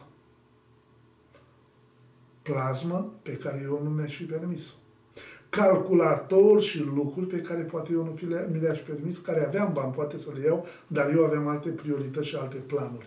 Plasmă pe care eu nu mi-aș fi permis-o. Calculator și lucruri pe care poate eu nu mi le-aș permis, care aveam bani, poate să le iau, dar eu aveam alte priorități și alte planuri.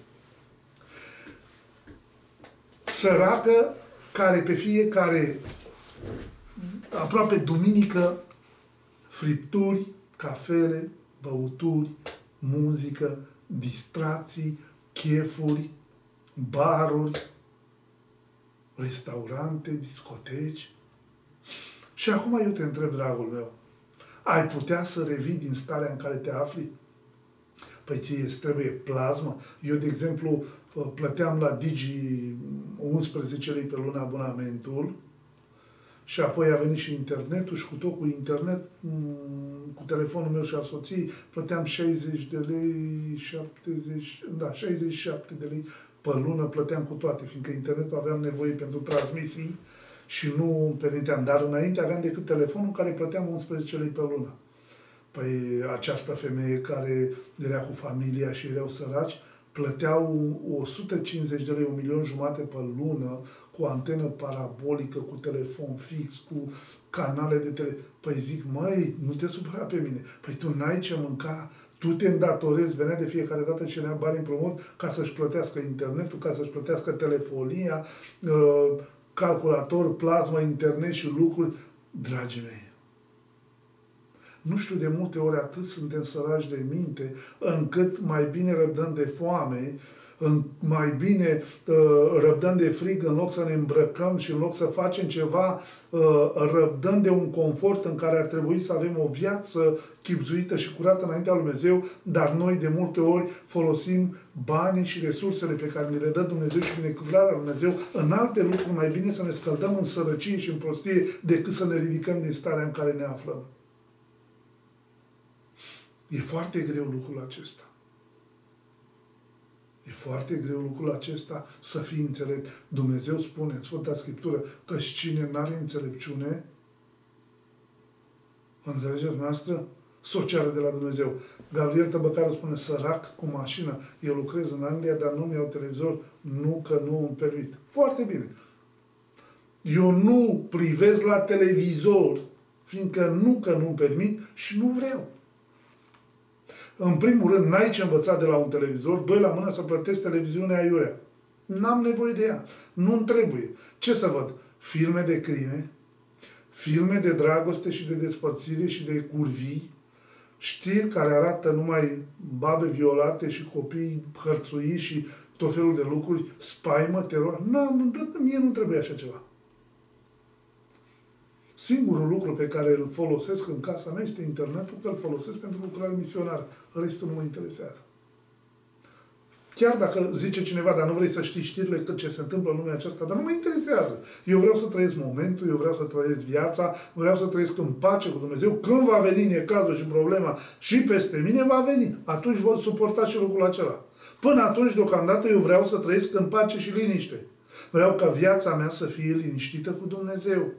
Săracă care pe fiecare, aproape duminică, fripturi, cafele, băuturi, muzică, distracții, chefuri, baruri, restaurante, discoteci. Și acum eu te întreb, dragul meu, ai putea să revii din starea în care te afli? Păi ție îți trebuie plasmă. Eu, de exemplu, plăteam la Digi unsprezece lei pe lună abonamentul și apoi a venit și internetul și cu tot cu internet, cu telefonul meu și al soției, plăteam șaizeci de lei, șaptezeci, da, șaizeci și șapte de lei pe lună, plăteam cu toate, fiindcă internetul aveam nevoie pentru transmisii și nu îmi permiteam. Dar înainte aveam decât telefonul care plăteam unsprezece lei pe lună. Păi această femeie care era cu familia și erau săraci, plăteau o sută cincizeci de lei, un milion jumate pe lună, cu antenă parabolică, cu telefon fix, cu canale de tele... Păi zic, măi, nu te supăra pe mine. Păi tu n-ai ce mânca, tu te îndatorezi, venea de fiecare dată și ne-a bani împrumut ca să-și plătească internetul, ca să-și plătească telefonia, calculator, plasmă, internet și lucruri. Dragii mei, nu știu, de multe ori atât suntem săraci de minte, încât mai bine răbdăm de foame, mai bine uh, răbdăm de frig în loc să ne îmbrăcăm și în loc să facem ceva, uh, răbdăm de un confort în care ar trebui să avem o viață chibzuită și curată înaintea lui Dumnezeu, dar noi de multe ori folosim banii și resursele pe care ne le dă Dumnezeu și binecuvântarea lui Dumnezeu în alte lucruri. Mai bine să ne scăldăm în sărăcie și în prostie decât să ne ridicăm din starea în care ne aflăm. E foarte greu lucrul acesta. E foarte greu lucrul acesta să fii înțelept. Dumnezeu spune în Sfânta Scriptură că cine n-are înțelepciune, înțelegeți noastră, s-o ceară de la Dumnezeu. Gabriel Tăbăcaru spune, sărac cu mașină, eu lucrez în Anglia, dar nu mi-au televizor, nu că nu îmi permit. Foarte bine. Eu nu privesc la televizor, fiindcă nu că nu-mi permit și nu vreau. În primul rând, n-ai ce învăța de la un televizor, doi la mână să plătesc televiziunea aiurea. N-am nevoie de ea. Nu-mi trebuie. Ce să văd? Filme de crime, filme de dragoste și de despărțire și de curvii, știri care arată numai babe violate și copii hărțuiți și tot felul de lucruri, spaimă, teror. N-am, mie nu trebuie așa ceva. Singurul lucru pe care îl folosesc în casa mea este internetul, că îl folosesc pentru lucrare misionară. Restul nu mă interesează. Chiar dacă zice cineva, dar nu vrei să știi știrile că ce se întâmplă în lumea aceasta, dar nu mă interesează. Eu vreau să trăiesc momentul, eu vreau să trăiesc viața, vreau să trăiesc în pace cu Dumnezeu. Când va veni necazul și problema și peste mine, va veni. Atunci voi suporta și lucrul acela. Până atunci, deocamdată, eu vreau să trăiesc în pace și liniște. Vreau ca viața mea să fie liniștită cu Dumnezeu.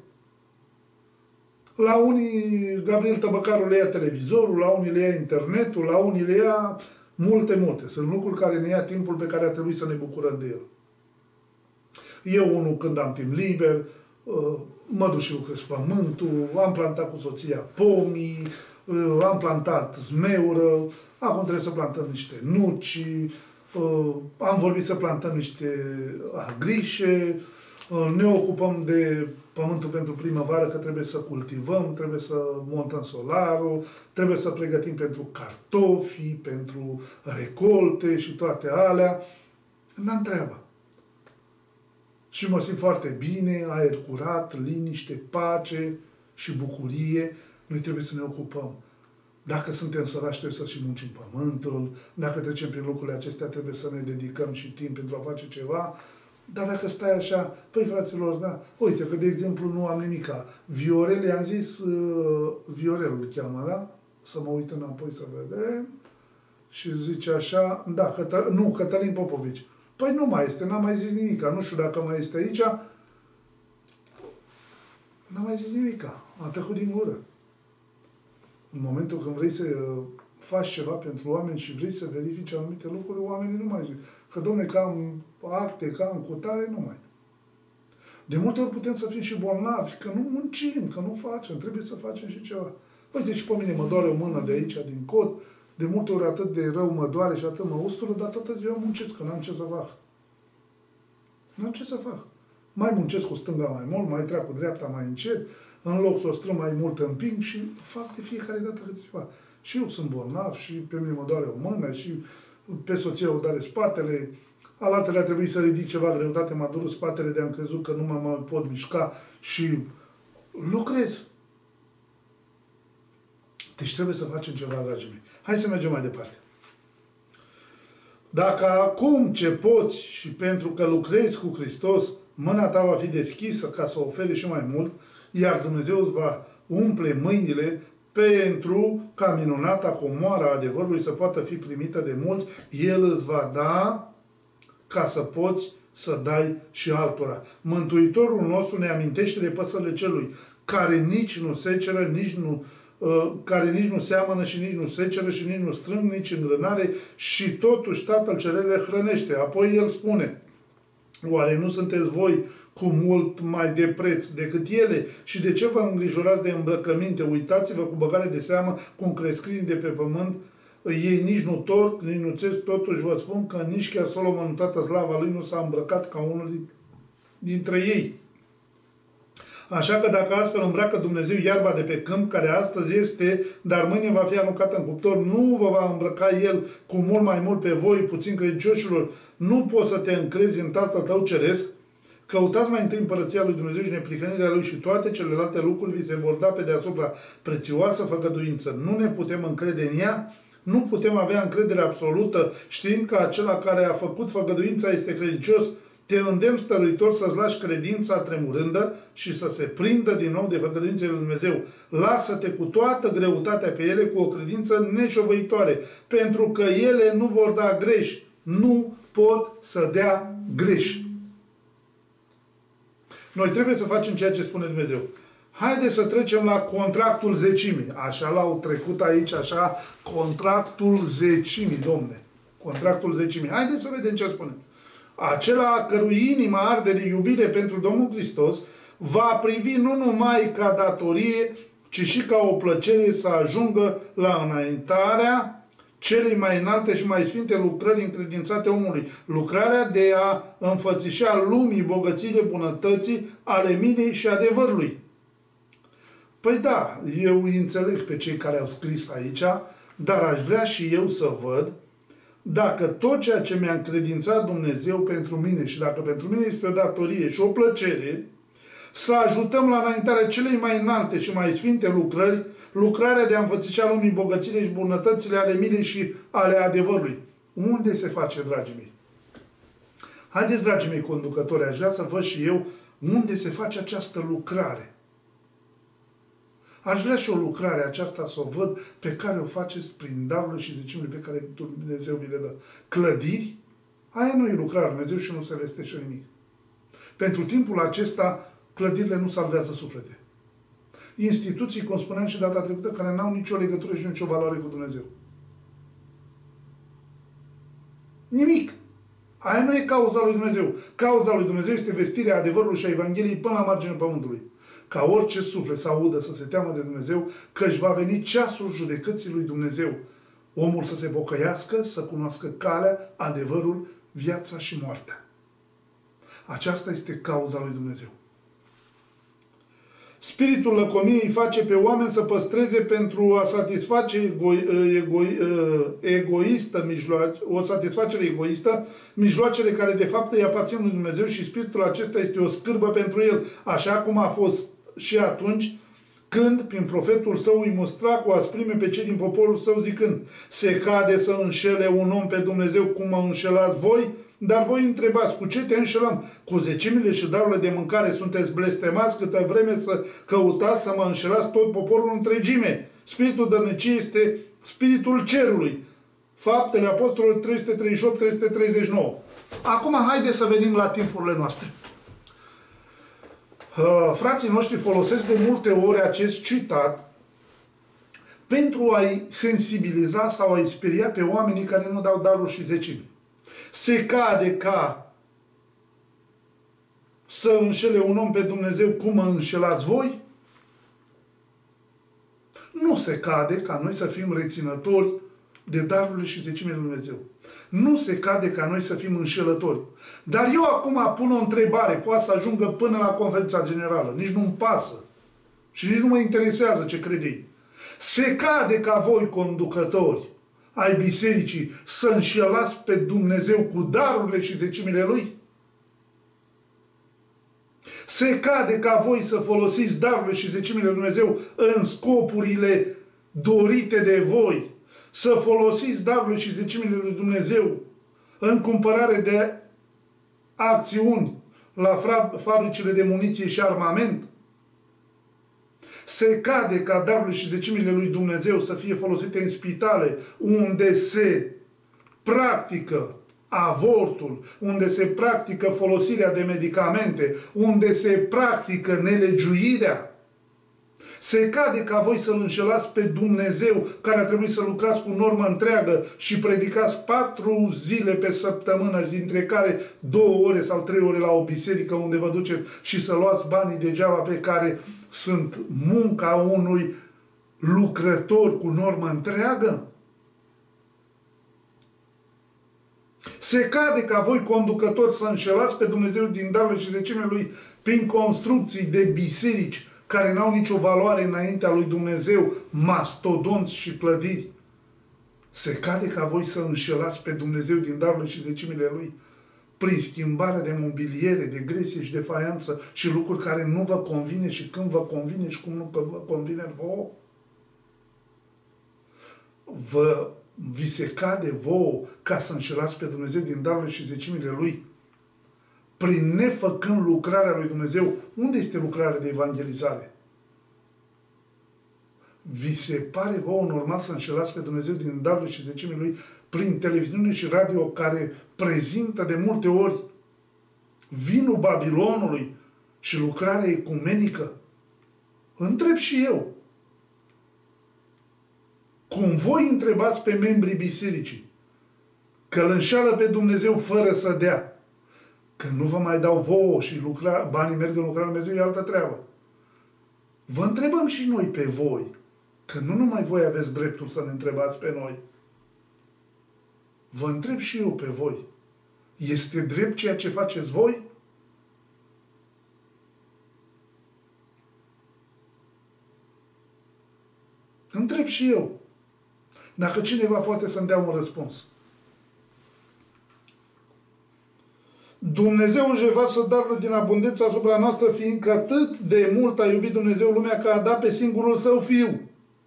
La unii Gabriel Tăbăcaru le ia televizorul, la unii le ia internetul, la unii le ia multe, multe. Sunt lucruri care ne ia timpul pe care ar trebui să ne bucurăm de el. Eu, unul, când am timp liber, mă duc și lucrez pământul, am plantat cu soția pomii, am plantat zmeură, acum trebuie să plantăm niște nuci, am vorbit să plantăm niște agrișe, ne ocupăm de pământul pentru primăvară, că trebuie să cultivăm, trebuie să montăm solarul, trebuie să pregătim pentru cartofi, pentru recolte și toate alea. N-am treabă. Și mă simt foarte bine, aer curat, liniște, pace și bucurie. Noi trebuie să ne ocupăm. Dacă suntem sărași, trebuie să și muncim pământul. Dacă trecem prin lucrurile acestea, trebuie să ne dedicăm și timp pentru a face ceva. Dar dacă stai așa, păi fraților, da, uite că de exemplu nu am nimica. Viorel, i-am zis, uh, Viorel îl cheamă, da? Să mă uit înapoi să vedem. Și zice așa, da, Cătă, nu, Cătălin Popovici. Păi nu mai este, n-am mai zis nimica. Nu știu dacă mai este aici. N-am mai zis nimica. A trecut din gură. În momentul când vrei să faci ceva pentru oameni și vrei să verifici anumite lucruri, oamenii nu mai zic. Că, dom'le, că am acte, că am cutare, nu mai. De multe ori putem să fim și bolnavi, că nu muncim, că nu facem, trebuie să facem și ceva. Uite, și pe mine mă doare o mână de aici, din cot, de multe ori atât de rău mă doare și atât mă ustură, dar toată ziua muncesc, că n-am ce să fac. N-am ce să fac. Mai muncesc cu stânga mai mult, mai trec cu dreapta mai încet, în loc să o strâng mai mult împing și fac de fiecare dată câte ceva. Și eu sunt bolnav, și pe mine mă doare o mână, și pe soție o doare spatele. Alaltele a trebuit să ridic ceva greutate, m-a durut spatele de am crezut că nu mă mai pot mișca și lucrez. Deci trebuie să facem ceva, dragii mei. Hai să mergem mai departe. Dacă acum ce poți și pentru că lucrezi cu Hristos, mâna ta va fi deschisă ca să oferi și mai mult, iar Dumnezeu îți va umple mâinile pentru ca minunata comoară a adevărului să poată fi primită de mulți, El îți va da ca să poți să dai și altora. Mântuitorul nostru ne amintește de păsările celui, care nici nu seceră, nici nu, uh, care nici nu seamănă și nici nu seceră și nici nu strâng, nici îngrânare și totuși Tatăl Ceresc le hrănește. Apoi El spune, oare nu sunteți voi cu mult mai de preț decât ele? Și de ce vă îngrijorați de îmbrăcăminte? Uitați-vă cu băgare de seamă cum cresc câinii de pe pământ. Ei nici nu torc, nici nu țesc, totuși vă spun că nici chiar Solomon în toată slava lui nu s-a îmbrăcat ca unul dintre ei. Așa că dacă astfel îmbracă Dumnezeu iarba de pe câmp, care astăzi este, dar mâine va fi aruncată în cuptor, nu vă va îmbrăca El cu mult mai mult pe voi, puțin credincioșilor? Nu poți să te încrezi în Tatăl tău ceresc? Căutați mai întâi împărăția lui Dumnezeu și neprihănirea Lui și toate celelalte lucruri vi se vor da pe deasupra. Prețioasă făgăduință. Nu ne putem încrede în ea? Nu putem avea încredere absolută știind că acela care a făcut făgăduința este credincios? Te îndemn stăruitor să-ți lași credința tremurândă și să se prindă din nou de făgăduințele lui Dumnezeu. Lasă-te cu toată greutatea pe ele cu o credință neșovăitoare, pentru că ele nu vor da greș. Nu pot să dea greș. Noi trebuie să facem ceea ce spune Dumnezeu. Haideți să trecem la contractul zecimii. Așa l-au trecut aici, așa, contractul zecimii, domne. Contractul zecimii. Haideți să vedem ce spune. Acela cărui inima arde de iubire pentru Domnul Hristos va privi nu numai ca datorie, ci și ca o plăcere să ajungă la înaintarea celei mai înalte și mai sfinte lucrări încredințate omului. Lucrarea de a înfățișa lumii bogățiile bunătății ale minei și adevărului. Păi da, eu îi înțeleg pe cei care au scris aici, dar aș vrea și eu să văd dacă tot ceea ce mi-a încredințat Dumnezeu pentru mine și dacă pentru mine este o datorie și o plăcere, să ajutăm la înaintarea celei mai înalte și mai sfinte lucrări, lucrarea de a înfățișa lumii bogățile și bunătățile ale minei și ale adevărului. Unde se face, dragii mei? Haideți, dragii mei conducători, aș vrea să văd și eu unde se face această lucrare. Aș vrea și o lucrare aceasta să o văd pe care o faceți prin darurile și zecimile pe care Dumnezeu vi le dă. Clădiri? Aia nu e lucrarea Dumnezeu și nu se vestește nimic. Pentru timpul acesta, clădirile nu salvează suflete. Instituții, cum spuneam și data trecută, care n-au nicio legătură și nicio valoare cu Dumnezeu. Nimic. Aia nu e cauza lui Dumnezeu. Cauza lui Dumnezeu este vestirea adevărului și a Evangheliei până la marginea pământului. Ca orice suflet să audă, să se teamă de Dumnezeu, că își va veni ceasul judecății lui Dumnezeu. Omul să se pocăiască, să cunoască calea, adevărul, viața și moartea. Aceasta este cauza lui Dumnezeu. Spiritul lăcomiei îi face pe oameni să păstreze pentru a satisface ego, ego, egoistă, mijloace, o satisfacere egoistă, mijloacele care de fapt îi aparțin lui Dumnezeu și spiritul acesta este o scârbă pentru el, așa cum a fost și atunci când, prin profetul său, îi mustra cu asprime pe cei din poporul său zicând: se cade să înșele un om pe Dumnezeu cum mă înșelați voi? Dar voi întrebați, cu ce te înșelăm? Cu zecimile și darurile de mâncare sunteți blestemați câtă vreme să căutați să mă înșelați tot poporul întregime. Spiritul dărniciei este spiritul cerului. Faptele Apostolului trei sute treizeci și opt trei sute treizeci și nouă. Acum haideți să venim la timpurile noastre. Uh, frații noștri folosesc de multe ori acest citat pentru a-i sensibiliza sau a-i speria pe oamenii care nu dau daruri și zecimi. Se cade ca să înșele un om pe Dumnezeu cum mă înșelați voi? Nu se cade ca noi să fim reținători de darurile și zecimile lui Dumnezeu. Nu se cade ca noi să fim înșelători. Dar eu acum pun o întrebare, poate să ajungă până la conferința generală. Nici nu-mi pasă. Și nici nu mă interesează ce crede ei. Se cade ca voi, conducători ai bisericii, să înșelați pe Dumnezeu cu darurile și zecimile Lui? Se cade ca voi să folosiți darurile și zecimile Lui Dumnezeu în scopurile dorite de voi? Să folosiți darurile și zecimile Lui Dumnezeu în cumpărare de acțiuni la fabricile de muniție și armament? Se cade ca darurile și zecimile lui Dumnezeu să fie folosite în spitale unde se practică avortul, unde se practică folosirea de medicamente, unde se practică nelegiuirea? Se cade ca voi să-L înșelați pe Dumnezeu, care a trebuit să lucrați cu normă întreagă și predicați patru zile pe săptămână, dintre care două ore sau trei ore la o biserică unde vă duceți și să luați banii degeaba pe care sunt munca unui lucrător cu normă întreagă? Se cade ca voi, conducători, să înșelați pe Dumnezeu din darurile și zecimile Lui prin construcții de biserici care n-au nicio valoare înaintea lui Dumnezeu, mastodonți și clădiri? Se cade ca voi să înșelați pe Dumnezeu din darurile și zecimile Lui prin schimbarea de mobiliere, de gresie și de faianță și lucruri care nu vă convine și când vă convine și cum nu vă convine vouă? Vă, vi se cade vouă ca să înșelați pe Dumnezeu din darurile și zecimile Lui prin nefăcând lucrarea lui Dumnezeu? Unde este lucrarea de evangelizare? Vi se pare vouă normal să înșelați pe Dumnezeu din darurile și zecimile Lui prin televiziune și radio care prezintă de multe ori vinul Babilonului și lucrarea ecumenică? Întreb și eu. Cum voi întrebați pe membrii bisericii că îl înșeală pe Dumnezeu fără să dea, că nu vă mai dau vouă și lucra, banii merg în lucrarea Dumnezeu, e altă treabă. Vă întrebăm și noi pe voi, că nu numai voi aveți dreptul să ne întrebați pe noi. Vă întreb și eu pe voi. Este drept ceea ce faceți voi? Întreb și eu. Dacă cineva poate să-mi dea un răspuns. Dumnezeu își revarsă darul din abundență asupra noastră, fiindcă atât de mult a iubit Dumnezeu lumea că a dat pe singurul Său Fiu.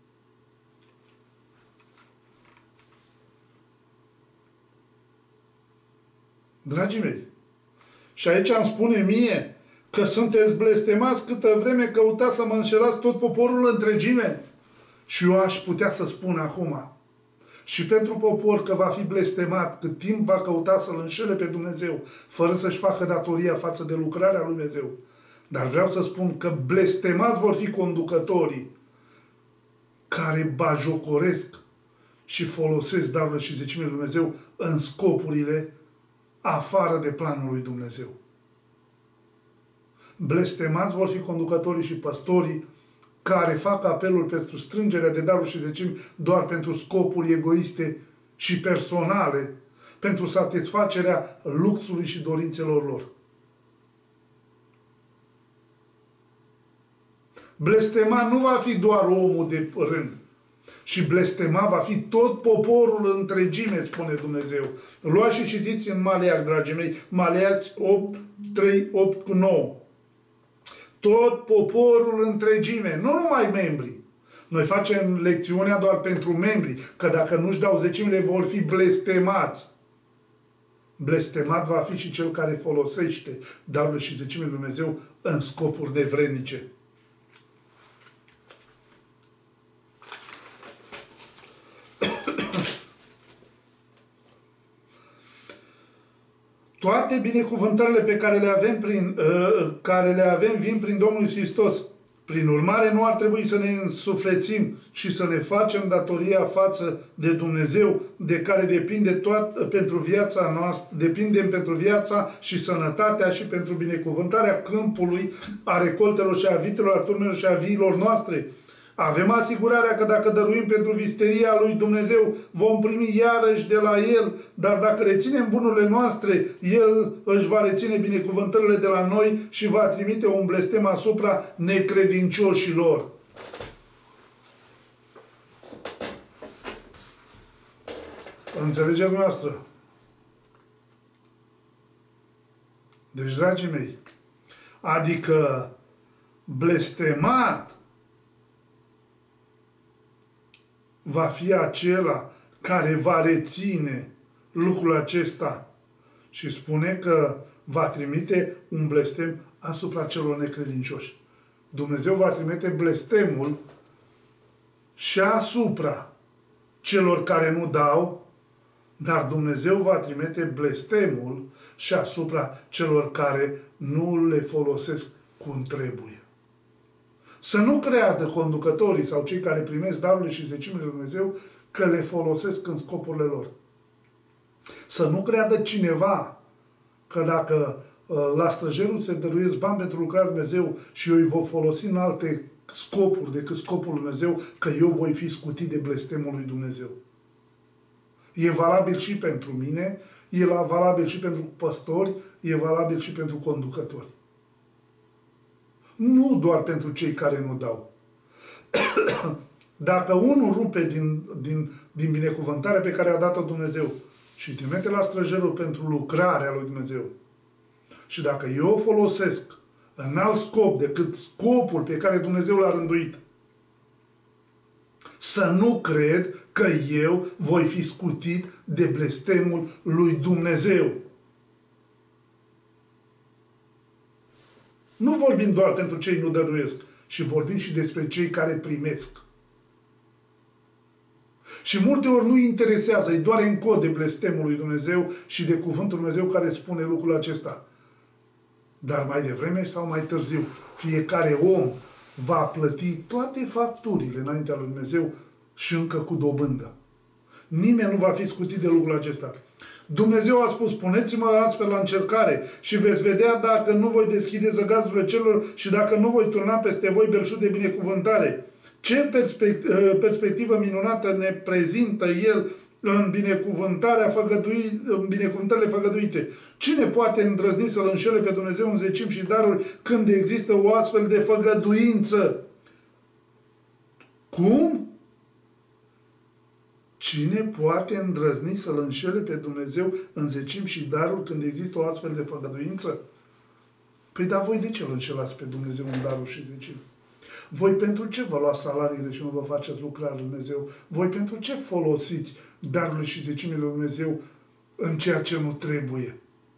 Dragii mei, și aici îmi spune mie că sunteți blestemați câtă vreme căutați să mă înșelați tot poporul întregime. Și eu aș putea să spun acum și pentru popor că va fi blestemat cât timp va căuta să-L înșele pe Dumnezeu, fără să-și facă datoria față de lucrarea lui Dumnezeu. Dar vreau să spun că blestemați vor fi conducătorii care bajocoresc și folosesc darurile și zecimile lui Dumnezeu în scopurile afară de planul lui Dumnezeu. Blestemați vor fi conducătorii și păstorii care fac apeluri pentru strângerea de daruri și zecimi doar pentru scopuri egoiste și personale, pentru satisfacerea luxului și dorințelor lor. Blestemat nu va fi doar omul de rând, și blestemat va fi tot poporul întregime, spune Dumnezeu. Luați și citiți în Maleac, dragii mei, Maleac opt, trei, opt cu nouă. Tot poporul întregime, nu numai membrii. Noi facem lecțiunea doar pentru membri, că dacă nu-și dau zecimile vor fi blestemați. Blestemat va fi și cel care folosește darurile și zecimile lui Dumnezeu în scopuri nevrednice. Toate binecuvântările pe care le avem, prin, uh, care le avem vin prin Domnul Hristos. Prin urmare, nu ar trebui să ne însuflețim și să ne facem datoria față de Dumnezeu, de care depinde toat, pentru viața noastră, depindem pentru viața și sănătatea și pentru binecuvântarea câmpului, a recoltelor și a vitelor, a turmelor și a viilor noastre. Avem asigurarea că dacă dăruim pentru visteria lui Dumnezeu, vom primi iarăși de la El, dar dacă reținem bunurile noastre, El își va reține binecuvântările de la noi și va trimite un blestem asupra necredincioșilor. Înțelegeți noastră? Deci, dragii mei, adică blestemat va fi acela care va reține lucrul acesta și spune că va trimite un blestem asupra celor necredincioși. Dumnezeu va trimite blestemul și asupra celor care nu dau, dar Dumnezeu va trimite blestemul și asupra celor care nu le folosesc cum trebuie. Să nu creadă conducătorii sau cei care primesc darurile și zecimile lui Dumnezeu că le folosesc în scopurile lor. Să nu creadă cineva că dacă la străjerul se dăruiesc bani pentru lucrarea lui Dumnezeu și eu îi voi folosi în alte scopuri decât scopul lui Dumnezeu, că eu voi fi scutit de blestemul lui Dumnezeu. E valabil și pentru mine, e valabil și pentru păstori, e valabil și pentru conducători. Nu doar pentru cei care nu dau. Dacă unul rupe din, din, din binecuvântarea pe care a dat-o Dumnezeu și trimite la străjerul pentru lucrarea lui Dumnezeu, și dacă eu o folosesc în alt scop decât scopul pe care Dumnezeu l-a rânduit, să nu cred că eu voi fi scutit de blestemul lui Dumnezeu. Nu vorbim doar pentru cei nu dăruiesc, și vorbim și despre cei care primesc. Și multe ori nu interesează, îi doare în cod de blestemul lui Dumnezeu și de cuvântul lui Dumnezeu care spune lucrul acesta. Dar mai devreme sau mai târziu, fiecare om va plăti toate facturile înaintea lui Dumnezeu și încă cu dobândă. Nimeni nu va fi scutit de lucrul acesta. Dumnezeu a spus, puneți-mă astfel la încercare și veți vedea dacă nu voi deschide zăgazurile celor și dacă nu voi turna peste voi belșug de binecuvântare. Ce perspectivă minunată ne prezintă El în binecuvântarea făgădui, în binecuvântările făgăduite. Cine poate îndrăzni să-L înșele pe Dumnezeu în zecimi și daruri când există o astfel de făgăduință? Cum? Cine poate îndrăzni să-L înșele pe Dumnezeu în zecimi și daruri când există o astfel de făgăduință? Păi da, voi de ce îl înșelați pe Dumnezeu în daruri și zecimi? Voi pentru ce vă luați salariile și nu vă faceți lucrarea lui Dumnezeu? Voi pentru ce folosiți darurile și zecimile lui Dumnezeu în ceea ce nu trebuie?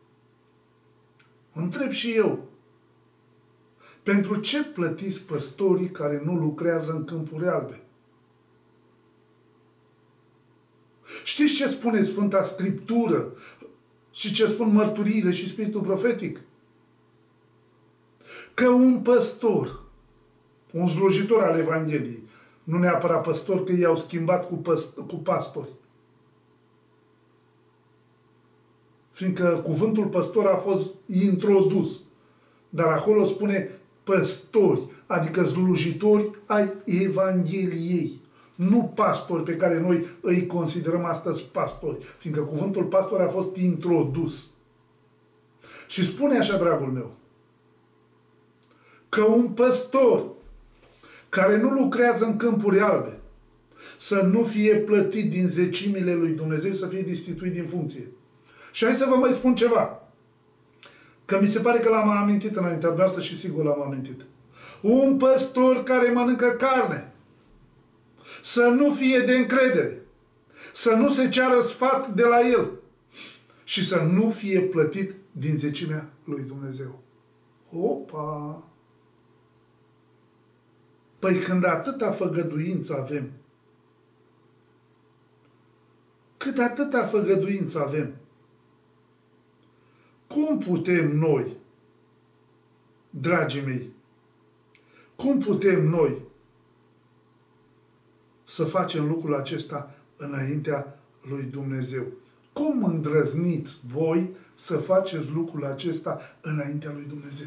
Întreb și eu. Pentru ce plătiți păstorii care nu lucrează în câmpuri albe? Știți ce spune Sfânta Scriptură și ce spun mărturiile și Spiritul Profetic? Că un păstor, un slujitor al Evangheliei, nu neapărat păstor, că i-au schimbat cu, cu pastori. Fiindcă cuvântul păstor a fost introdus. Dar acolo spune păstori, adică slujitori ai Evangheliei. Nu pastori pe care noi îi considerăm astăzi pastori. Fiindcă cuvântul pastor a fost introdus. Și spune așa, dragul meu, că un păstor care nu lucrează în câmpuri albe, să nu fie plătit din zecimile lui Dumnezeu, să fie destituit din funcție. Și hai să vă mai spun ceva. Că mi se pare că l-am amintit înaintea voastră și sigur l-am amintit. Un păstor care mănâncă carne, să nu fie de încredere, să nu se ceară sfat de la el și să nu fie plătit din zecimea lui Dumnezeu. Opa! Păi când atâta făgăduință avem, cât atâta făgăduință avem, cum putem noi, dragii mei, cum putem noi să facem lucrul acesta înaintea lui Dumnezeu? Cum îndrăzniți voi să faceți lucrul acesta înaintea lui Dumnezeu?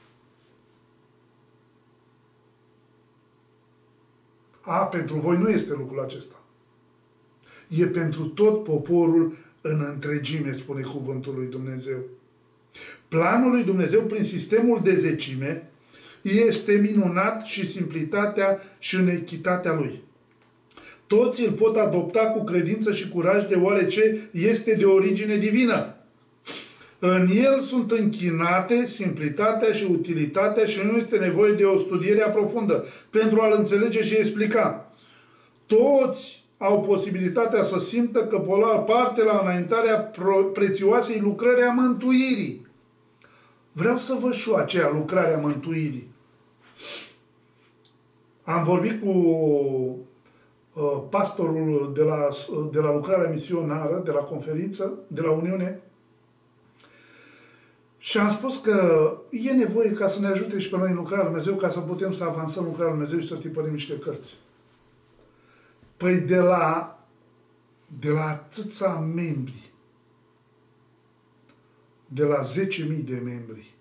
A, pentru voi nu este lucrul acesta. E pentru tot poporul în întregime, spune cuvântul lui Dumnezeu. Planul lui Dumnezeu prin sistemul de zecime este minunat și simplitatea și în echitatea lui. Toți îl pot adopta cu credință și curaj, deoarece este de origine divină. În el sunt închinate simplitatea și utilitatea și nu este nevoie de o studiere aprofundă pentru a-l înțelege și explica. Toți au posibilitatea să simtă că pot parte la înaintarea prețioasei lucrări a mântuirii. Vreau să văd și eu aceea lucrarea mântuirii. Am vorbit cu uh, pastorul de la, de la lucrarea misionară, de la conferință, de la Uniune, și am spus că e nevoie ca să ne ajute și pe noi în lucrarea lui Dumnezeu, ca să putem să avansăm lucrarea lui Dumnezeu și să tipărim niște cărți. Păi de la, de la atâția membri, de la zece mii de membri,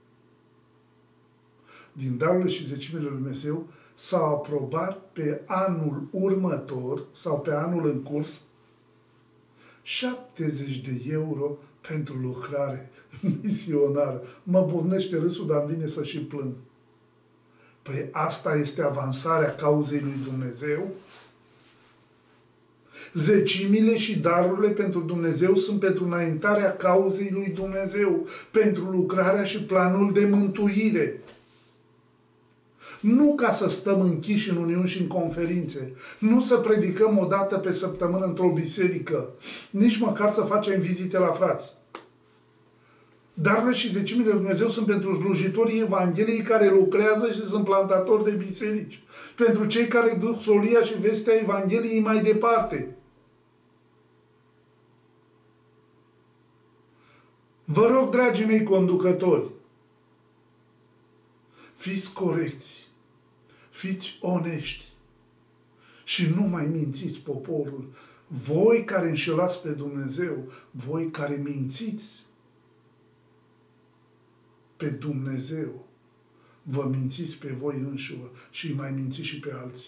din darurile și zecimile lui Dumnezeu, s-au aprobat pe anul următor sau pe anul în curs șaptezeci de euro pentru lucrare misionară. Mă buvnește râsul, dar îmi vine să și plâng. Păi asta este avansarea cauzei lui Dumnezeu? Zecimile și darurile pentru Dumnezeu sunt pentru înaintarea cauzei lui Dumnezeu, pentru lucrarea și planul de mântuire. Nu ca să stăm închiși în uniuni și în conferințe, nu să predicăm o dată pe săptămână într-o biserică, nici măcar să facem vizite la frați. Darurile și zecimile lui Dumnezeu sunt pentru slujitorii Evangheliei care lucrează și sunt plantatori de biserici. Pentru cei care duc solia și vestea Evangheliei mai departe. Vă rog, dragii mei conducători, fiți corecți, fiți onești și nu mai mințiți poporul. Voi care înșelați pe Dumnezeu, voi care mințiți pe Dumnezeu, vă mințiți pe voi înșivă și îi mai mințiți și pe alții.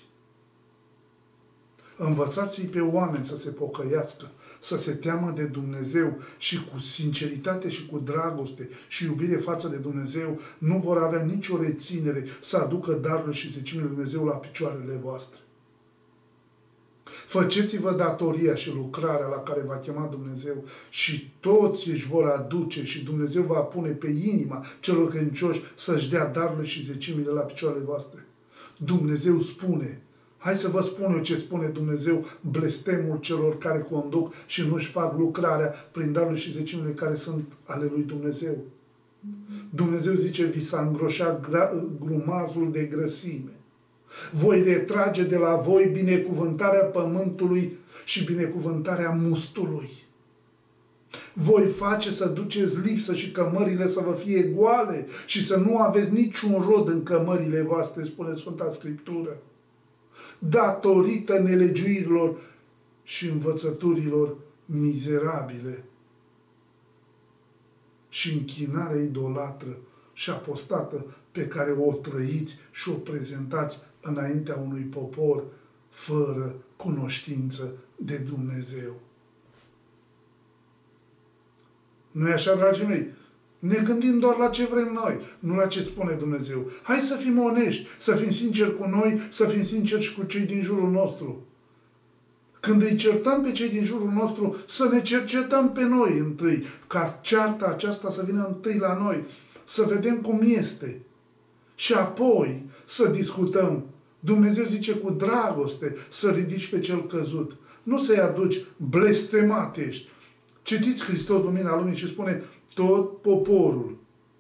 Învățați-i pe oameni să se pocăiască, să se teamă de Dumnezeu și cu sinceritate și cu dragoste și iubire față de Dumnezeu nu vor avea nicio reținere să aducă darurile și zecimile lui Dumnezeu la picioarele voastre. Făceți-vă datoria și lucrarea la care v-a chemat Dumnezeu și toți își vor aduce și Dumnezeu va pune pe inima celor credincioși să-și dea darurile și zecimile la picioarele voastre. Dumnezeu spune, hai să vă spun eu ce spune Dumnezeu, blestemul celor care conduc și nu-și fac lucrarea prin darurile și zecimile care sunt ale lui Dumnezeu. Dumnezeu zice, vi s-a îngroșat grumazul de grăsime. Voi retrage de la voi binecuvântarea pământului și binecuvântarea mustului. Voi face să duceți lipsă și cămările să vă fie goale și să nu aveți niciun rod în cămările voastre, spune Sfânta Scriptură. Datorită nelegiuirilor și învățăturilor mizerabile și închinarea idolatră și apostată pe care o trăiți și o prezentați înaintea unui popor fără cunoștință de Dumnezeu. Nu-i așa, dragii mei? Ne gândim doar la ce vrem noi, nu la ce spune Dumnezeu. Hai să fim onești, să fim sinceri cu noi, să fim sinceri și cu cei din jurul nostru. Când îi certăm pe cei din jurul nostru, să ne cercetăm pe noi întâi, ca cearta aceasta să vină întâi la noi, să vedem cum este. Și apoi să discutăm. Dumnezeu zice cu dragoste să ridici pe cel căzut. Nu să-i aduci blestemat ești. Citiți Hristos Lumina Lumii și spune tot poporul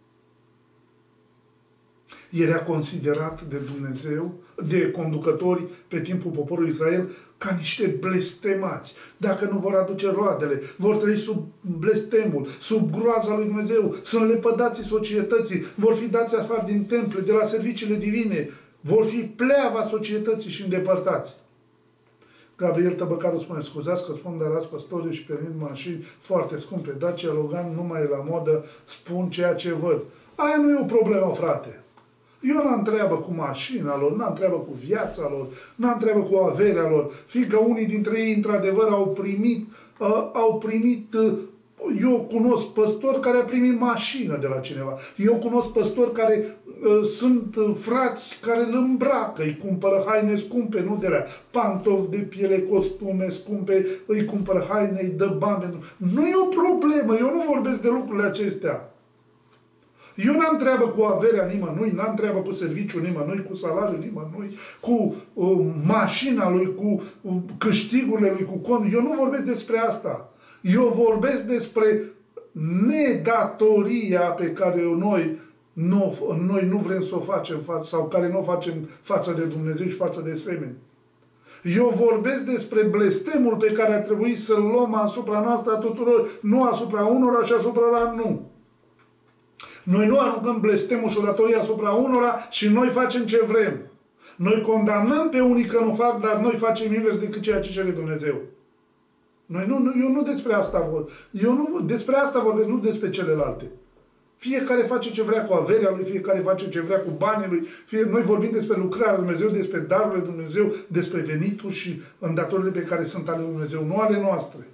era considerat de Dumnezeu, de conducători pe timpul poporului Israel, ca niște blestemați. Dacă nu vor aduce roadele, vor trăi sub blestemul, sub groaza lui Dumnezeu, sunt lepădații societății, vor fi dați afară din temple, de la serviciile divine, vor fi pleava societății și îndepărtați. Gabriel Tăbăcaru spune, scuzați că spun, dar azi păstorii și permit mașini foarte scumpe. Dacia Logan nu mai e la modă, spun ceea ce văd. Aia nu e o problemă, frate. Eu n-am treabă cu mașina lor, n-am treabă cu viața lor, n-am treabă cu averea lor, fiindcă unii dintre ei, într-adevăr, au primit, uh, au primit uh, eu cunosc păstori care au primit mașină de la cineva. Eu cunosc păstori care uh, sunt uh, frați care îl îmbracă, îi cumpără haine scumpe, nu de la pantofi de piele, costume scumpe, îi cumpără haine, îi dă bani pentru... Nu e o problemă, eu nu vorbesc de lucrurile acestea. Eu n-am treabă cu averea nimănui, n-am treabă cu serviciul nimănui, cu salariul nimănui, cu uh, mașina lui, cu uh, câștigurile lui, cu cont. Eu nu vorbesc despre asta. Eu vorbesc despre nedatoria pe care noi nu, noi nu vrem să o facem față, sau care nu o facem față de Dumnezeu și față de semeni. Eu vorbesc despre blestemul pe care ar trebui să-l luăm asupra noastră a tuturor, nu asupra unora și asupra ăla nu. Noi nu aruncăm blestemul și o datorie asupra unora și noi facem ce vrem. Noi condamnăm pe unii că nu fac, dar noi facem invers decât ceea ce cere Dumnezeu. Noi nu, nu, eu nu despre asta vorbesc. Eu nu despre asta vorbesc, nu despre celelalte. Fiecare face ce vrea cu averea lui, fiecare face ce vrea cu banii lui. Fie, noi vorbim despre lucrarea lui Dumnezeu, despre darurile lui Dumnezeu, despre venitul și îndatorile pe care sunt ale lui Dumnezeu, nu ale noastre.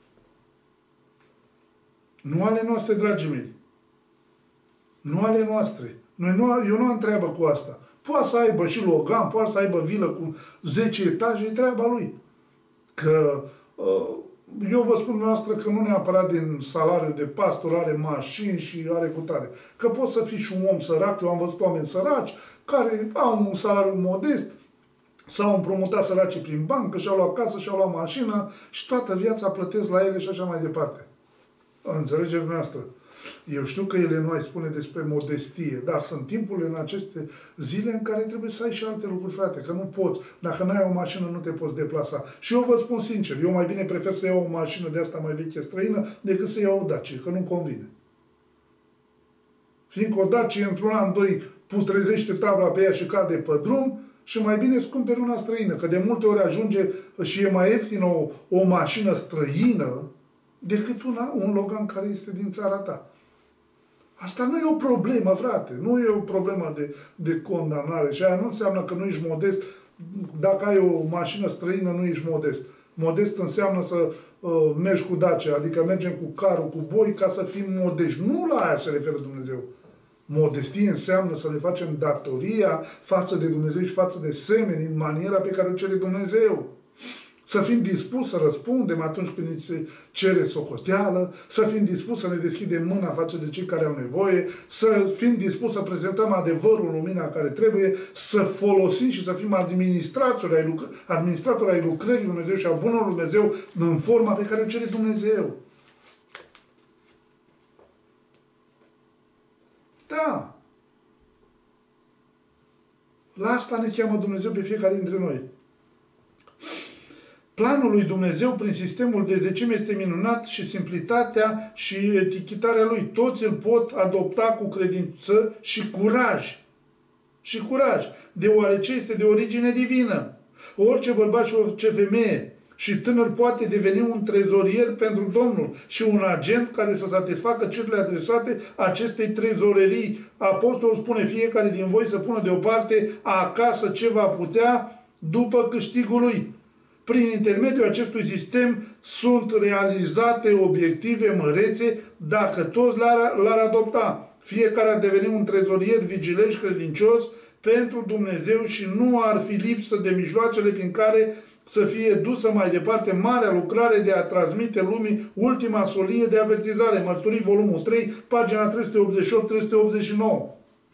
Nu ale noastre, dragii mei. Nu ale noastre. Noi nu, eu nu am treabă cu asta. Poate să aibă și Logan, poate să aibă vilă cu zece etaje, e treaba lui. Că eu vă spun noastră că nu neapărat din salariul de pastor are mașini și are cutare. Că poți să fii și un om sărac, eu am văzut oameni săraci care au un salariu modest, s-au împrumutat săracii prin bancă, și-au luat casă, și-au luat mașină și toată viața plătesc la ele și așa mai departe. Înțelegeți dumneavoastră? Eu știu că ele nu ai spune despre modestie, dar sunt timpurile în aceste zile în care trebuie să ai și alte lucruri, frate, că nu poți. Dacă nu ai o mașină, nu te poți deplasa. Și eu vă spun sincer, eu mai bine prefer să iau o mașină de asta mai veche străină decât să iau o Dacia, că nu-mi convine. Fiindcă o Dacia într-un an, doi, putrezește tabla pe ea și cade pe drum, și mai bine îți cumperi una străină, că de multe ori ajunge și e mai ieftină o, o mașină străină decât una, un Logan care este din țara ta. Asta nu e o problemă, frate. Nu e o problemă de, de condamnare. Și aia nu înseamnă că nu ești modest. Dacă ai o mașină străină, nu ești modest. Modest înseamnă să uh, mergi cu Dacia, adică mergem cu carul, cu boi, ca să fim modești. Nu la aia se referă Dumnezeu. Modestie înseamnă să le facem datoria față de Dumnezeu și față de semeni în maniera pe care o cere Dumnezeu. Să fim dispuși să răspundem atunci când ni se cere socoteală, să fim dispuși să ne deschidem mâna față de cei care au nevoie, să fim dispuși să prezentăm adevărul, lumina care trebuie, să folosim și să fim administratori ai, lucr administratori ai lucrării Dumnezeu și a bunului Dumnezeu în forma pe care o cere Dumnezeu. Da. La asta ne cheamă Dumnezeu pe fiecare dintre noi. Planul lui Dumnezeu prin sistemul de zecime este minunat și simplitatea și etichetarea lui. Toți îl pot adopta cu credință și curaj. Și curaj. Deoarece este de origine divină. Orice bărbat și orice femeie și tânăr poate deveni un trezorier pentru Domnul și un agent care să satisfacă cererile adresate acestei trezorerii. Apostolul spune fiecare din voi să pună deoparte acasă ce va putea după câștigul lui. Prin intermediul acestui sistem sunt realizate obiective mărețe dacă toți l-ar adopta. Fiecare ar deveni un trezorier vigilent și credincios pentru Dumnezeu și nu ar fi lipsă de mijloacele prin care să fie dusă mai departe marea lucrare de a transmite lumii ultima solie de avertizare. Mărturii, volumul trei, pagina trei sute optzeci și opt trei sute optzeci și nouă.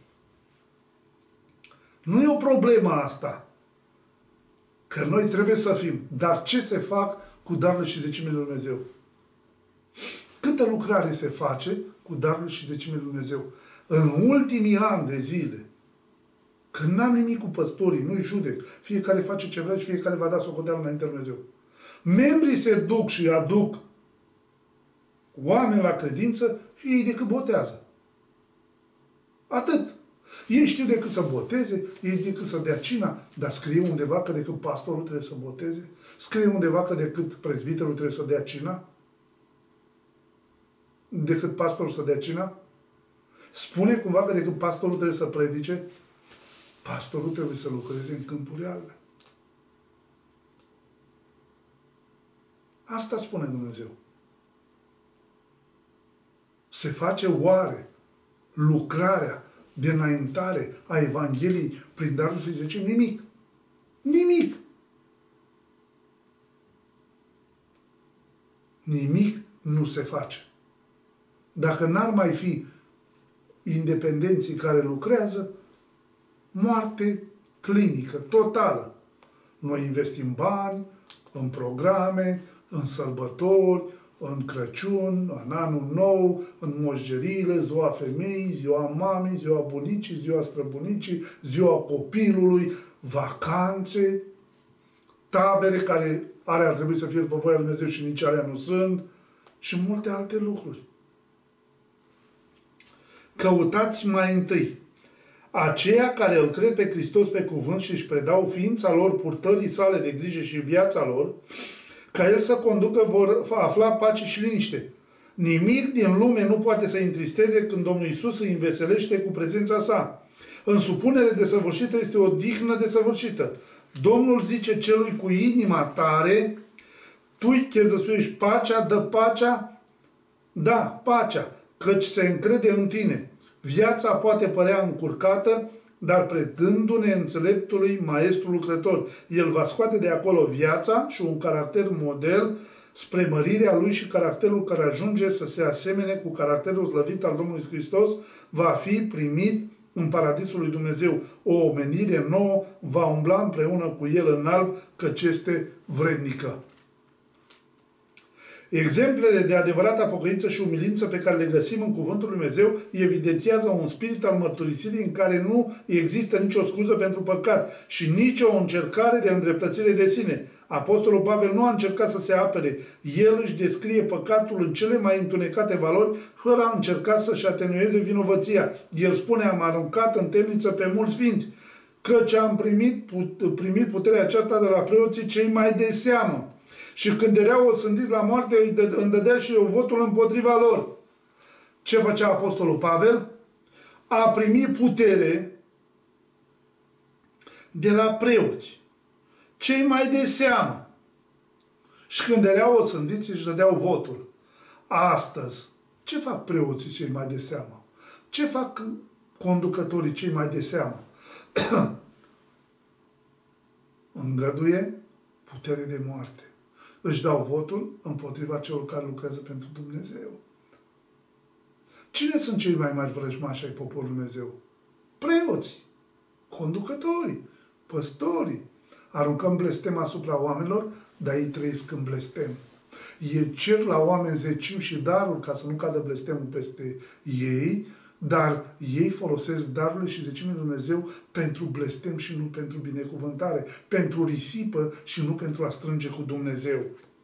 Nu e o problemă asta. Că noi trebuie să fim. Dar ce se fac cu darurile și zecimile lui Dumnezeu? Câtă lucrare se face cu darurile și zecimile lui Dumnezeu? În ultimii ani de zile, când n-am nimic cu păstorii, nu-i judec, fiecare face ce vrea și fiecare va da socoteală înaintea lui Dumnezeu. Membrii se duc și aduc oameni la credință și ei decât botează. Atât. Ei știu decât să boteze, ei decât să dea cina, dar scrie undeva că decât pastorul trebuie să boteze? Scrie undeva că decât prezbiterul trebuie să dea cina? Decât pastorul să dea cina? Spune cumva că decât pastorul trebuie să predice? Pastorul trebuie să lucreze în câmpurile albe. Asta spune Dumnezeu. Se face oare lucrarea de înaintare a Evangheliei prin darul să zicem nimic. Nimic. Nimic nu se face. Dacă n-ar mai fi independenții care lucrează, moarte clinică, totală. Noi investim bani în programe, în sărbători, în Crăciun, în Anul Nou, în moșgeriile, ziua femeii, ziua mamei, ziua bunicii, ziua străbunicii, ziua copilului, vacanțe, tabere care are ar trebui să fie pe voia lui Dumnezeu și nici alea nu sunt, și multe alte lucruri. Căutați mai întâi aceia care îl cred pe Hristos pe cuvânt și își predau ființa lor purtării sale de grijă și viața lor, ca el să conducă, vor afla pace și liniște. Nimic din lume nu poate să întristeze când Domnul Iisus îi înveselește cu prezența sa. În supunere desăvârșită este o dihnă desăvârșită. Domnul zice celui cu inima tare, tu îi chezăsuiești pacea, dă pacea, da, pacea, căci se încrede în tine. Viața poate părea încurcată, dar predându-ne înțeleptului maestru lucrător. El va scoate de acolo viața și un caracter model spre mărirea lui și caracterul care ajunge să se asemene cu caracterul slăvit al Domnului Hristos va fi primit în paradisul lui Dumnezeu. O omenire nouă va umbla împreună cu el în alb, căci este vrednică. Exemplele de adevărată pocăință și umilință pe care le găsim în Cuvântul Lui Dumnezeu evidențiază un spirit al mărturisirii în care nu există nicio scuză pentru păcat și nicio încercare de îndreptățire de sine. Apostolul Pavel nu a încercat să se apere. El își descrie păcatul în cele mai întunecate valori, fără a încerca să-și atenueze vinovăția. El spune, am aruncat în temniță pe mulți sfinți, căci am primit, put, primit puterea aceasta de la preoții cei mai de seamă. Și când erau osândiți la moarte, îmi dădea și eu votul împotriva lor. Ce făcea Apostolul Pavel? A primit putere de la preoți, cei mai de seamă. Și când erau osândiți, își dădeau votul. Astăzi, ce fac preoții cei mai de seamă? Ce fac conducătorii cei mai de seamă? Îngăduie putere de moarte. Își dau votul împotriva celor care lucrează pentru Dumnezeu. Cine sunt cei mai mari vrăjmași ai poporului Dumnezeu? Preoții, conducătorii, păstorii. Aruncăm blestem asupra oamenilor, dar ei trăiesc în blestem. Ei cer la oameni zecimi și daruri ca să nu cadă blestemul peste ei, dar ei folosesc darurile și zecimile lui Dumnezeu pentru blestem și nu pentru binecuvântare, pentru risipă și nu pentru a strânge cu Dumnezeu.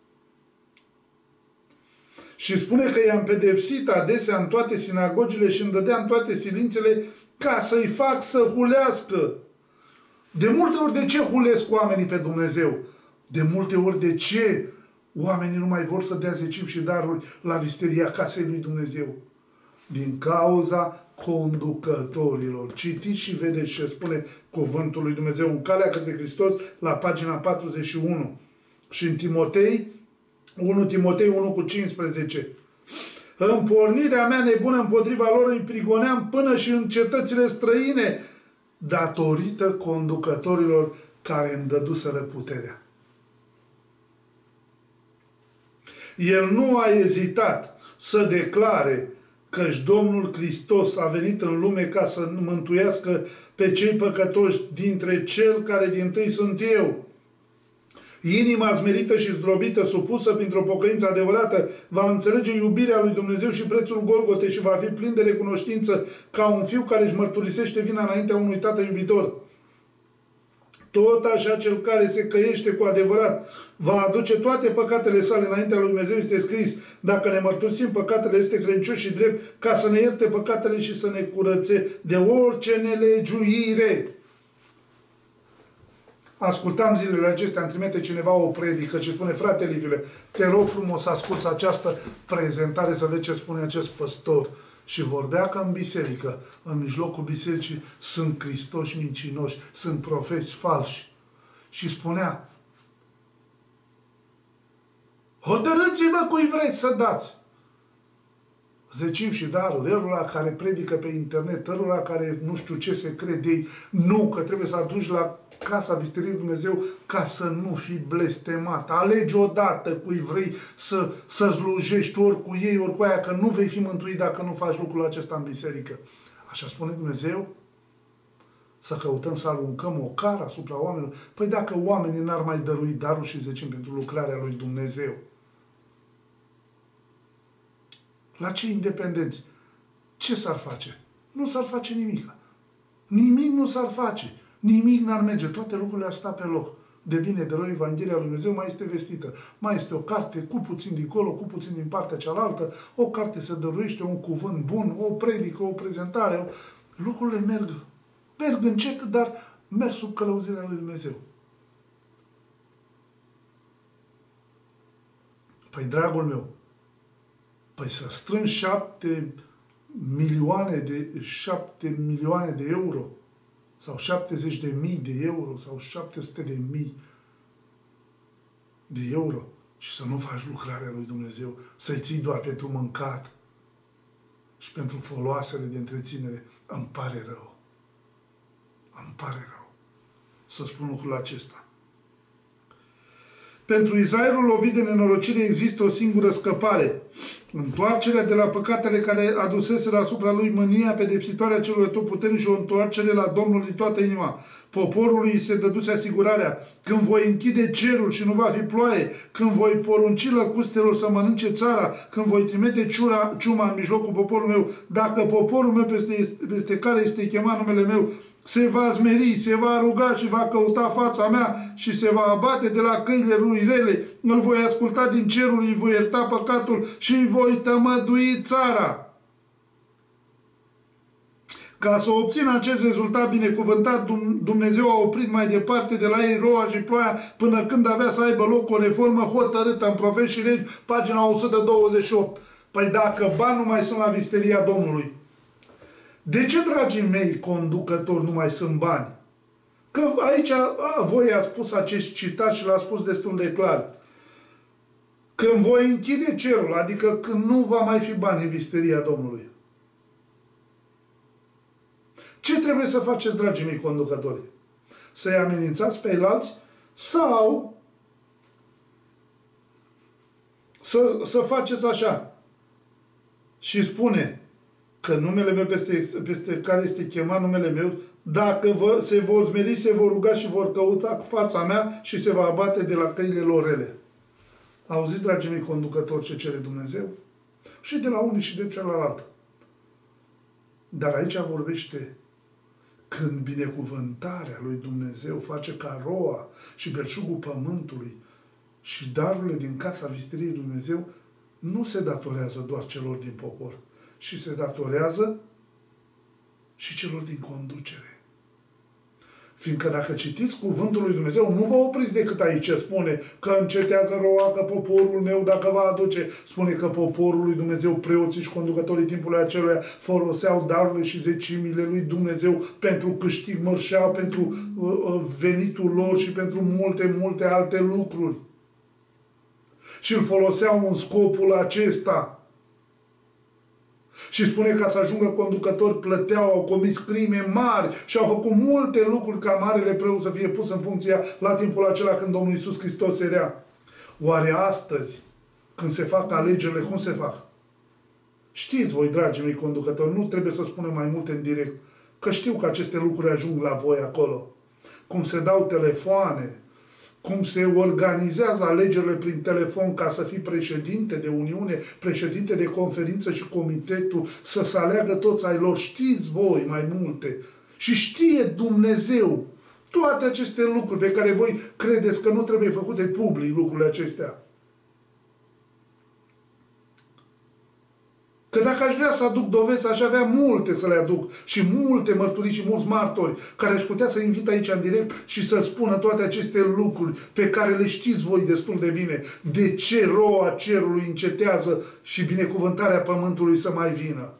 Și spune că i-am pedepsit adesea în toate sinagogile și îmi dădea în toate silințele ca să-i fac să hulească. De multe ori de ce hulesc oamenii pe Dumnezeu? De multe ori de ce oamenii nu mai vor să dea zecimi și daruri la visteria casei lui Dumnezeu? Din cauza conducătorilor. Citiți și vedeți ce spune Cuvântul lui Dumnezeu în Calea către Hristos la pagina patruzeci și unu. Și în Timotei, unu Timotei unu cu cincisprezece. În pornirea mea nebună împotriva lor îi prigoneam până și în cetățile străine, datorită conducătorilor care îmi dăduseră puterea. El nu a ezitat să declare căci Domnul Hristos a venit în lume ca să mântuiască pe cei păcătoși dintre cel care dintâi sunt eu. Inima smerită și zdrobită, supusă printr-o pocăință adevărată, va înțelege iubirea lui Dumnezeu și prețul Golgotei și va fi plin de recunoștință ca un fiu care își mărturisește vina înaintea unui tată iubitor. Tot așa cel care se căiește cu adevărat va aduce toate păcatele sale înaintea lui Dumnezeu, este scris. Dacă ne mărturisim păcatele, este credincios și drept ca să ne ierte păcatele și să ne curățe de orice nelegiuire. Ascultam zilele acestea, îmi trimite cineva o predică și spune, frate Liviule, te rog frumos să asculți această prezentare să vezi ce spune acest păstor. Și vorbea că în biserică, în mijlocul bisericii, sunt Hristoși mincinoși, sunt profeți falși. Și spunea, hotărâți-vă cui vreți să dați. Zecimi și daruri, ălora care predică pe internet, ălora care nu știu ce se crede ei, nu, că trebuie să aduci la casa visteriei Dumnezeu ca să nu fii blestemat. Alegi odată cui vrei să, să slujești, ori cu ei, ori cu aia, că nu vei fi mântuit dacă nu faci lucrul acesta în biserică. Așa spune Dumnezeu? Să căutăm să aruncăm o cară asupra oamenilor? Păi dacă oamenii n-ar mai dărui daruri și zecimi pentru lucrarea lui Dumnezeu, la cei independenți, ce s-ar face? Nu s-ar face nimic. Nimic nu s-ar face. Nimic n-ar merge. Toate lucrurile ar sta pe loc. De bine, de rău, Evanghelia lui Dumnezeu mai este vestită. Mai este o carte cu puțin dincolo, cu puțin din partea cealaltă. O carte se dăruiește, un cuvânt bun, o predică, o prezentare. O... Lucrurile merg. Merg încet, dar merg sub călăuzirea lui Dumnezeu. Păi, dragul meu, păi să strângi șapte milioane de, șapte milioane de euro sau șaptezeci de mii de euro sau șapte sute de mii de euro și să nu faci lucrarea lui Dumnezeu, să-i ții doar pentru mâncat și pentru foloasele de întreținere, îmi pare rău. Îmi pare rău să spun lucrul acesta. Pentru Israelul lovit de nenorocire există o singură scăpare. Întoarcerea de la păcatele care aduseseră asupra lui mânia pedepsitoare a celui atotputernic și o întoarcere la Domnul din toată inima. Poporului se dăduse asigurarea: când voi închide cerul și nu va fi ploaie, când voi porunci lăcustelor să mănânce țara, când voi trimite ciura, ciuma în mijlocul poporului meu, dacă poporul meu peste, peste care este chemat numele meu se va smeri, se va ruga și va căuta fața mea și se va abate de la căile lui rele, îl voi asculta din cerul, îi voi ierta păcatul și îi voi tămădui țara. Ca să obțină acest rezultat binecuvântat, Dumnezeu a oprit mai departe de la ei roa și ploaia până când avea să aibă loc o reformă hotărâtă în Profeți și Regi, pagina o sută douăzeci și opt. Păi dacă bani nu mai sunt la visteria Domnului, de ce, dragii mei conducători, nu mai sunt bani? Că aici a, voi a spus acest citat și l-a spus destul de clar. Când voi închide cerul, adică când nu va mai fi bani în visteria Domnului. Ce trebuie să faceți, dragii mei conducători? Să-i amenințați pe ceilalți sau să, să faceți așa? Și spune că numele meu peste, peste care este chemat numele meu, dacă vă, se vor smeri, se vor ruga și vor căuta fața mea și se va abate de la căile lor rele. Auziți, dragii mei conducători, ce cere Dumnezeu? Și de la unii și de celălalt. Dar aici vorbește când binecuvântarea lui Dumnezeu face ca roa și belșugul pământului și darurile din casa visteriei lui Dumnezeu nu se datorează doar celor din popor, și se datorează și celor din conducere. Fiindcă dacă citiți cuvântul lui Dumnezeu, nu vă opriți decât aici. Spune că încetează roa, că poporul meu, dacă va aduce, spune că poporul lui Dumnezeu, preoții și conducătorii timpului aceluia foloseau darurile și zecimile lui Dumnezeu pentru câștig mărșea, pentru uh, venitul lor și pentru multe, multe alte lucruri. Și îl foloseau în scopul acesta. Și spune, ca să ajungă conducători, plăteau, au comis crime mari și au făcut multe lucruri ca marele preot să fie pus în funcția la timpul acela când Domnul Iisus Hristos era. Oare astăzi, când se fac alegerile, cum se fac? Știți voi, dragii mei conducători, nu trebuie să spunem mai multe în direct, că știu că aceste lucruri ajung la voi acolo. Cum se dau telefoane, cum se organizează alegerile prin telefon ca să fii președinte de Uniune, președinte de conferință și comitetul, să se aleagă toți ai lor. Știți voi mai multe. Și știe Dumnezeu toate aceste lucruri pe care voi credeți că nu trebuie făcute public, lucrurile acestea. Că dacă aș vrea să aduc dovezi, aș avea multe să le aduc și multe mărturii și mulți martori care aș putea să invit aici în direct și să spună toate aceste lucruri pe care le știți voi destul de bine. De ce roa cerului încetează și binecuvântarea pământului să mai vină?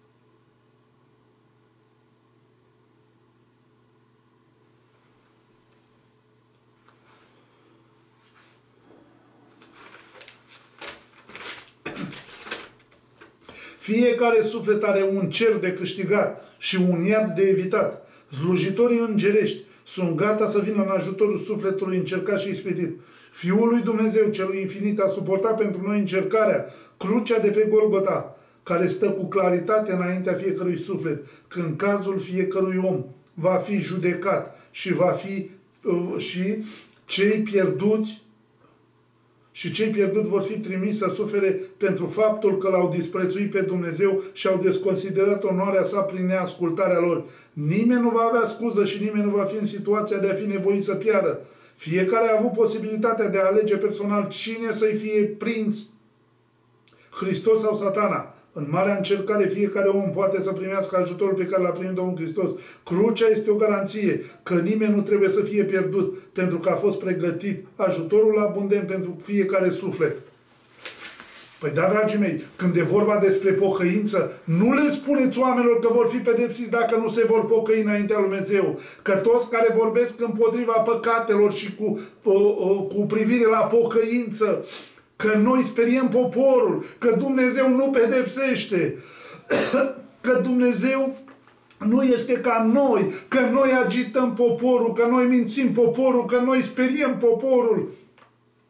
Fiecare suflet are un cer de câștigat și un iad de evitat. Slujitorii îngerești sunt gata să vină în ajutorul sufletului încercat și ispitit. Fiul lui Dumnezeu, celui infinit, a suportat pentru noi încercarea, crucea de pe Golgota, care stă cu claritate înaintea fiecărui suflet, când cazul fiecărui om va fi judecat și va fi uh, și cei pierduți Și cei pierduți vor fi trimiși să sufere pentru faptul că l-au disprețuit pe Dumnezeu și au desconsiderat onoarea sa prin neascultarea lor. Nimeni nu va avea scuză și nimeni nu va fi în situația de a fi nevoit să piară. Fiecare a avut posibilitatea de a alege personal cine să-i fie prinț, Hristos sau Satana. În marea încercare, fiecare om poate să primească ajutorul pe care l-a primit Domnul Hristos. Crucea este o garanție că nimeni nu trebuie să fie pierdut, pentru că a fost pregătit ajutorul abundent pentru fiecare suflet. Păi da, dragii mei, când e vorba despre pocăință, nu le spuneți oamenilor că vor fi pedepsiți dacă nu se vor pocăi înaintea lui Dumnezeu. Că toți care vorbesc împotriva păcatelor și cu, cu privire la pocăință, că noi speriem poporul, că Dumnezeu nu pedepsește, că Dumnezeu nu este ca noi, că noi agităm poporul, că noi mințim poporul, că noi speriem poporul.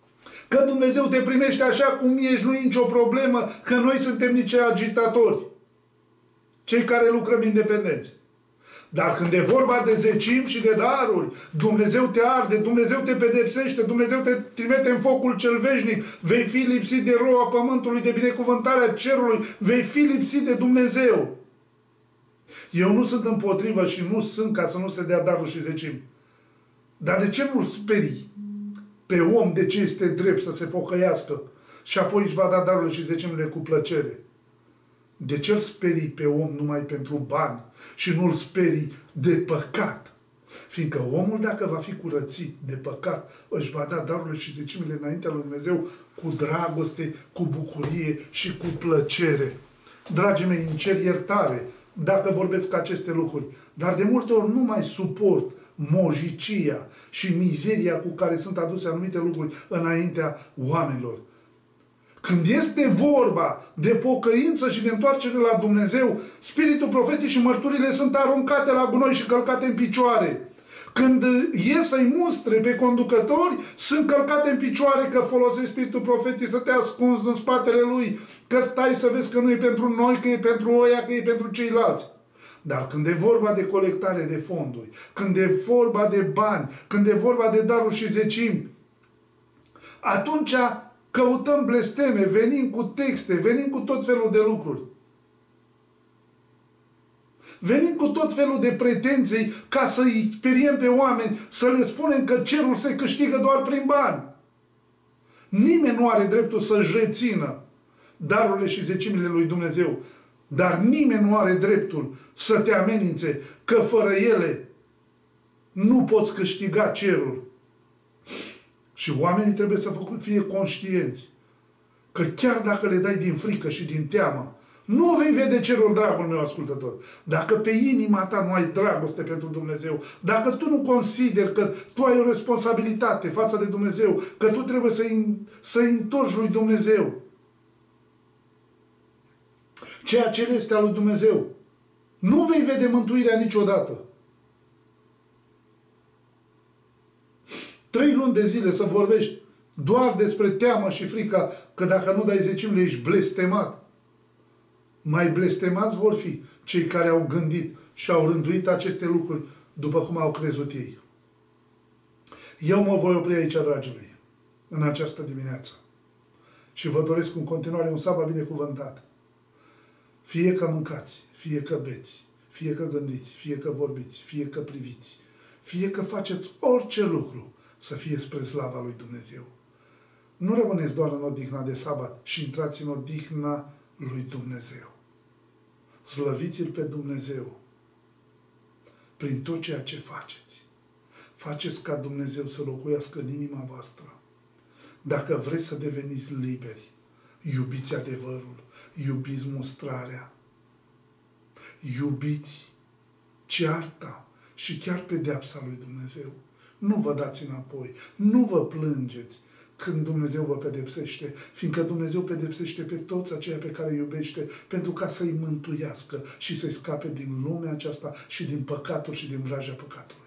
Că Dumnezeu te primește așa cum ești, nu e nicio problemă, că noi suntem niște agitatori. Cei care lucrăm independenți. Dar când e vorba de zecimi și de daruri, Dumnezeu te arde, Dumnezeu te pedepsește, Dumnezeu te trimite în focul cel veșnic, vei fi lipsit de roa pământului, de binecuvântarea cerului, vei fi lipsit de Dumnezeu. Eu nu sunt împotrivă și nu sunt ca să nu se dea daruri și zecimi. Dar de ce nu-l sperii pe om de ce este drept să se pocăiască și apoi își va da darurile și zecimile cu plăcere? De ce îl sperii pe om numai pentru bani și nu îl sperii de păcat? Fiindcă omul, dacă va fi curățit de păcat, își va da darurile și zecimile înaintea lui Dumnezeu cu dragoste, cu bucurie și cu plăcere. Dragii mei, îmi cer iertare dacă vorbesc aceste lucruri, dar de multe ori nu mai suport mojicia și mizeria cu care sunt aduse anumite lucruri înaintea oamenilor. Când este vorba de pocăință și de întoarcere la Dumnezeu, spiritul profetic și mărturile sunt aruncate la gunoi și călcate în picioare. Când e să-i mustre pe conducători, sunt călcate în picioare că folosești spiritul profetic să te ascunzi în spatele lui, că stai să vezi că nu e pentru noi, că e pentru oia, că e pentru ceilalți. Dar când e vorba de colectare de fonduri, când e vorba de bani, când e vorba de daruri și zecimi, atunci căutăm blesteme, venim cu texte, venim cu tot felul de lucruri. Venim cu tot felul de pretenții ca să îi speriem pe oameni, să le spunem că cerul se câștigă doar prin bani. Nimeni nu are dreptul să-și rețină darurile și zecimile lui Dumnezeu, dar nimeni nu are dreptul să te amenințe că fără ele nu poți câștiga cerul. Și oamenii trebuie să fie conștienți că chiar dacă le dai din frică și din teamă, nu vei vede cerul, dragul meu ascultător. Dacă pe inima ta nu ai dragoste pentru Dumnezeu, dacă tu nu consideri că tu ai o responsabilitate față de Dumnezeu, că tu trebuie să-i să-i întorci lui Dumnezeu ceea ce este al lui Dumnezeu, nu vei vede mântuirea niciodată. Trei luni de zile să vorbești doar despre teamă și frica că dacă nu dai zecimile ești blestemat. Mai blestemați vor fi cei care au gândit și au rânduit aceste lucruri după cum au crezut ei. Eu mă voi opri aici, dragii mei, în această dimineață. Și vă doresc în continuare un sabat binecuvântat. Fie că mâncați, fie că beți, fie că gândiți, fie că vorbiți, fie că priviți, fie că faceți orice lucru, să fie spre slava lui Dumnezeu. Nu rămâneți doar în odihna de sabat și intrați în odihna lui Dumnezeu. Slăviți-L pe Dumnezeu prin tot ceea ce faceți. Faceți ca Dumnezeu să locuiască în inima voastră. Dacă vreți să deveniți liberi, iubiți adevărul, iubiți mustrarea, iubiți cearta și chiar pedeapsa lui Dumnezeu. Nu vă dați înapoi, nu vă plângeți când Dumnezeu vă pedepsește, fiindcă Dumnezeu pedepsește pe toți aceia pe care îi iubește pentru ca să-i mântuiască și să-i scape din lumea aceasta și din păcatul și din vraja păcatului.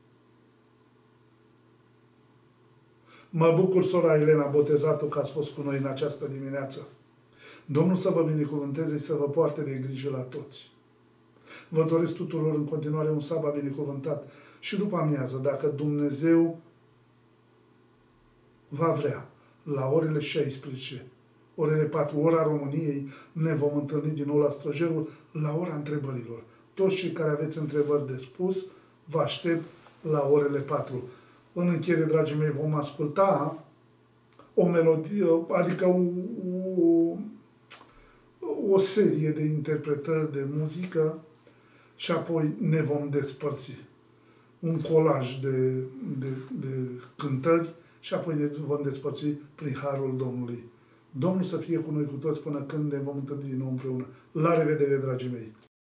Mă bucur, sora Elena Botezatu, că ați fost cu noi în această dimineață. Domnul să vă binecuvânteze și să vă poarte de grijă la toți. Vă doresc tuturor în continuare un sabat binecuvântat și după amiază, dacă Dumnezeu va vrea, la orele șaisprezece, orele patru, ora României, ne vom întâlni din nou la Străjerul, la ora întrebărilor. Toți cei care aveți întrebări de spus, vă aștept la orele patru. În încheiere, dragii mei, vom asculta o melodie, adică o, o, o serie de interpretări de muzică și apoi ne vom despărți. Un colaj de, de, de cântări și apoi ne vom despărți prin harul Domnului. Domnul să fie cu noi cu toți până când ne vom întâlni din nou împreună. La revedere, dragii mei!